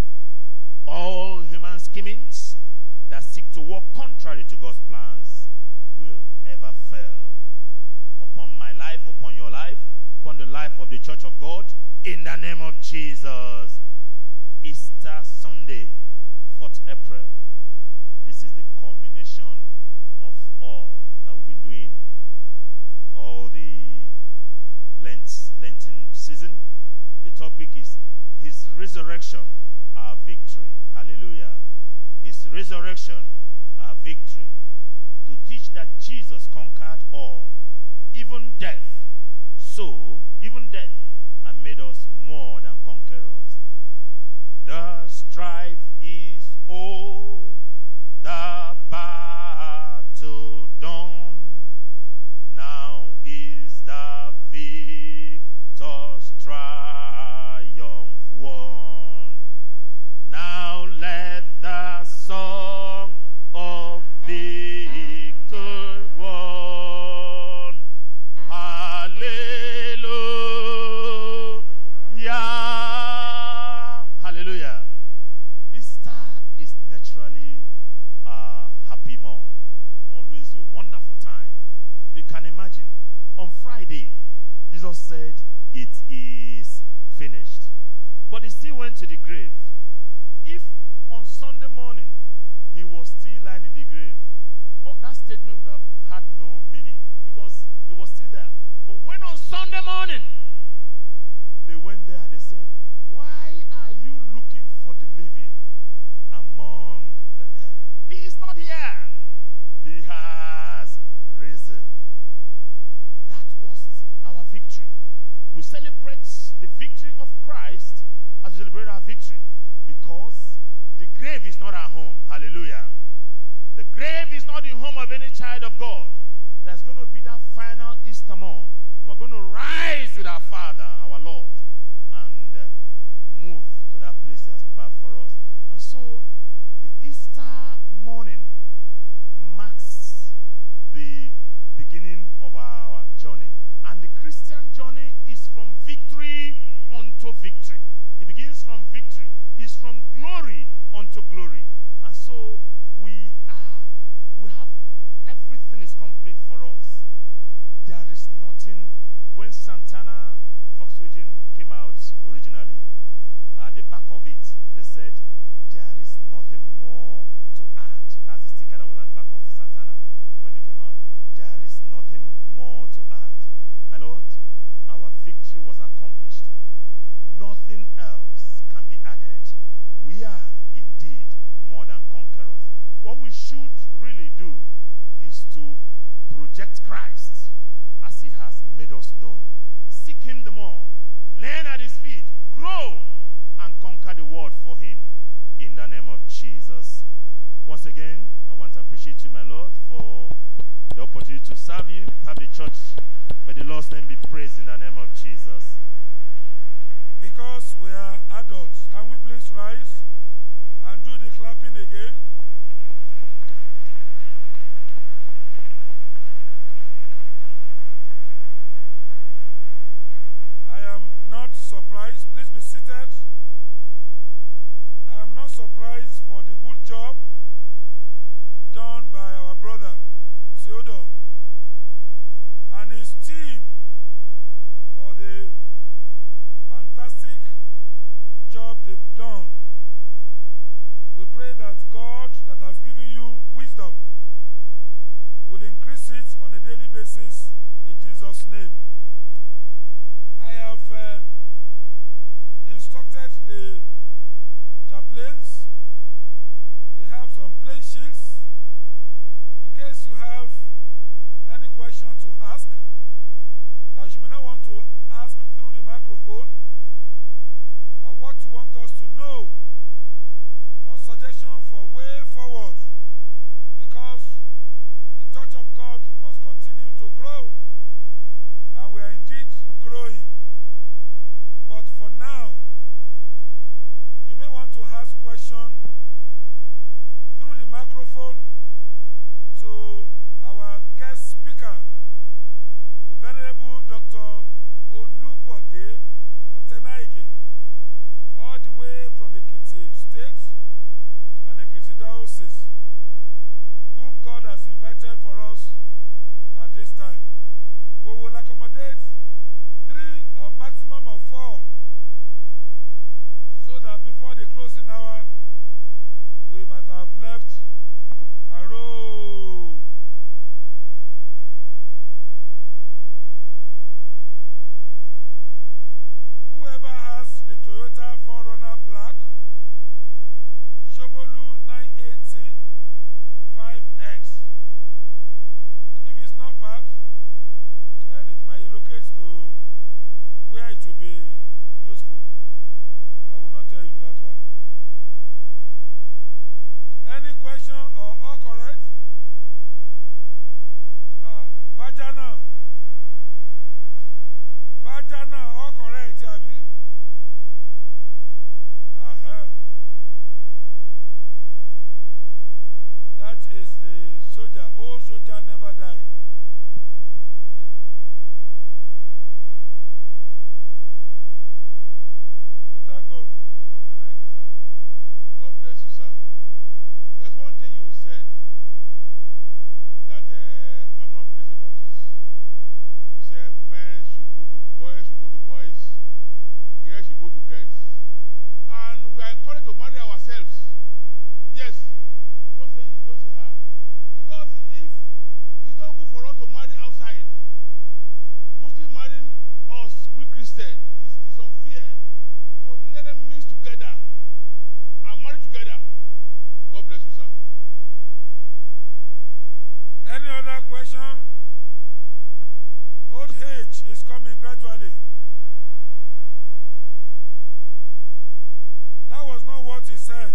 All human schemings that seek to work contrary to God's plans will ever fail. Upon my life, upon your life, upon the life of the Church of God, in the name of Jesus. Easter Sunday, fourth April. This is the culmination of all that we've been doing, all the Lent, Lenten season. The topic is his resurrection, our victory. Hallelujah. His resurrection, our victory. To teach that Jesus conquered all, even death. So, even death, and made us more than conquerors. The strife is over, the battle done. Now is the victor's triumph won. Now let the song of victory won. Hallelujah. Hallelujah. Easter is naturally a happy morn. Always a wonderful time. You can imagine, on Friday, Jesus said, it is finished. But he still went to the grave. If on Sunday morning, he was still lying in the grave, oh, that statement would have had no meaning because he was still there. But when on Sunday morning, they went there, they said, why are you looking for the living among the dead? He is not here. He has risen. That was our victory. We celebrate the victory of Christ as we celebrate our victory because the grave is not our home. Hallelujah. The grave is not the home of any child of God. There's going to be that final Easter morn. We're going to rise with our Father, our Lord, and uh, move to that place He has prepared for us. And so, the Easter morning marks the beginning of our journey. And the Christian journey is from unto victory. It begins from victory. It's from glory unto glory. And so we are, we have, everything is complete for us. There is nothing. When Santana Volkswagen came out originally, at the back of it, they said, there is nothing more to add. That's the sticker that was at the back of Santana when they came out. There is nothing more to add. My Lord, our victory was accomplished. Nothing else can be added. We are indeed more than conquerors. What we should really do is to project Christ as he has made us know. Seek him the more. Learn at his feet. Grow and conquer the world for him. In the name of Jesus. Once again, I want to appreciate you, my Lord, for the opportunity to serve you. Have the church. May the Lord's name be praised in the name of Jesus. Because we are adults, can we please rise and do the clapping again? I am not surprised. Please be seated. I am not surprised for the good job done by our brother Theodore and his team for the fantastic job they've done. We pray that God that has given you wisdom will increase it on a daily basis in Jesus' name. I have uh, instructed the chaplains. They have some plain sheets in case you have any question to ask that you may not want to ask through the microphone, or what you want us to know, or suggestion for way forward, because the Church of God must continue to grow, and we are indeed growing. But for now, you may want to ask questions through the microphone to our guest speaker, the Venerable Doctor Olubode Otenaike, all the way from Ekiti State and Ekiti Diocese, whom God has invited for us at this time. We will accommodate three or maximum of four, so that before the closing hour, we might have left a row. Whoever has the Toyota four runner Black, Shomolu nine eighty five X, if it's not parked, then it might relocate to where it will be useful. I will not tell you that one. Any question or all correct? Uh, Vagina. Vagina, all correct, Abby? Uh-huh. That is the soldier. Old soldier never die. We thank God. God bless you, sir. There's one thing you said that uh, I'm not pleased about it. You said men should go to boys, should go to boys, girls should go to girls. And we are encouraged to marry ourselves. Yes. Don't say don't say her. Because if it's not good for us to marry outside, Muslim marrying us, we Christian, is is unfair. So let them mix together and marry together. God bless you, sir. Any other question? Old age is coming gradually. That was not what he said.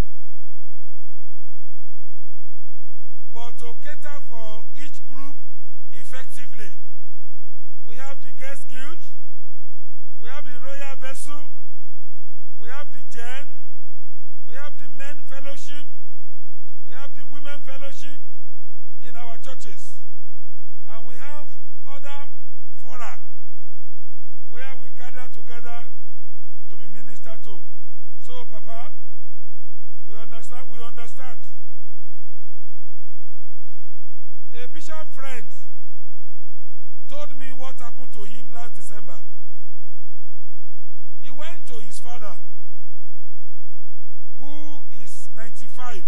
But to cater for each group effectively, we have the Guest Guild, we have the Royal Vessel, we have the Gen, we have the Men Fellowship, we have the Women Fellowship in our churches, and we have other fora where we gather together potato. So, Papa, we understand. We understand. A bishop friend told me what happened to him last December. He went to his father, who is ninety-five,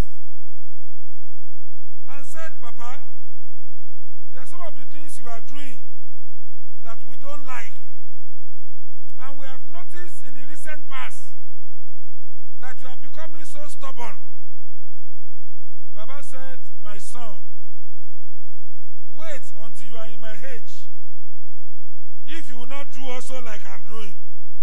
and said, Papa, there are some of the things you are doing that we don't like. And we have noticed in the recent past that you are becoming so stubborn. Baba said, my son, wait until you are in my age. If you will not do also like I'm doing.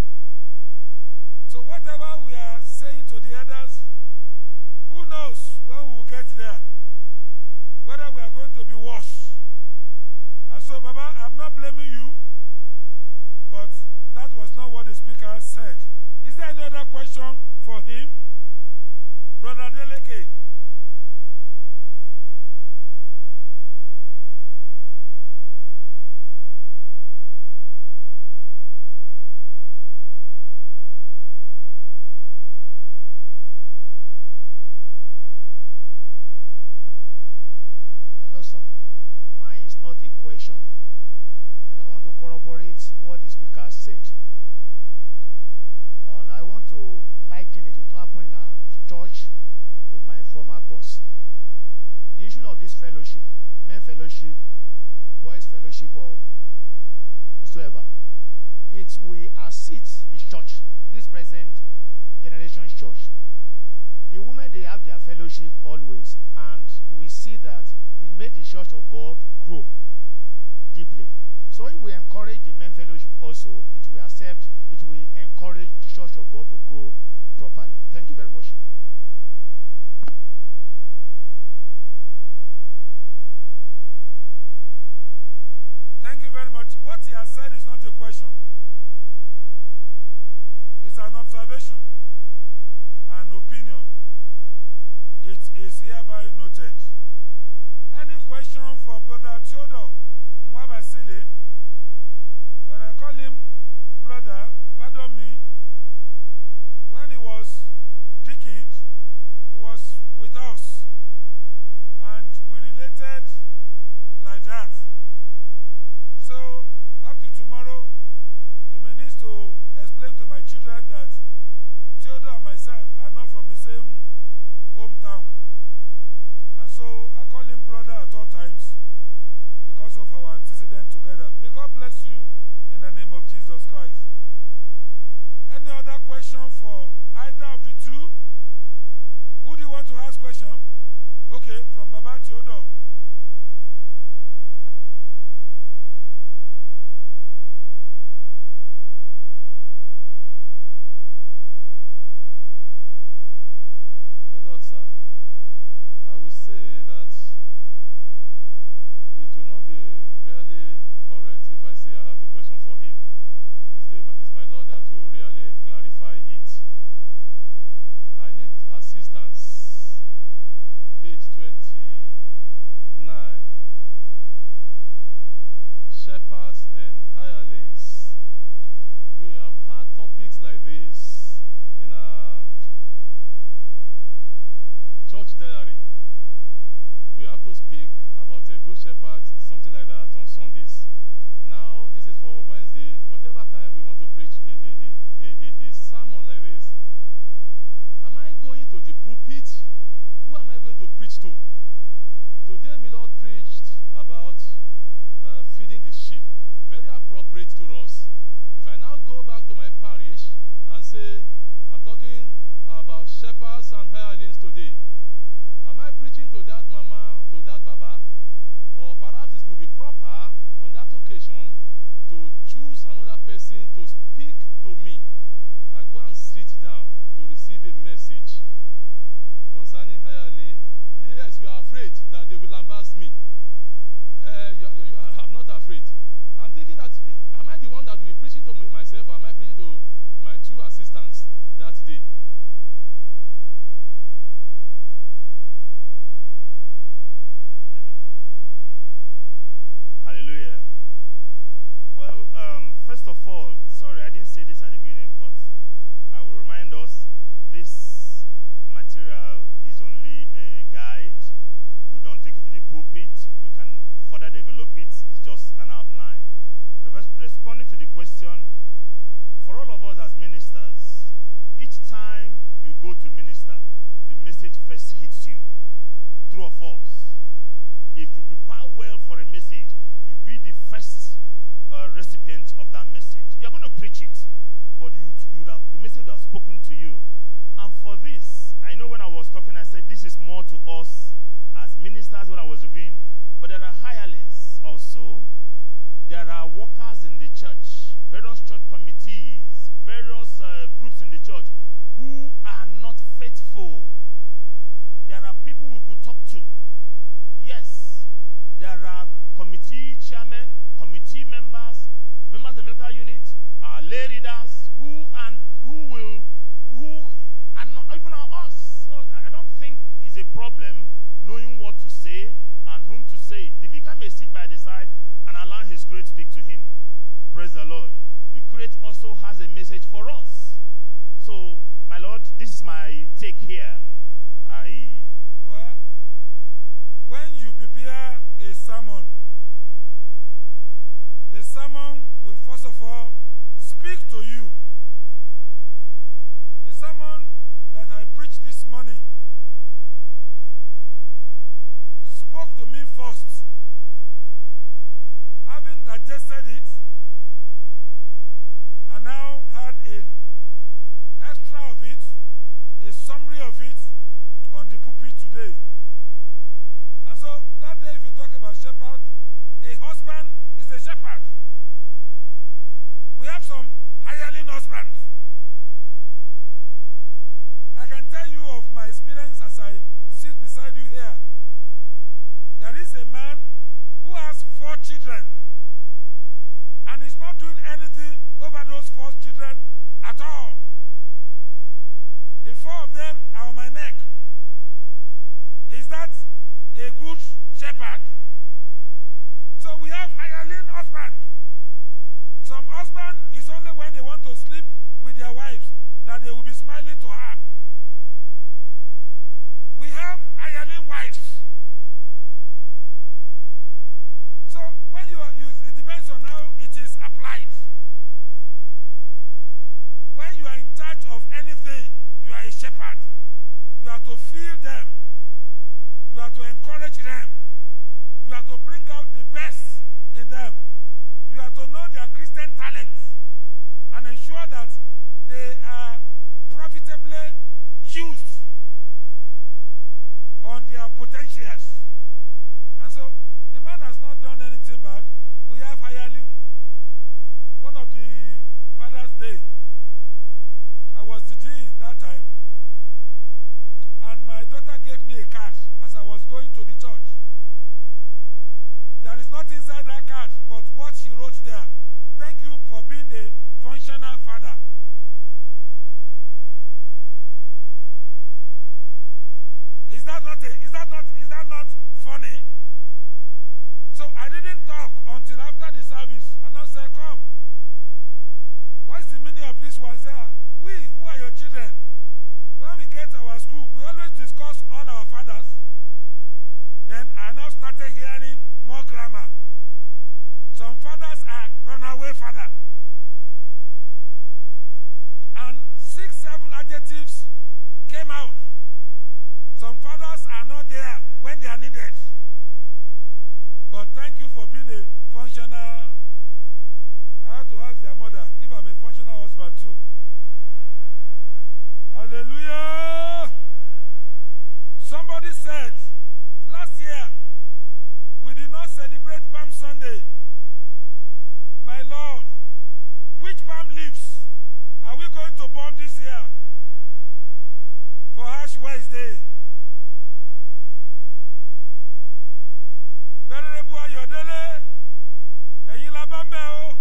So whatever we are saying to the others, who knows when we will get there, whether we are going to be worse. And so, Baba, I'm not blaming you, but that was not what the speaker said. Is there any other question for him? Brother Deleke. Hello, sir. Mine is not a question. I just want to corroborate what the speaker said. And I want to liken it with what happened in our church with my former boss. The issue of this fellowship, men fellowship, boys fellowship, or whatsoever, it's we assist the church, this present generation church. The women, they have their fellowship always, and we see that it made the church of God grow deeply. So if we encourage the men fellowship also, it will accept, it will encourage the church of God to grow properly. Thank you very much. Thank you very much. What he has said is not a question. It's an observation, an opinion. It is hereby noted. Any question for Brother Theodore Mwabasile? When I call him brother, pardon me, when he was deacon, he was with us. And we related like that. So, up to tomorrow, you may need to explain to my children that Theodore and myself are not from the same hometown. And so, I call him brother at all times because of our antecedent together. May God bless you in the name of Jesus Christ. Any other question for either of the two? Who do you want to ask question? Okay, from Baba Theodore. My Lord, sir, I would say that it will not be really correct if I say I have the question for him. It's, the, it's my Lord that will really clarify it. I need assistance. Page twenty-nine. Shepherds and hirelings. We have had topics like this in our church diary. We have to speak about a good shepherd, something like that, on Sundays. Now, this is for Wednesday. Whatever time we want to preach a, a, a, a, a sermon like this, am I going to the pulpit? Who am I going to preach to? Today, my Lord preached about uh, feeding the sheep. Very appropriate to us. If I now go back to my parish and say, I'm talking about shepherds and hirelings today, am I preaching to that mama, to that baba? Or perhaps it will be proper on that occasion to choose another person to speak to me. I go and sit down to receive a message concerning hireling. Yes, you are afraid that they will lambast me. Uh, you, you, you, I'm not afraid. I'm thinking that, am I the one that will be preaching to me, myself, or am I preaching to my two assistants that day? Hallelujah. Well, um, first of all, sorry, I didn't say this at the beginning, but I will remind us this material is only a guide. We don't take it to the pulpit. We can further develop it. It's just an outline. Responding to the question, for all of us as ministers, each time you go to minister, the message first hits you. True or false? If you prepare well for a message, you be the first uh, recipient of that message. You're going to preach it, but you, you would have, the message would have spoken to you. And for this, I know when I was talking, I said this is more to us as ministers, what I was reviewing, but there are hirelings also. There are workers in the church, various church committees, various uh, groups in the church who are not faithful. There are people we could talk to. Yes, there are committee chairmen, committee members, members of the local unit, our lay leaders, who and who will, who and even us. So I don't think it's a problem knowing what to say and whom to say. The vicar may sit by the side and allow his crate speak to him. Praise the Lord. The crate also has a message for us. So, my Lord, this is my take here. I Well, when you prepare a sermon, the sermon will first of all speak to you. The sermon that I preached this morning spoke to me first. Having digested it, I now had a extra of it, a summary of it on the pulpit today. And so that day, if you talk about shepherd, a husband is a shepherd. We have some hireling husbands. I can tell you of my experience as I sit beside you here. There is a man who has four children, and he's not doing anything over those four children at all. The four of them are on my neck. Is that a good shepherd? So we have hireling husband. Some husband is only when they want to sleep with their wives that they will be smiling to her. We have hireling wives. So when you are used, it depends on how it is applied. When you are in charge of anything, you are a shepherd. You have to feel them. You have to encourage them. You have to bring out the best in them. You have to know their Christian talents and ensure that they are profitably used on their potentials. And so the man has not done anything bad. We have hireling. One of the Father's Day, I was the dean that time, and my daughter gave me a card as I was going to the church. There is nothing inside that card but what she wrote there. Thank you for being a functional father. Is that not a, is that not is that not funny? So I didn't talk until after the service, and I said, "Come. What's the meaning of this one?" I said, "We who are your children, when we get to our school, we always discuss all our fathers. Then I now started hearing more grammar. Some fathers are runaway father. And six, seven adjectives came out. Some fathers are not there when they are needed. But thank you for being a functional." I have to ask their mother if I'm a functional husband too. Hallelujah. Somebody said, last year, we did not celebrate Palm Sunday. My Lord, which palm leaves are we going to burn this year for Ash Wednesday? Venerable Ayodele, Eyin Labambe o.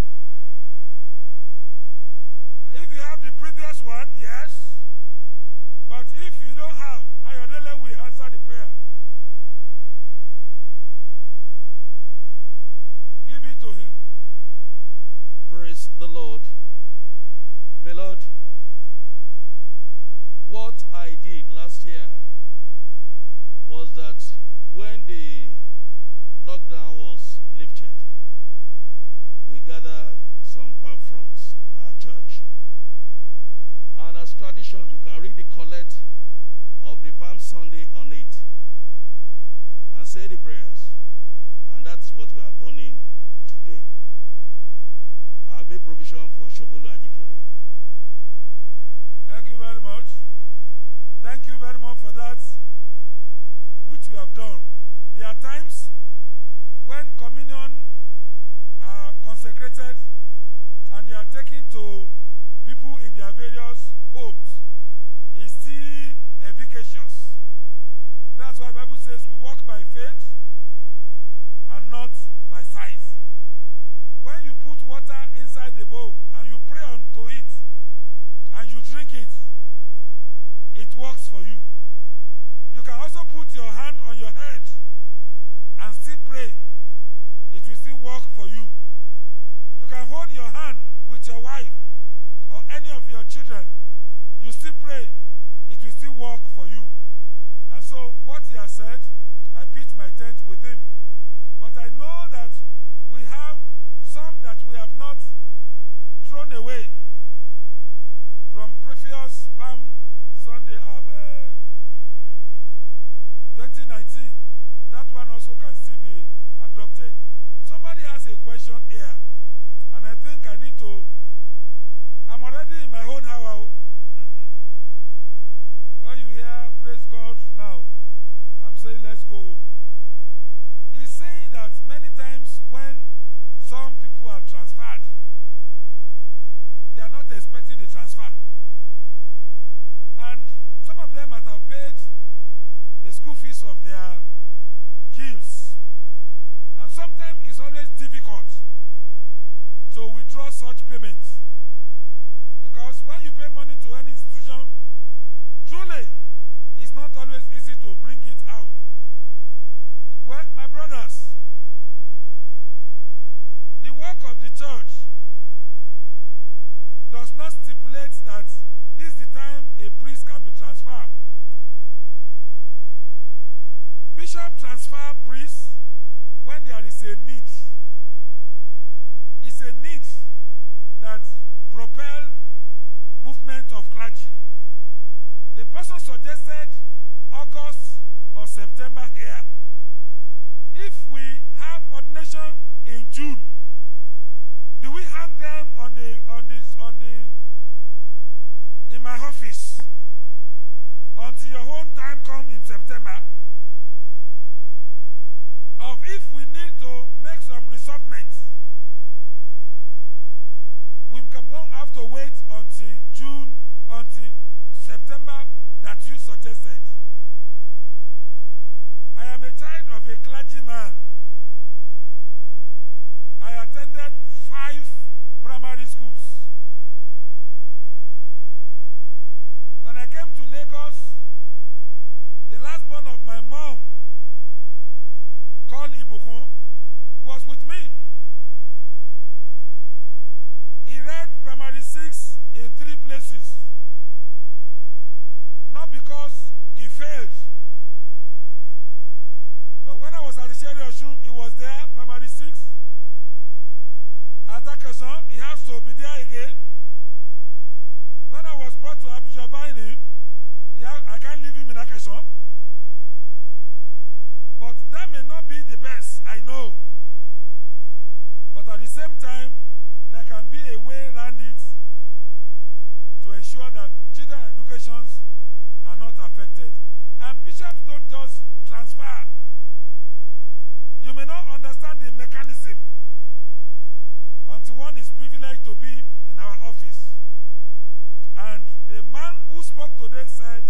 If you have the previous one, yes. But if you don't have, Ayodele will answer the prayer. Give it to him. Praise the Lord. My Lord, last year was that when the lockdown was lifted, we gathered some palm fronds in our church. And as tradition, you can read the collect of the Palm Sunday on it and say the prayers. And that's what we are burning today. I've made provision for Shobolu Ajikere. Thank you very much. Thank you very much for that, which we have done. There are times when communion are consecrated and they are taken to people in their various homes. It's still efficacious. That's why the Bible says we walk by faith and not by sight. When you put water inside the bowl and you pray unto it and you drink it, it works for you. You can also put your hand on your head and still pray. It will still work for you. You can hold your hand with your wife or any of your children. You still pray. It will still work for you. And so what he has said, I pitched my tent with him. But I know that we have some that we have not thrown away from previous Palm Sunday of uh, twenty nineteen. That one also can still be adopted. Somebody has a question here, and I think I need to. I'm already in my own house. When you hear praise God now, I'm saying let's go home. He's saying that many times when some people are transferred, they are not expecting the transfer. And some of them might have paid the school fees of their kids. And sometimes it's always difficult to withdraw such payments. Because when you pay money to any institution, truly, it's not always easy to bring it out. Well, my brothers, the work of the church does not stipulate that this is the time a priest can be transferred. Bishop transfer priests when there is a need. It's a need that propel movement of clergy. The person suggested August or September here. If we have ordination in June, do we hang them on the on this on the in my office until your own time come in September? Or if we need to make some resolvements, we won't have to wait until June, until September that you suggested. I am a child of a clergyman. I attended five primary schools. When I came to Lagos, the last born of my mom, called Ibukun, was with me. He read primary six in three places. Not because he failed. But when I was at the Sherry Oshun, he was there, primary six. At Akasan, he has to be there again. When I was brought to Abijabani, I can't leave him in Akasan. But that may not be the best, I know. But at the same time, there can be a way around it to ensure that children educations are not affected. And bishops don't just transfer. You may not understand the mechanism until one is privileged to be in our office. And the man who spoke today said,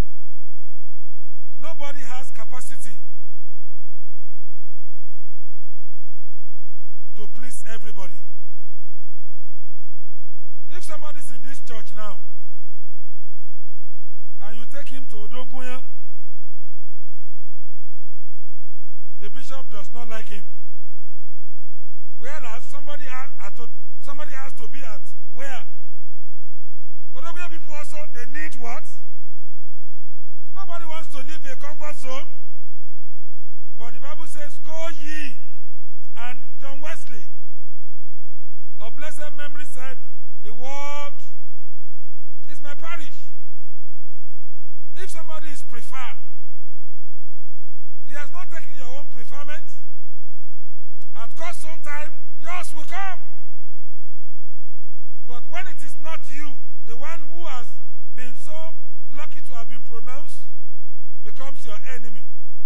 nobody has capacity to please everybody. If somebody's in this church now, and you take him to Odongunya, the bishop does not like him. Whereas somebody has, somebody has to be at where? Odongunya people also, they need what? No to leave a comfort zone. But the Bible says, go ye. And John Wesley of blessed memory said, the world is my parish. If somebody is preferred, he has not taken your own preferment. At course sometime, yours will come. But when it is not you, the one who has been so lucky to have been pronounced becomes your enemy.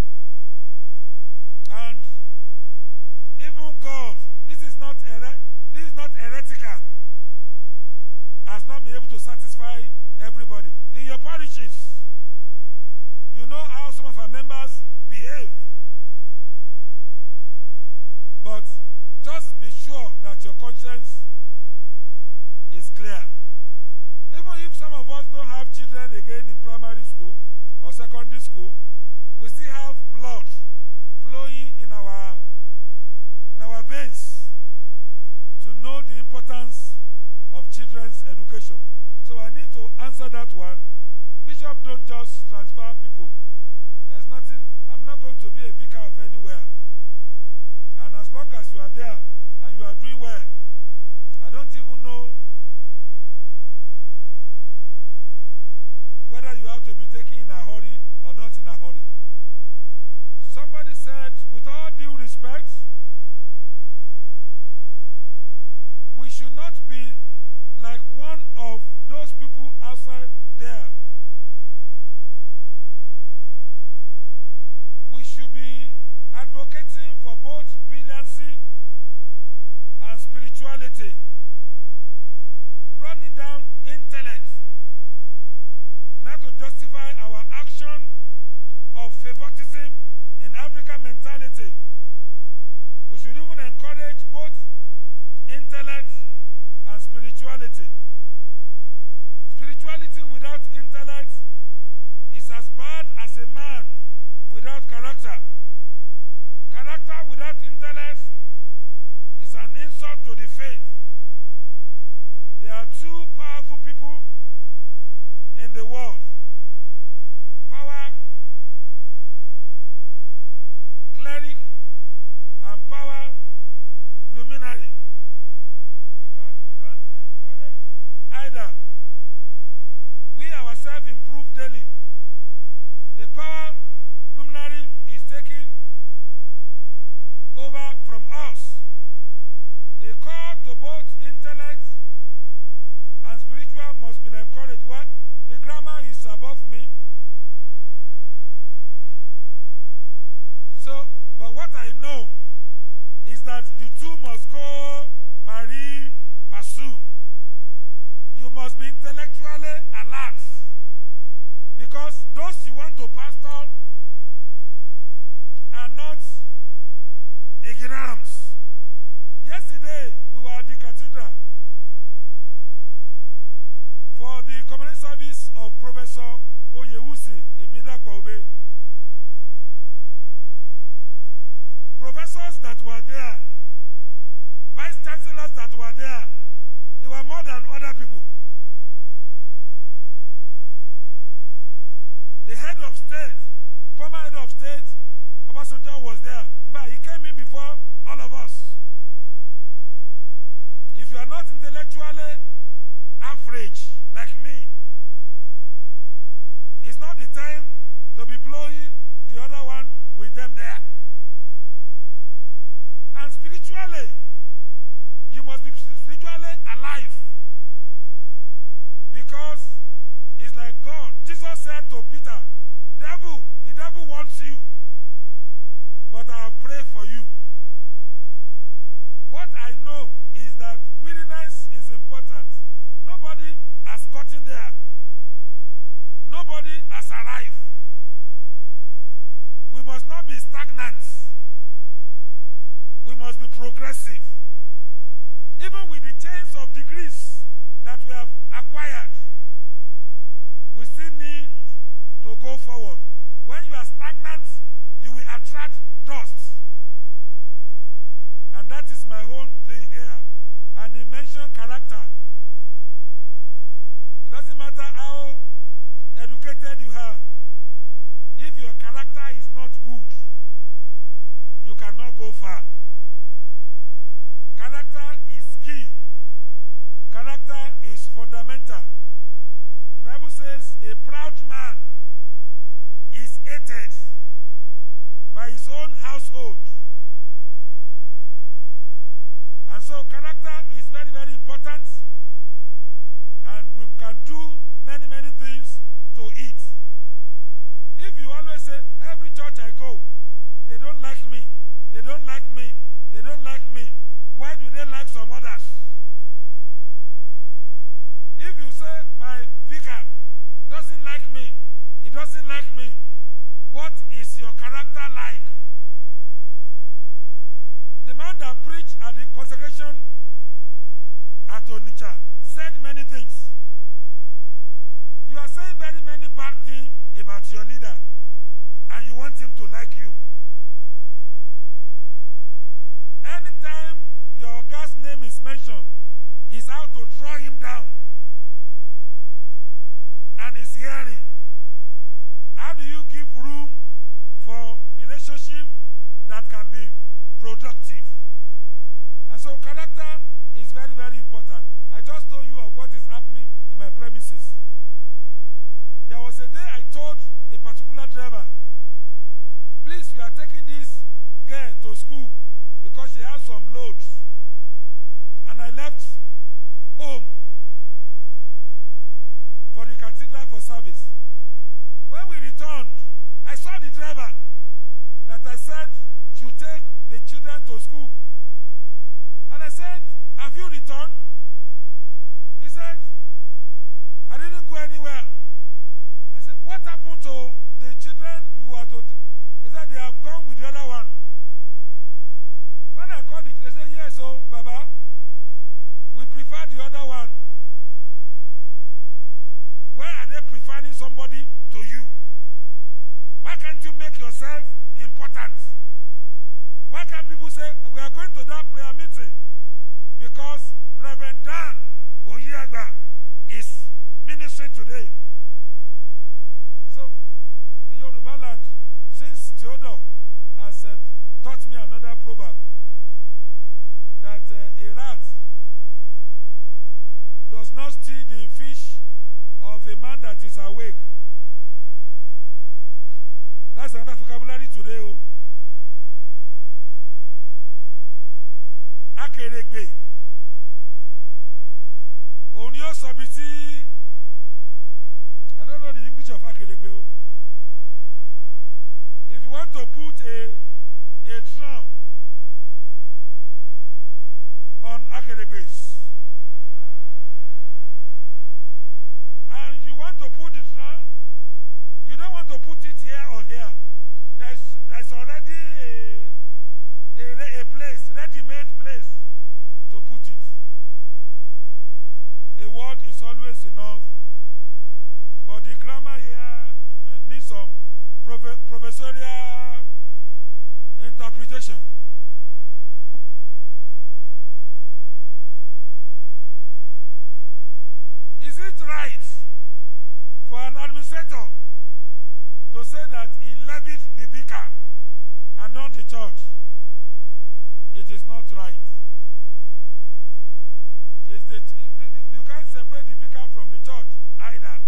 And even God, this is not here- this is not heretical, has not been able to satisfy everybody. In your parishes, you know how some of our members behave. But just be sure that your conscience is clear. Even if some of us don't have children again in primary school or secondary school, we still have blood flowing in our, in our veins to know the importance of children's education. So I need to answer that one. Bishop, don't just transfer people. There's nothing, I'm not going to be a vicar of anywhere. And as long as you are there and you are doing well, I don't even know whether you have to be taken in a hurry or not in a hurry. Somebody said, with all due respect, we should not be like one of those people outside there. We should be advocating for both brilliancy and spirituality, running down intellect, not to justify our action of favoritism in African mentality. We should even encourage both intellect and spirituality. Spirituality without intellect is as bad as a man without character. Character without intellect is an insult to the faith. There are two powerful people in the world. Power cleric and power luminary. Because we don't encourage either. We ourselves improve daily. The power luminary is taking over from us. A call to both intellect and spiritual must be encouraged. Well, the grammar is above me. So, but what I know is that the two must go pari passu. You must be intellectually alert, because those you want to pastor are not ignorants. Yesterday, we were at the cathedral for the community service of Professor Oyewusi Ibidakwa Obe. Professors that were there, vice chancellors that were there, they were more than other people. The head of state, former head of state, Obasanjo, was there. In fact, he came in before all of us. If you are not intellectually average like me, it's not the time to be blowing the other one with them there. And spiritually, you must be spiritually alive. Because it's like God. Jesus said to Peter, devil, the devil wants you, but I have prayed for you. What I know is that willingness is important. Nobody has gotten there. Nobody has arrived. We must not be stagnant. We must be progressive. Even with the chains of degrees that we have acquired, we still need to go forward. When you are stagnant, you will attract dust. And that is my own thing here. And he mentioned character. It doesn't matter how educated you are. If your character is not good, you cannot go far. Character is key. Character is fundamental. The Bible says a proud man is hated by his own household. And so character is very, very important. And we can do many, many things to it. If you always say, every church I go, they don't like me, they don't like me, they don't like me, why do they like some others? If you say, my vicar doesn't like me, he doesn't like me, what is your character like? The man that preached at the consecration at Onitsha said many things. You are saying very many bad things about your leader, and you want him to like you. Anytime your guy's name is mentioned, he's out to draw him down. And he's hearing. How do you give room for relationship that can be productive? And so character is very, very important. I just told you of what is happening in my premises. There was a day I told a particular driver, please, we are taking this girl to school because she has some loads. And I left home for the cathedral for service. When we returned, I saw the driver that I said should take the children to school. And I said, have you returned? He said, I didn't go anywhere. I said, what happened to the children you were to? He said, they have gone with the other one. When I called it, they said, yes, so, Baba, we prefer the other one. Why are they preferring somebody to you? Why can't you make yourself important? Why can't people say, we are going to that prayer meeting because Reverend Dan Oyeagba is ministering today? So, in Yoruba land, since Theodore has uh, taught me another proverb, that uh, a rat does not steal the fish of a man that is awake. That's another vocabulary today. Oh. Akeregbe. Onyo sabiti. I don't know the English of Akeregbe. Oh. If you want to put a a drum on Akeregbe's, and you want to put the drum, you don't want to put it here or here. There's, there's already a, a, a place, ready-made place to put it. A word is always enough, but the grammar here needs some prof- professorial interpretation. Is it right for an administrator to say that he levied the vicar and not the church? It is not right. It's the, you can't separate the vicar from the church either.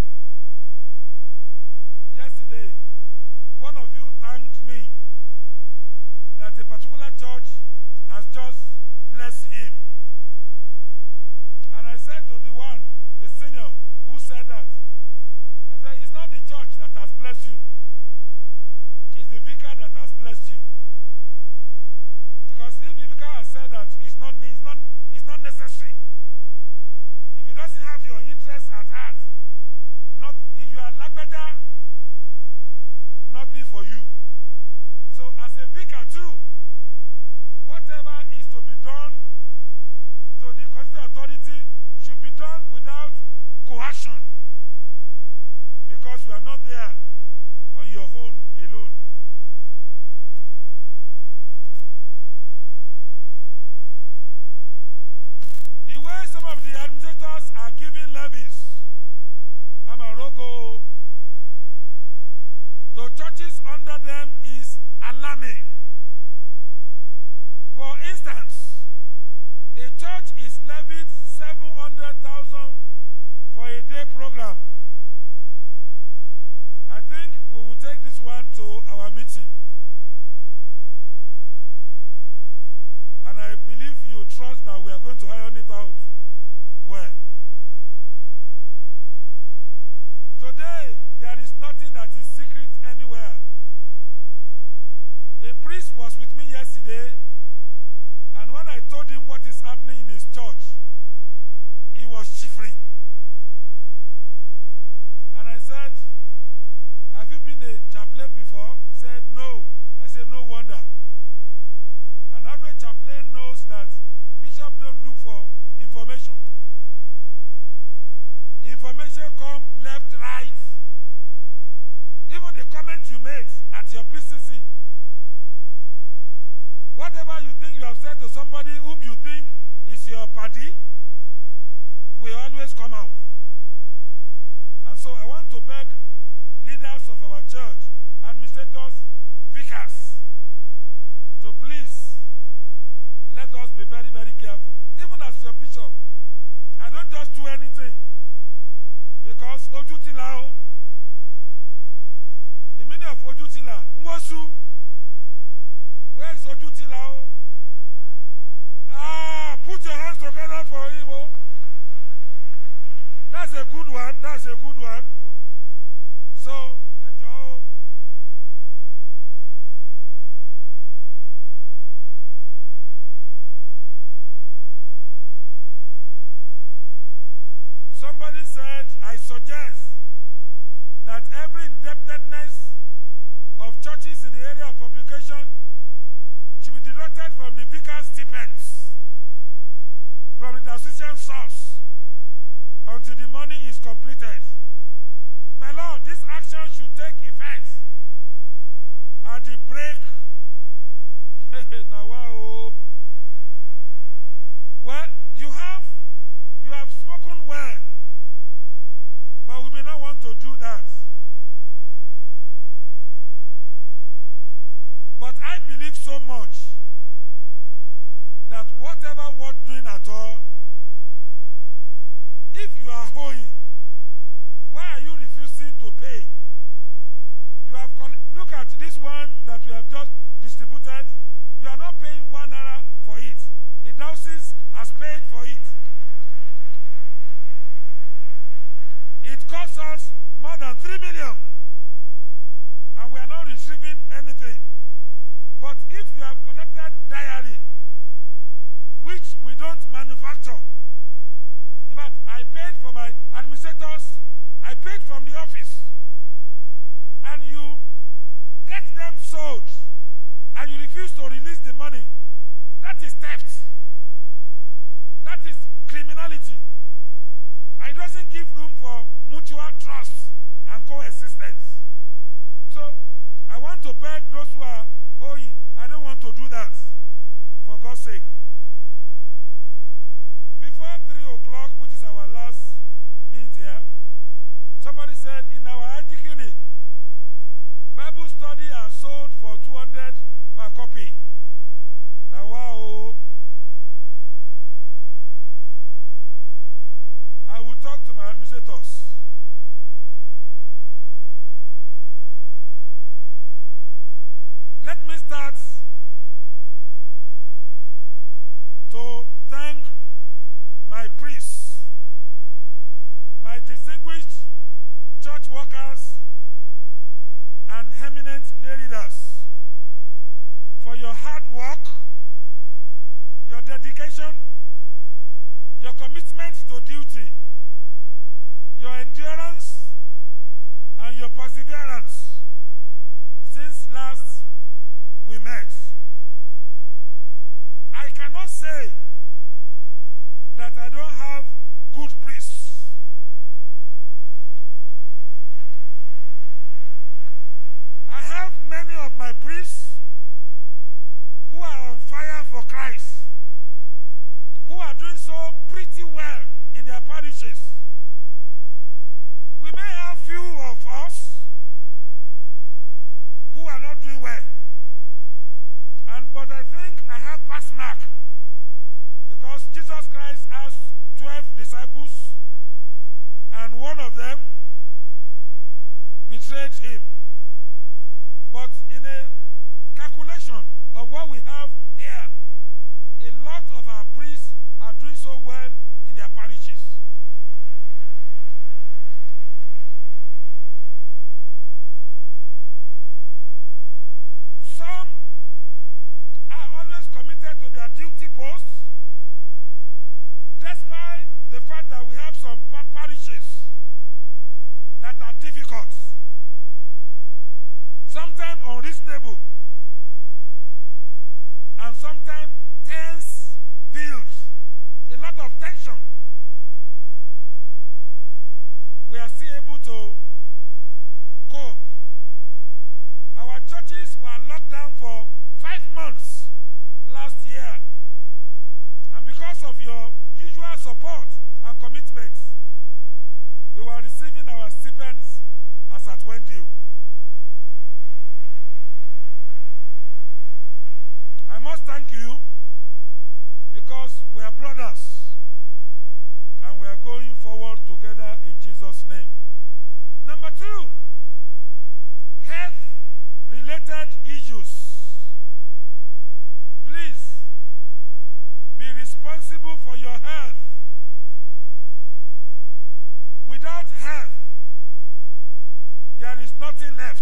Yesterday, one of you thanked me that a particular church has just blessed him. And I said to the one, the senior, who said that, I said, it's not the church that has blessed you. It's the vicar that has blessed you. Because if the vicar has said that it's not, it's not, it's not necessary, if he doesn't have your interest at heart, not if you are Lagbada, nothing for you. So as a vicar too, whatever is to be done to the constituent authority should be done without coercion, because you are not there on your own alone. The way some of the administrators are giving levies, Amarogo, to churches under them is alarming. For instance, a church is levied seven hundred thousand for a day program. I think we will take this one to our meeting. And I believe you trust that we are going to iron it out well. Today, there is nothing that is secret anywhere. A priest was with me yesterday, and when I told him what is happening in his church, he was shivering. And I said, have you been a chaplain before? He said, no. I said, no wonder. An average chaplain knows that bishops don't look for information. Information come left, right. Even the comments you made at your P C C. Whatever you think you have said to somebody whom you think is your party, will always come out. And so I want to beg leaders of our church, administrators, vicars, to please let us be very, very careful. Even as your bishop, I don't just do anything. Because Ojutilao, the meaning of Ojutila, Nwosu, where is Ojutilao? Ah, put your hands together for him. Oh. That's a good one. That's a good one. So, Joe. Somebody said, I suggest that every indebtedness of churches in the area of publication should be deducted from the vicar's stipends, from the diocesan source, until the money is completed. My Lord, this action should take effect at the break. Now, wow. Well, you have, you have spoken well, but we may not want to do that. But I believe so much that whatever worth doing at all, if you are owing, why are you refusing to pay? You have look at this one that we have just distributed. You are not paying one naira for it. The diocese has paid for it. It costs us more than three million, and we are not receiving anything. But if you have collected diary, which we don't manufacture, in fact, I paid for my administrators, I paid from the office, and you get them sold, and you refuse to release the money, that is theft. That is criminality. And it doesn't give room for mutual trust and coexistence. So, I want to beg those who are owing, I don't want to do that, for God's sake. Before three o'clock, which is our last minute here, somebody said in our I G clinic, Bible study are sold for two hundred per copy. Now, wow. I will talk to my administrators. Let me start to thank my priests, my distinguished church workers, and eminent lay leaders for your hard work, your dedication, your commitment to duty, your endurance, and your perseverance since last we met. I cannot say that I don't have good priests. I have many of my priests who are on fire for Christ, who are doing so pretty well in their parishes. We may have few of us who are not but I think I have pass mark. Because Jesus Christ has twelve disciples, and one of them betrayed him. But in a calculation of what we have here, a lot of our priests are doing so well in their parishes. Some are always committed to their duty posts, despite the fact that we have some pa- parishes that are difficult, sometimes unreasonable, and sometimes tense fields, a lot of tension. We are still able to cope. Our churches were locked down for five months last year, and because of your usual support and commitments, we were receiving our stipends as at when due. I must thank you because we are brothers and we are going forward together in Jesus' name. Number two, health-related issues. Please be responsible for your health. Without health, there is nothing left.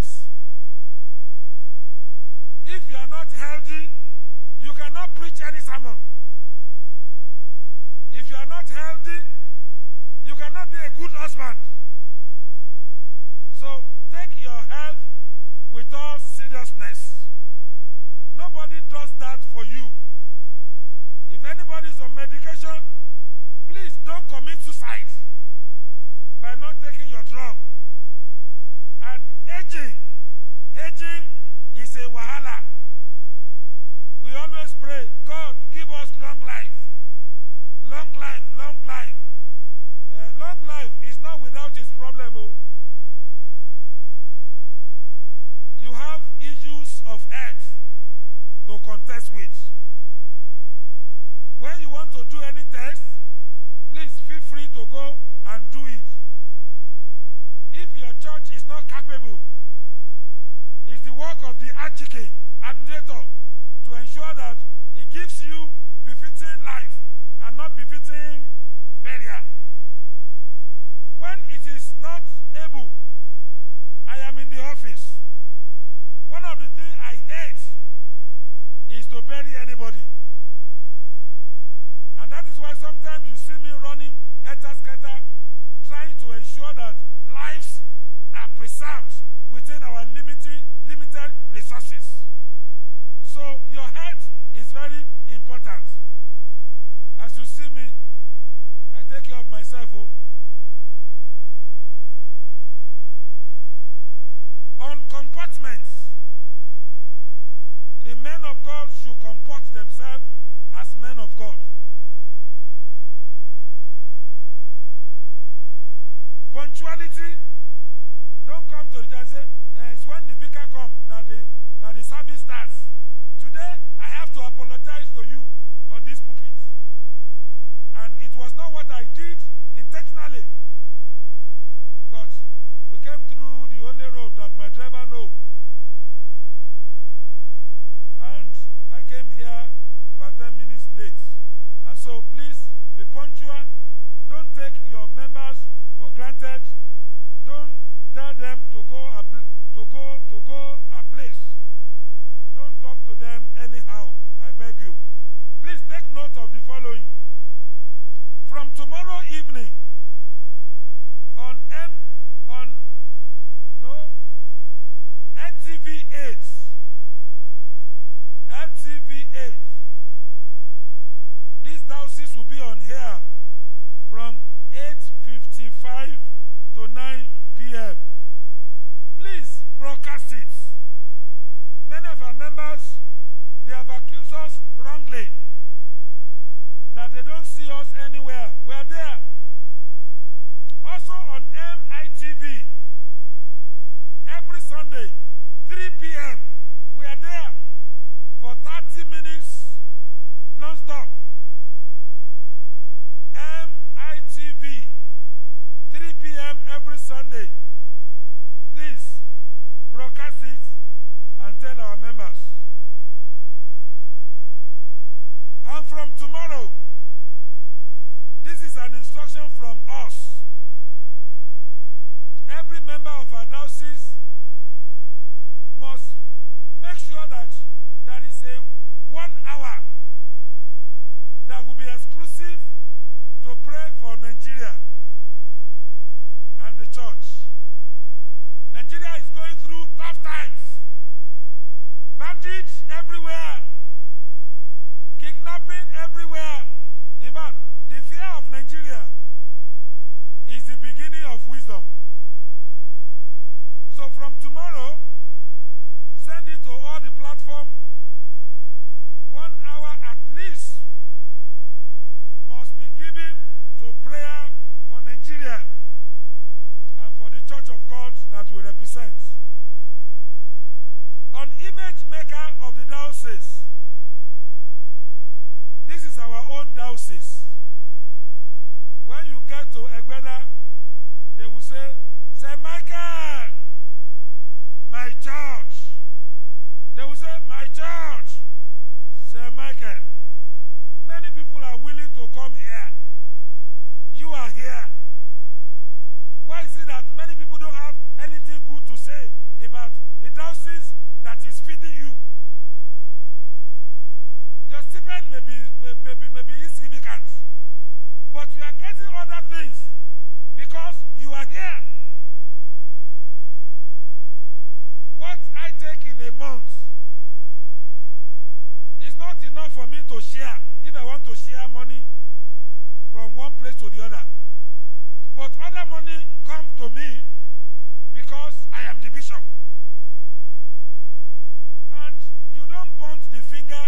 If you are not healthy, you cannot preach any sermon. If you are not healthy, you cannot be a good husband. So take your health with all seriousness. Nobody does that for you. If anybody is on medication, please don't commit suicide by not taking your drug. And aging, aging is a wahala. We always pray, God, give us long life. Long life, long life. Uh, long life is not without its problem. Oh. You have issues of health to contest with. When you want to do any test, please feel free to go and do it. If your church is not capable, it's the work of the archdeacon, administrator, to ensure that it gives you befitting life and not befitting burial. When it is not able, I am in the office. One of the things I hate is to bury anybody. And that is why sometimes you see me running etasketa, trying to ensure that lives are preserved within our limited, limited resources. So your health is very important. As you see me, I take care of myself. Oh. On comportments, the men of God should comport themselves as men of God. Punctuality, don't come to the church and say, eh, it's when the vicar comes that the, that the service starts. Today, I have to apologize to you on this pulpit. And it was not what I did intentionally. But we came through the only road that my driver knows. And I came here about ten minutes late. And so please be punctual. Don't take your members for granted. Don't tell them to go a to go to go a place. Don't talk to them anyhow, I beg you. Please take note of the following. From tomorrow evening, on M, on, no, N T V eight, N T V eight, these diocese will be on here from eight fifty-five to nine p m Please broadcast it. Many of our members, they have accused us wrongly that they don't see us anywhere. We are there. Also on M I T V, every Sunday, three p m, we are there. for thirty minutes non-stop. M I T V, three p m every Sunday. Please broadcast it and tell our members. And from tomorrow, this is an instruction from us. Every member of our diocese must make sure that there is a one hour that will be exclusive to pray for Nigeria and the church. Nigeria is going through tough times. Bandits everywhere. Kidnapping everywhere. In fact, the fear of Nigeria is the beginning of wisdom. So from tomorrow, send it to all the platform. One hour at least must be given to prayer for Nigeria and for the Church of God that we represent. On image maker of the diocese, this is our own diocese. When you get to Egbeda, they will say, Saint Michael, my church. They will say, my church, Saint Michael. Many people are willing to come here. You are here. Why is it that many people don't have anything good to say about the diocese that is feeding you? Your stipend may be, may, may be, may be insignificant, but you are getting other things because you are here. What I take in a month is not enough for me to share if I want to share money from one place to the other. But other money come to me because I am the bishop. And you don't point the finger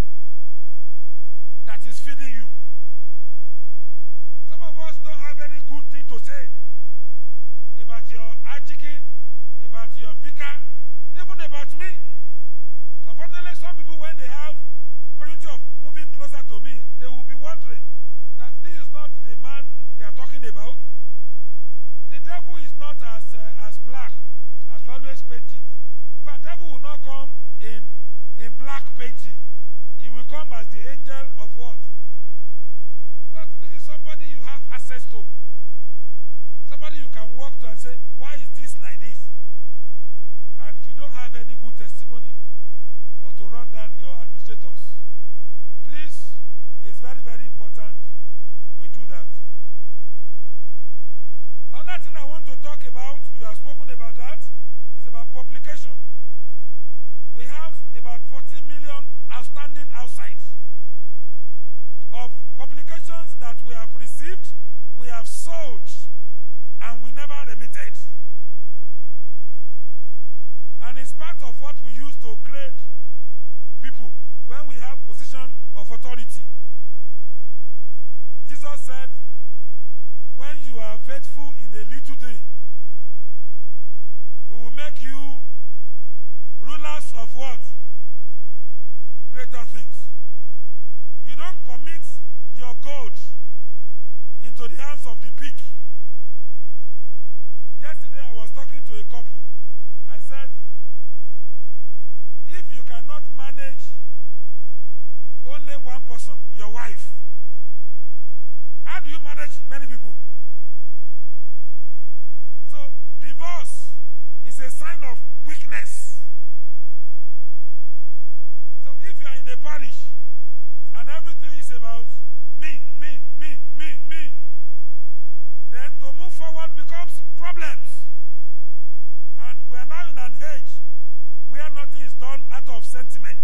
that is feeding you. Some of us don't have any good thing to say about your Ajiki, about your vicar, even about me. Unfortunately, some people, when they have opportunity of moving closer to me, they will be wondering that this is not the man they are talking about. The devil is not as uh, as black as always painted. In fact, the devil will not come in in black painting. He will come as the angel of what? But this is somebody you have access to. Somebody you can walk to and say, why is this like this? And you don't have any good testimony but to run down your administrators. Please, it's very, very important we do that. Another thing I want to talk about, you have spoken about that, is about publication. We have about fourteen million outstanding outside of publications that we have received, we have sold, and we never remitted. And it's part of what we use to grade people when we have position of authority. Jesus said, when you are faithful in a little thing, we will make you rulers of what? Greater things. You don't commit your gold into the hands of the pig. Yesterday I was talking to a couple. I said, if you cannot manage only one person, your wife, how do you manage many people? So divorce is a sign of weakness. So if you are in a parish and everything is about me, me, me, me, me, then to move forward becomes problems. And we are now in an age where nothing is done out of sentiment.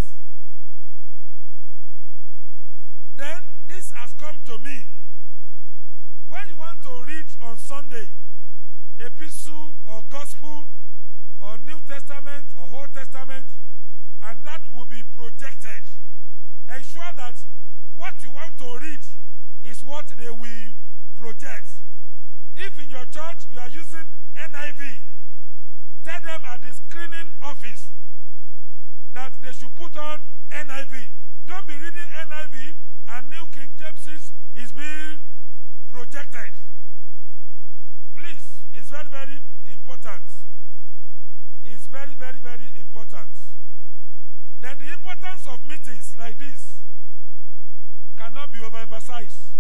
Then this has come to me. When you want to read on Sunday epistle or gospel or New Testament or Old Testament, and that will be projected, ensure that what you want to read is what they will project. If in your church you are using N I V, tell them at the screening office that they should put on N I V. Don't be reading N I V and New King James is being projected. Please, it's very, very important. It's very, very, very important. Then the importance of meetings like this cannot be overemphasized.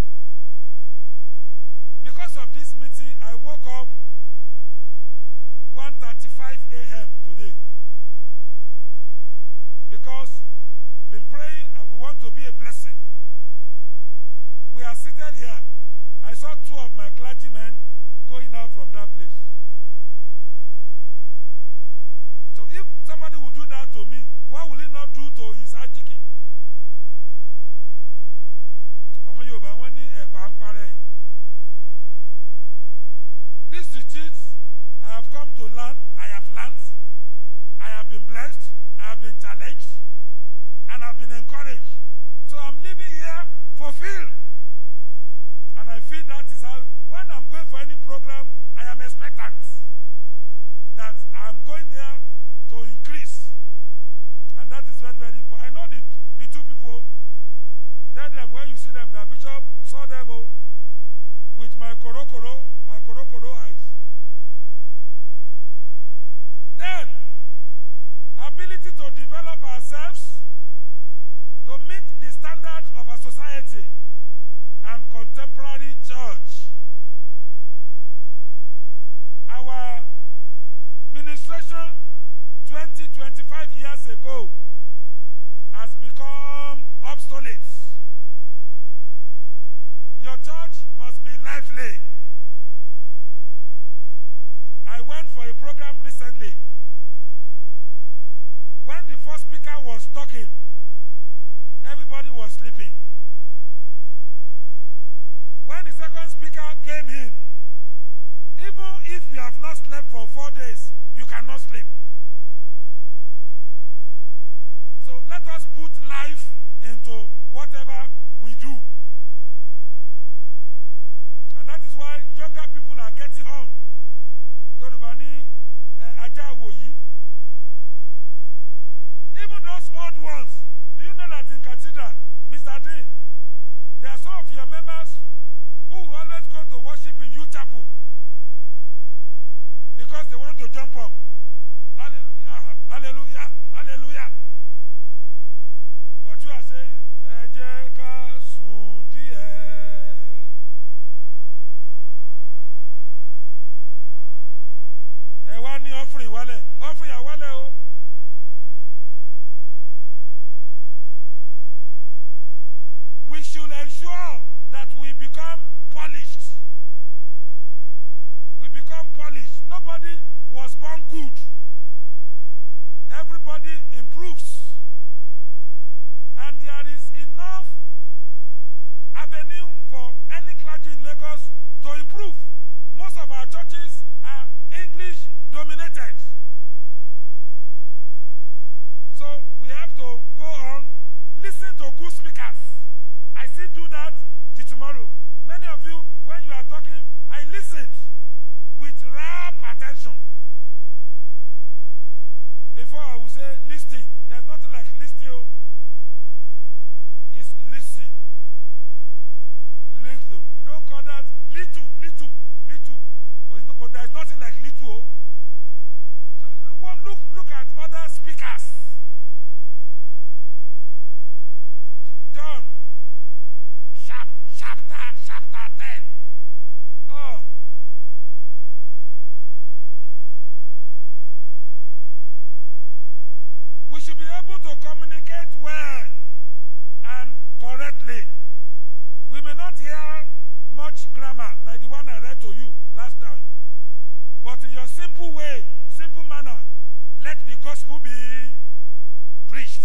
Because of this meeting, I woke up one thirty-five a m today. Because been praying and we want to be a blessing. We are seated here. I saw two of my clergymen going out from that place. So if somebody would do that to me, what will he not do to his Ajikin? This retreat, I have come to learn, I have learned, I have been blessed, I have been challenged, and I've been encouraged. So I'm living here fulfilled. And I feel that is how, when I'm going for any program, I am expectant that I'm going there to increase. And that is very, very important. I know the, the two people, tell them when you see them, the bishop saw them oh, with my korokoro, my korokoro eyes. Then, ability to develop ourselves to meet the standards of our society and contemporary church. Our ministration twenty, twenty-five years ago has become obsolete. Your church must be lively. I went for a program recently. When the first speaker was talking, everybody was sleeping. When the second speaker came in, even if you have not slept for four days, you cannot sleep. So let us put life into whatever we do. And that is why younger people are getting on. Yorubani Ajawoyi. Even those old ones, do you know that in Cathedral, Mister D, there are some of your members who will always go to worship in U Chapel because they want to jump up. Hallelujah, hallelujah, hallelujah. But you are saying, Eje ka sun die. Ewa ni offering wale, offering ya wale o. We should ensure that we become polished. We become polished. Nobody was born good. Everybody improves. And there is enough avenue for any clergy in Lagos to improve. Most of our churches are English dominated. So we have to go on, listen to good speakers. I still do that till tomorrow. Many of you, when you are talking, I listened with rapt attention. Before I will say listening, there's nothing like listening. It's listen. Little. You don't call that little, little, little. Because there's nothing like little. So look, look at other speakers. John. Chapter, chapter ten. Oh. We should be able to communicate well and correctly. We may not hear much grammar like the one I read to you last time. But in your simple way, simple manner, let the gospel be preached.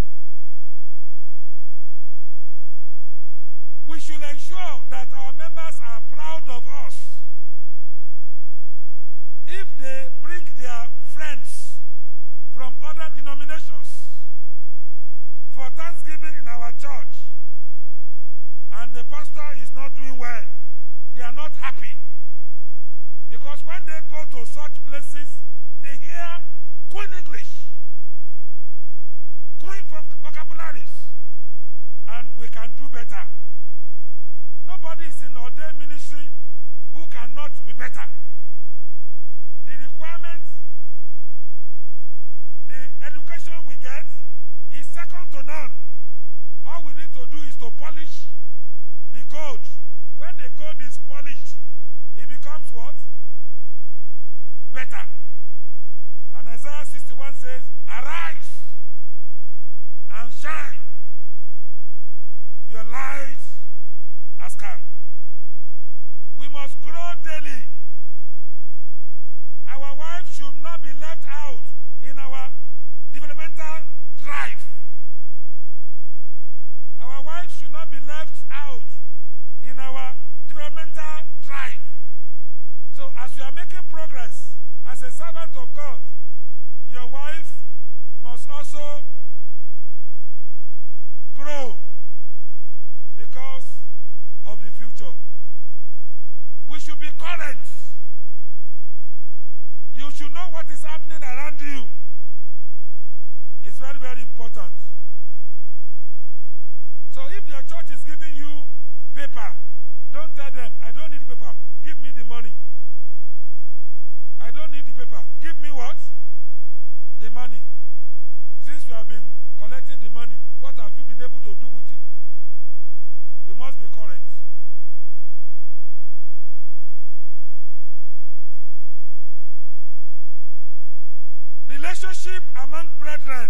We should ensure that our members are proud of us. If they bring their friends from other denominations for Thanksgiving in our church, and the pastor is not doing well, they are not happy. Because when they go to such places, they hear Queen English. coin voc- vocabularies, and we can do better. Nobody is in ordained ministry who cannot be better. The requirements, the education we get is second to none. All we need to do is to polish the gold. When the gold is polished, it becomes what? Better. And Isaiah sixty-one says, arise and shine. Your light has come. We must grow daily. Our wives should not be left out in our developmental drive. Our wives should not be left out in our developmental drive. So as you are making progress as a servant of God, your wife must also grow because of the future. We should be current. You should know what is happening around you. It's very, very important. So if your church is giving you paper, don't tell them, I don't need paper. Give me the money. I don't need the paper. Give me what? The money. Since you have been collecting the money, what have you been able to do with it? You must be current. Relationship among brethren.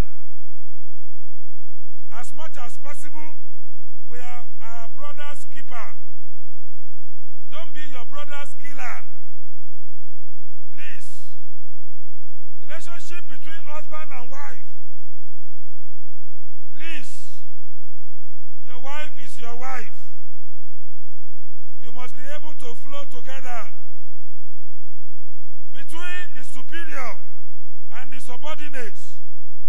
As much as possible, we are our brother's keeper. Don't be your brother's killer. Please. Relationship between husband and wife. Please. Your wife is your wife. You must be able to flow together. Between the superior and the subordinates.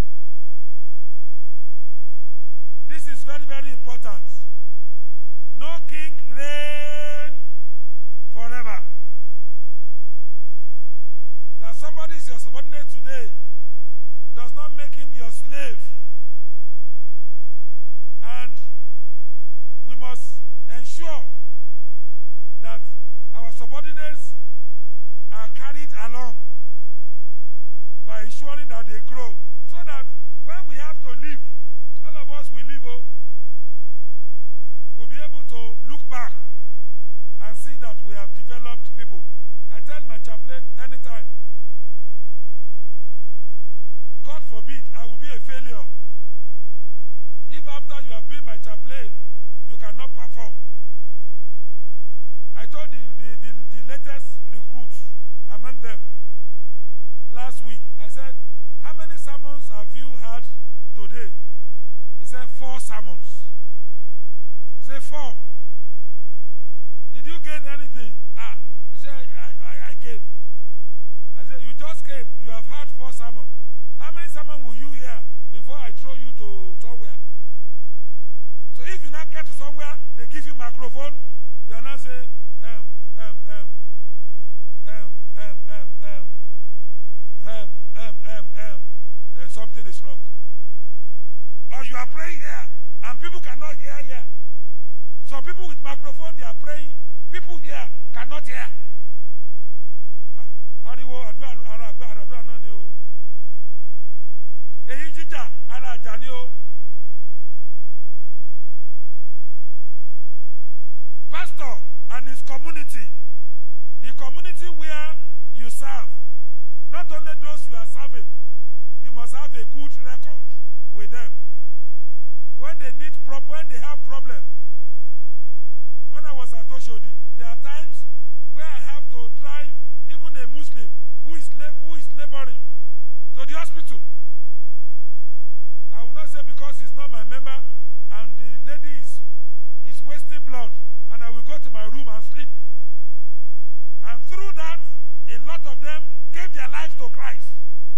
This is very, very important. No king reign forever. That somebody is your subordinate today does not make him your slave. And we must ensure that our subordinates are carried along by ensuring that they grow, so that when we have to leave, all of us will leave, oh, we'll be able to look back and see that we have developed people. I tell my chaplain anytime, God forbid I will be a failure if after you have been my chaplain, you cannot perform. I told the, the, the, the latest recruits among them last week, I said, how many sermons have you had today? He said, four sermons. He said, four. Did you gain anything? Ah, I said, I, I, I came. I said, you just came. You have had four sermons. How many sermons will you hear before I throw you to somewhere? So if you not get to somewhere, they give you microphone, you are not saying, um, um, um, um, um, um, um, um, um, um, um, then something is wrong. Or you are praying here, and people cannot hear here. Some people with microphone, they are praying, people here cannot hear. Ariwo adua ara agba ara adua náà ni o. Eyin jíjà ara àjà ni o. Pastor and his community, the community where you serve, not only those you are serving, you must have a good record with them. When they need problem, when they have problem. When I was at Oshodi, there are times where I have to drive even a Muslim who is who is laboring to the hospital. I will not say because he's not my member and the lady is, is wasting blood, and I will go to my room and sleep. And through that, a lot of them gave their lives to Christ.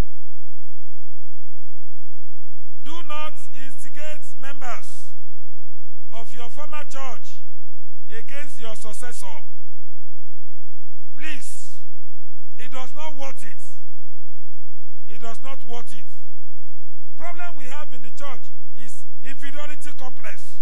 Do not instigate members of your former church against your successor. Please, it does not worth it. It does not worth it. problem we have in the church is inferiority complex.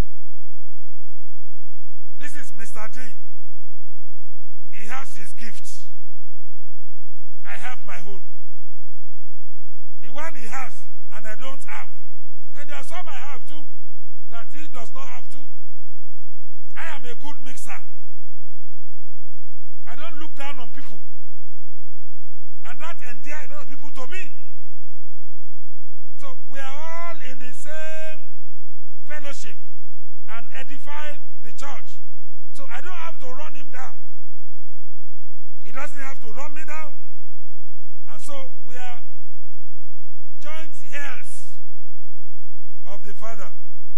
This is Mister D. He has his gift. I have my own. The one he has and I don't have. And there are some I have too that he does not have too. I am a good mixer. I don't look down on people. And that endears a lot of people to me. So we are all in the same fellowship and edify the church. So I don't have to run him down. He doesn't have to run me down. And so we are joint heirs of the Father.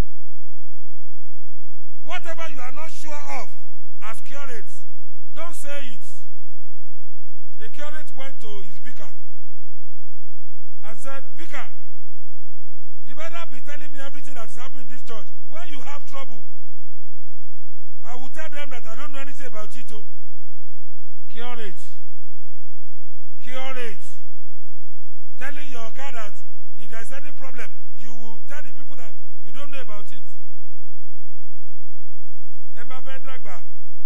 Whatever you are not sure of as curates, don't say it. The curate went to his vicar and said, Vicar, you better be telling me everything that is happening in this church. When you have trouble, I will tell them that I don't know anything about it. Curate. Curate. Telling your God that if there's any problem, you will tell the people that you don't know about it. Emma Vedragba.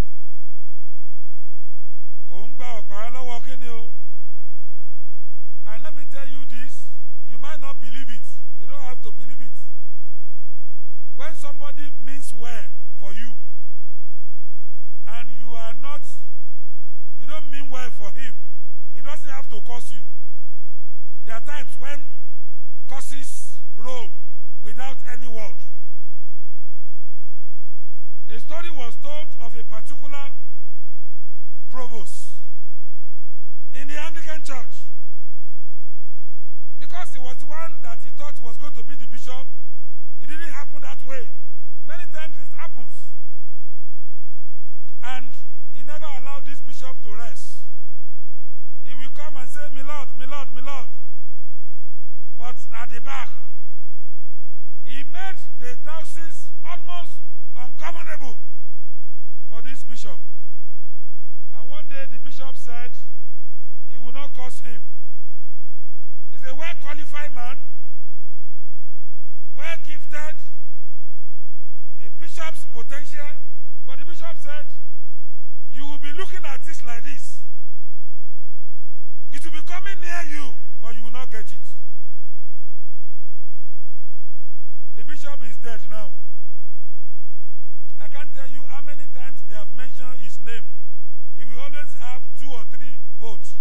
And let me tell you this, you might not believe it. You don't have to believe it. When somebody means well for you, and you are not, you don't mean well for him, he doesn't have to curse you. There are times when curses roll without any word. A story was told of a particular provost in the Anglican church. Because he was the one that he thought was going to be the bishop, it didn't happen that way. Many times it happens. And he never allowed this bishop to rest. He will come and say, "My Lord, my Lord, my Lord." But at the back, he made the diocese almost ungovernable for this bishop. And one day the bishop said he will not curse him. He's a well-qualified man, well-gifted, a bishop's potential. But the bishop said, you will be looking at this like this. It will be coming near you, but you will not get it. The bishop is dead now. I can't tell you how many times they have mentioned his name. He will always have two or three votes.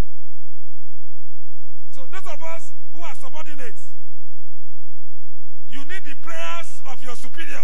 So those of us who are subordinates, you need the prayers of your superior.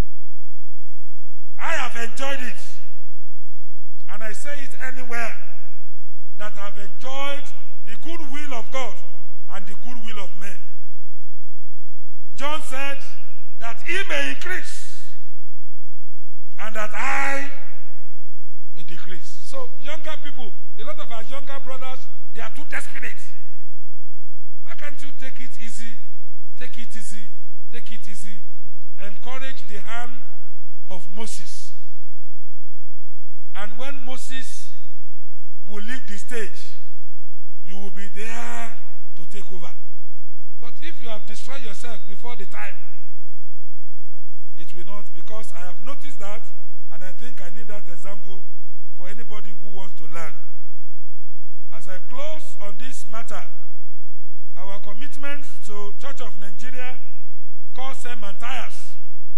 I have enjoyed it. And I say it anywhere that I have enjoyed the good will of God and the good will of men. John said that he may increase and that I may decrease. So younger people, a lot of our younger brothers, they are too desperate. Why can't you take it easy? Take it easy. Take it easy. Encourage the hand of Moses. And when Moses will leave the stage, you will be there to take over. But if you have destroyed yourself before the time, it will not, because I have noticed that, and I think I need that example for anybody who wants to learn. As I close on this matter, our commitment to Church of Nigeria, called Saint Matthias,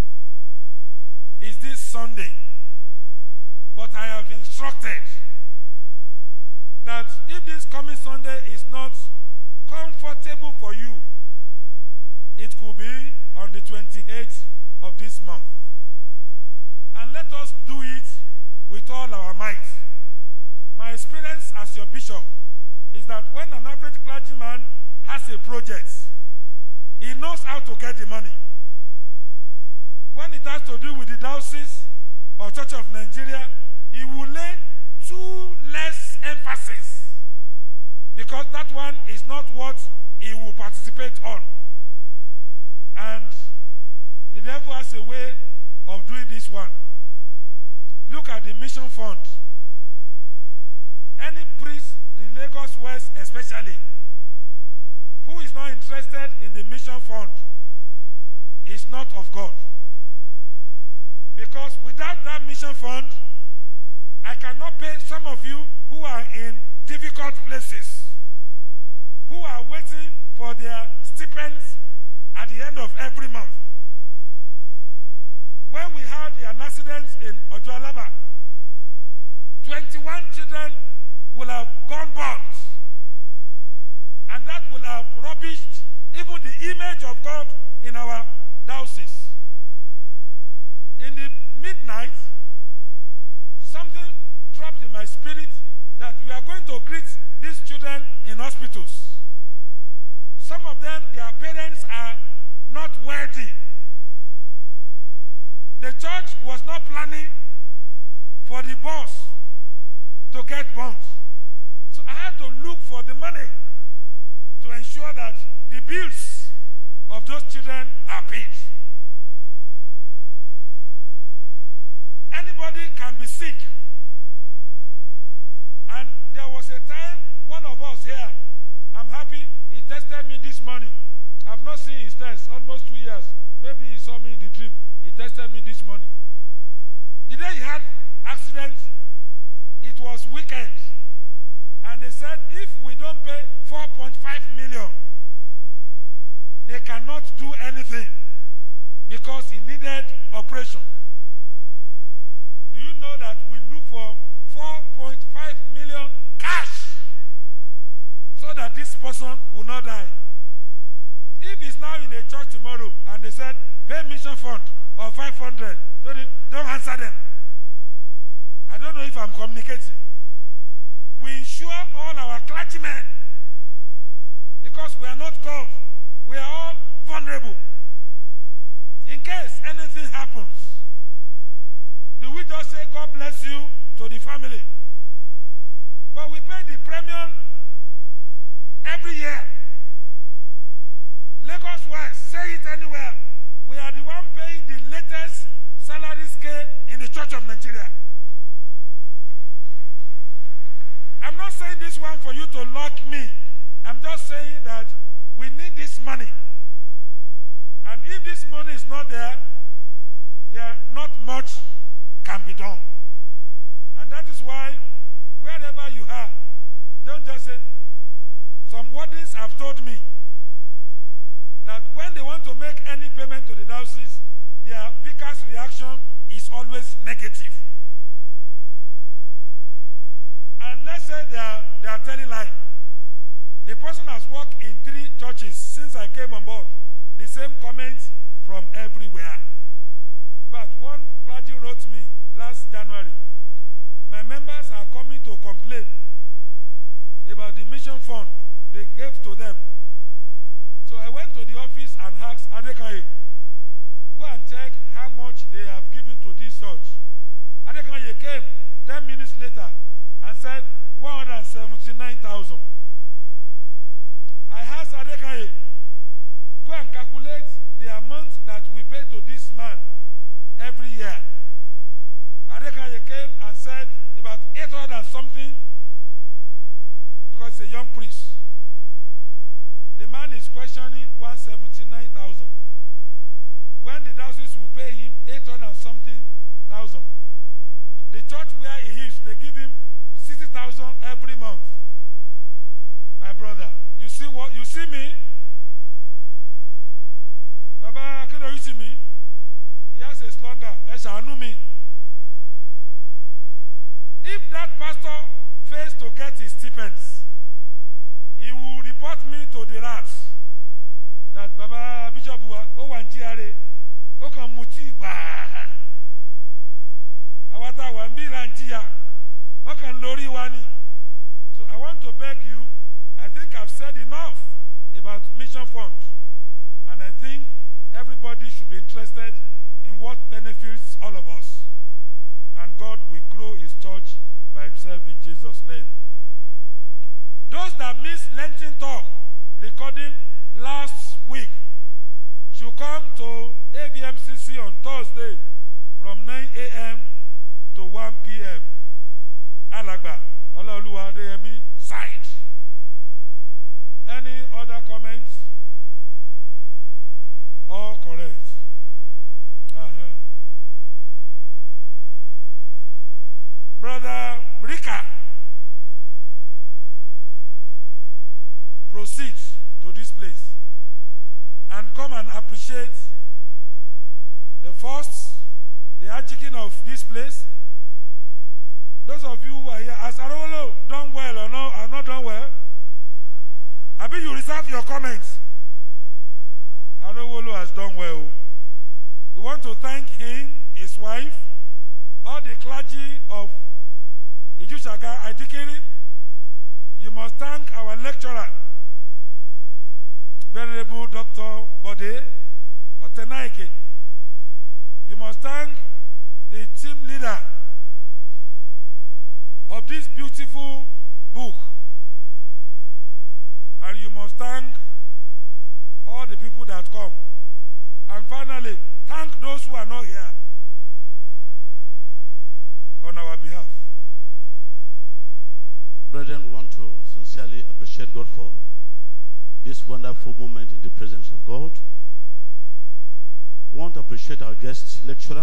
is this Sunday. But I have instructed that if this coming Sunday is not comfortable for you, it could be on the twenty-eighth of this month. And let us do it with all our might. My experience as your bishop is that when an average clergyman has a project, he knows how to get the money. When it has to do with the diocese or Church of Nigeria, he will lay too less emphasis, because that one is not what he will participate on. And the devil has a way of doing this one. Look at the mission fund. Any priest in Lagos West especially who is not interested in the mission fund is not of God. Because without that mission fund, I cannot pay some of you who are in difficult places, who are waiting for their stipends at the end of every month. When we had an accident in Ojualaba, twenty-one children will have gone burnt. And that will have rubbished even the image of God in our diocese. In the midnight, something dropped in my spirit that we are going to greet these children in hospitals. Some of them, their parents are not worthy. The church was not planning for the boss to get burnt. So I had to look for the money to ensure that the bills of those children are paid. Anybody can be sick. And there was a time, one of us here, I'm happy, he tested me this morning. I've not seen his test, almost two years. Maybe he saw me in the dream. He tested me this morning. The day he had accident, it was weekend. And they said, if we don't pay four point five million, they cannot do anything because he needed operation. Do you know that we look for four point five million cash so that this person will not die? If he's now in a church tomorrow and they said, pay mission fund or five hundred, don't answer them. I don't know if I'm communicating. We insure all our clergymen because we are not God. We are all vulnerable. In case anything happens, do we just say, God bless you to the family? But we pay the premium every year. Lagos West, say it anywhere. We are the one paying the latest salary scale in the Church of Nigeria. I'm not saying this one for you to lock me. I'm just saying that we need this money. And if this money is not there, there not much can be done. And that is why, wherever you are, don't just say, some wardens have told me that when they want to make any payment to the diocese, their vicar's reaction is always negative. And let's say they are, they are telling lie. The person has worked in three churches since I came on board. The same comments from everywhere. But one clergy wrote me last January, my members are coming to complain about the mission fund they gave to them. So I went to the office and asked Adekaye, go and check how much they have given to this church. Adekaye came ten minutes later and said one hundred seventy-nine thousand. I asked Adekaye, go and calculate the amount that we pay to this man every year. Adekaye came and said about eight hundred and something because he's a young priest. The man is questioning one hundred seventy-nine thousand. When the diocese will pay him eight hundred and something thousand. The church where he is, they give him sixty thousand every month. My brother, you see what? You see me? Baba, can you see me? He has a slogan, Eshanu me. If that pastor fails to get his stipends, he will report me to the rats. That Baba Bishop O one G R A, O kan muti ba. Awata wa mbira njia, O kan lori wani. So I want to beg you, I think I've said enough about mission fund. And I think everybody should be interested in what benefits all of us. And God will grow his church by himself in Jesus' name. Those that missed Lenten talk recording last week should come to A V M C C on Thursday from nine A M to one P M Alagba, Olaoluwa Adeyemi side. Any other comments? proceed to this place and come and appreciate the first, the Ajikin of this place. Those of you who are here, has Arolo done well or not, are not done well? I mean, you reserve your comments. Arolo has done well. We want to thank him, his wife, all the clergy of Ijushaga Ajikiri. You must thank our lecturer, Venerable Doctor Bode Otenaike. You must thank the team leader of this beautiful book. And you must thank all the people that come. And finally, thank those who are not here on our behalf. Brethren, we want to sincerely appreciate God for this wonderful moment in the presence of God. We want to appreciate our guest lecturer.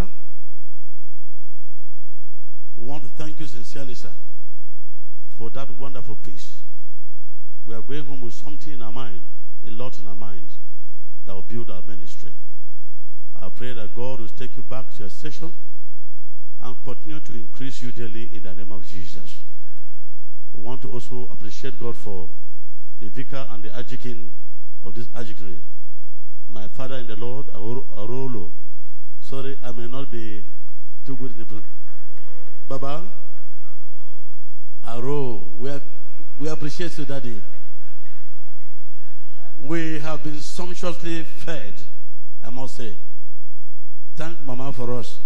We want to thank you sincerely, sir, for that wonderful piece. We are going home with something in our mind, a lot in our minds, that will build our ministry. I pray that God will take you back to your station and continue to increase you daily in the name of Jesus. We want to also appreciate God for the vicar and the Ajikin of this Ajikin. My father in the Lord, Arolo. Sorry, I may not be too good in the Baba, Aro, we, are, we appreciate you, Daddy. We have been sumptuously fed, I must say. Thank Mama for us.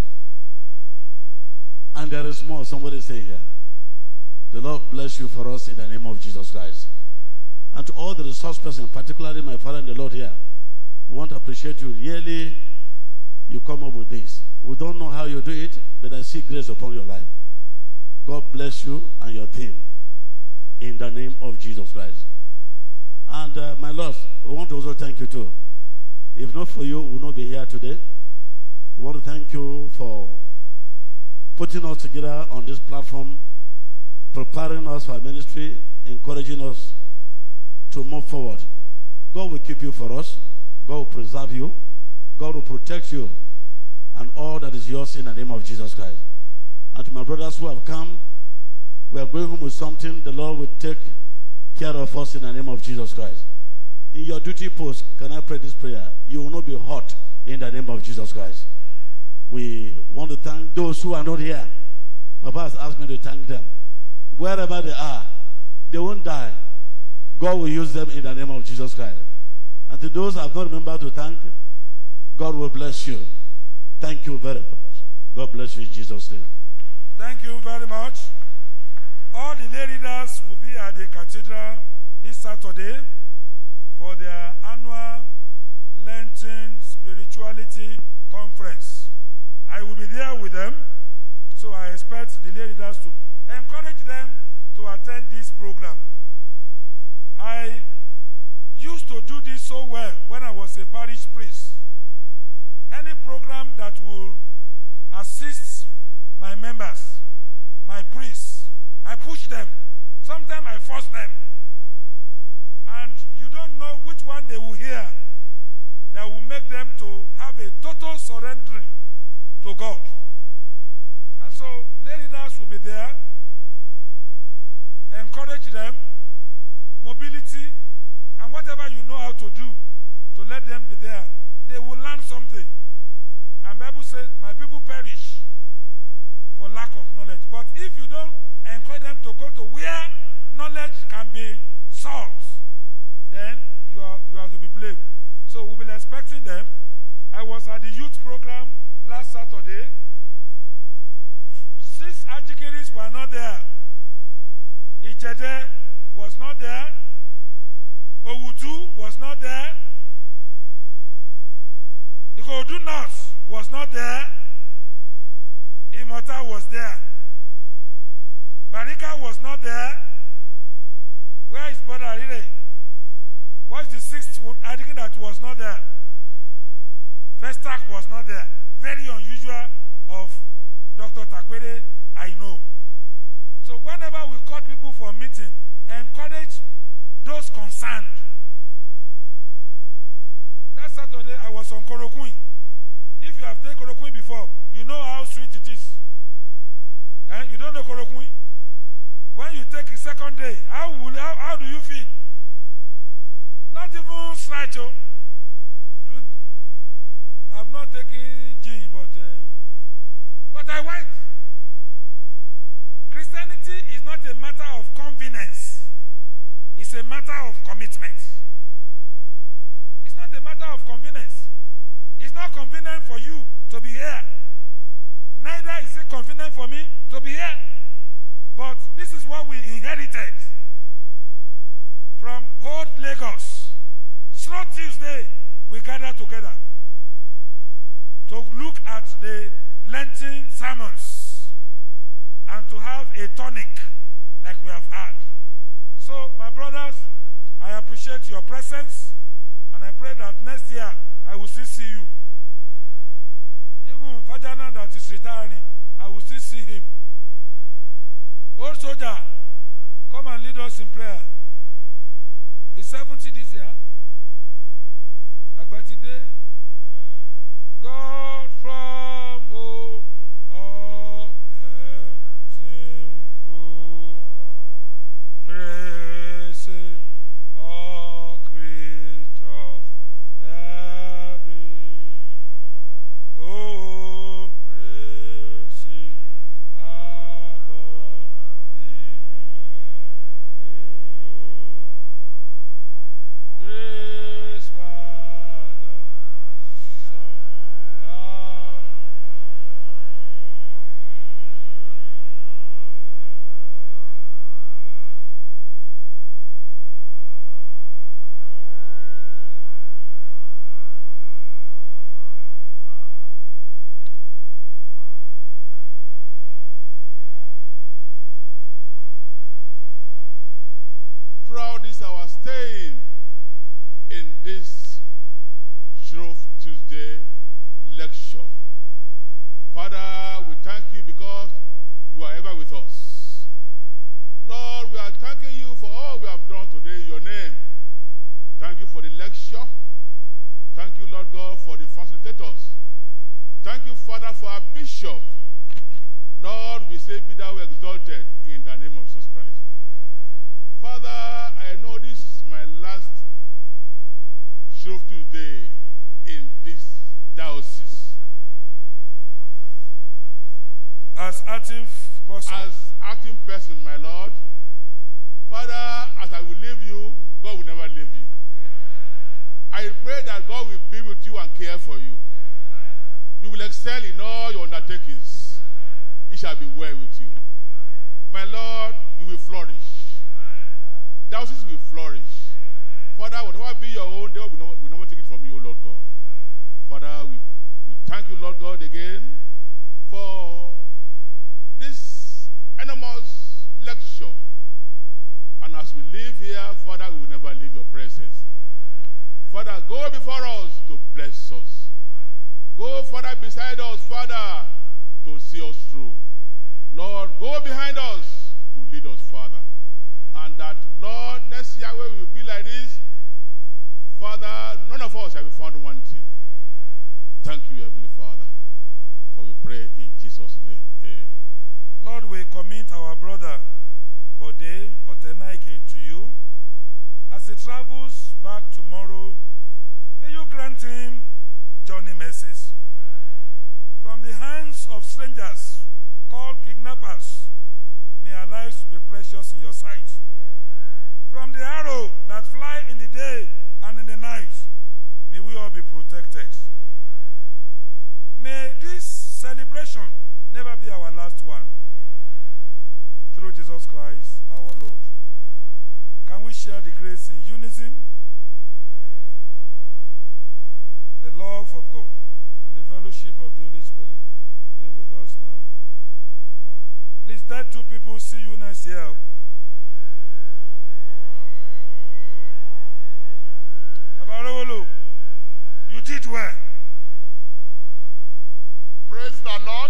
And there is more, somebody say here. The Lord bless you for us in the name of Jesus Christ. And to all the resource persons, particularly my father and the Lord here, we want to appreciate you. Really, you come up with this. We don't know how you do it, but I see grace upon your life. God bless you and your team in the name of Jesus Christ. And uh, my Lord, we want to also thank you too. If not for you, we would not be here today. We want to thank you for putting us together on this platform, preparing us for our ministry, encouraging us to move forward. God will keep you for us. God will preserve you. God will protect you and all that is yours in the name of Jesus Christ. And to my brothers who have come, we are going home with something. The Lord will take care of us in the name of Jesus Christ. In your duty post, can I pray this prayer? You will not be hurt in the name of Jesus Christ. We want to thank those who are not here. Papa has asked me to thank them. Wherever they are, they won't die. God will use them in the name of Jesus Christ. And to those who have not remembered to thank, God will bless you. Thank you very much. God bless you in Jesus' name. Thank you very much. All the lay leaders will be at the cathedral this Saturday for their annual Lenten Spirituality Conference. I will be there with them, so I expect the lay leaders to encourage them to attend this program. I used to do this so well when I was a parish priest. Any program that will assist my members, my priests, I push them. Sometimes I force them. And you don't know which one they will hear that will make them to have a total surrendering to God. And so, lay leaders will be there. Encourage them. Mobility. And whatever you know how to do, to let them be there. They will learn something. And the Bible says, my people perish for lack of knowledge. But if you don't encourage them to go to where knowledge can be solved, then you are, you are to be blamed. So we'll be expecting them. I was at the youth program last Saturday. Six Ajikiris were not there. Ijede was not there. Owutu was not there. Ikodu North was not there. Imota was there. Barika was not there. Where is Brother Arire? What's the sixth article that was not there? Festac was not there. Very unusual of Doctor Takwede, I know. So whenever we call people for a meeting, encourage those concerned Last Saturday, I was on Korokwin. If you have taken Korokwin before, you know how sweet it is. Eh? You don't know Korokwin? When you take the second day, how, will, how, how do you feel? Not even slight. Oh. I've not taken gin, but, uh, but I went. Christianity is not a matter of convenience. It's a matter of commitment. It's not a matter of convenience. It's not convenient for you to be here. Neither is it convenient for me to be here. But this is what we inherited from old Lagos. Slow Tuesday, we gather together to look at the Lenten sermons and to have a tonic like we have had. So, my brothers, I appreciate your presence, and I pray that next year I will still see you. Even Fajana that is retiring, I will still see him. Old soldier, come and lead us in prayer. He's seventy this year. Agbatide. God from oh, all blessing, praise him, all creatures there be. Oh, praise him above the earth. Praise Father, Son, and throughout this our staying in this Shrove Tuesday lecture. Father, we thank you because you are ever with us. Lord, we are thanking you for all we have done today in your name. Thank you for the lecture. Thank you, Lord God, for the facilitators. Thank you, Father, for our bishop. Lord, we say, be thou exalted in the name of Jesus Christ. Father, I know this is my last Shrove Tuesday in this diocese. as active person, As acting person, my Lord, Father, as I will leave you, God will never leave you. I pray that God will be with you and care for you. You will excel in all your undertakings. It shall be well with you. My Lord, you will flourish. Diocese will flourish. Father, whatever be your own, they will never, will never take it from you, Lord God. Father, we, we thank you, Lord God, again for this enormous lecture. And as we live here, Father, we will never leave your presence. Father, go before us to bless us. Go, Father, beside us, Father, to see us through. Lord, go behind us to lead us, Father. And that, Lord, next year we will be like this, Father, none of us shall be found wanting. Thank you, Heavenly Father, for we pray in Jesus' name. Amen. Lord, we commit our brother Bode Otenaike to you. As he travels back tomorrow, may you grant him journey mercies. From the hands of strangers called kidnappers, may our lives be precious in your sight. From the arrow that fly in the day and in the night, may we all be protected. May this celebration never be our last one. Through Jesus Christ our Lord. Can we share the grace in unison? The love of God and the fellowship of the Holy Spirit be with us now. Please tell two people, see you next year. Abarolo, you did well. Praise the Lord.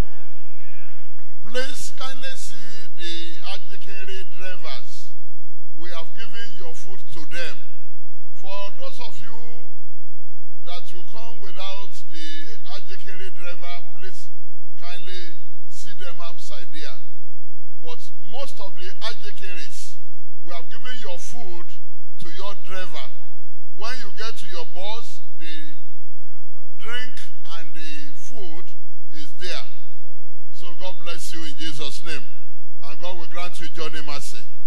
Please kindly see the Ajikere drivers. We have given your food to them. For those of you that you come without the Ajikere driver, please kindly see them outside there. But most of the Ajikeres, we have given your food to your driver. When you get to your bus, the drink and the food is there. So God bless you in Jesus' name. And God will grant you journey mercy.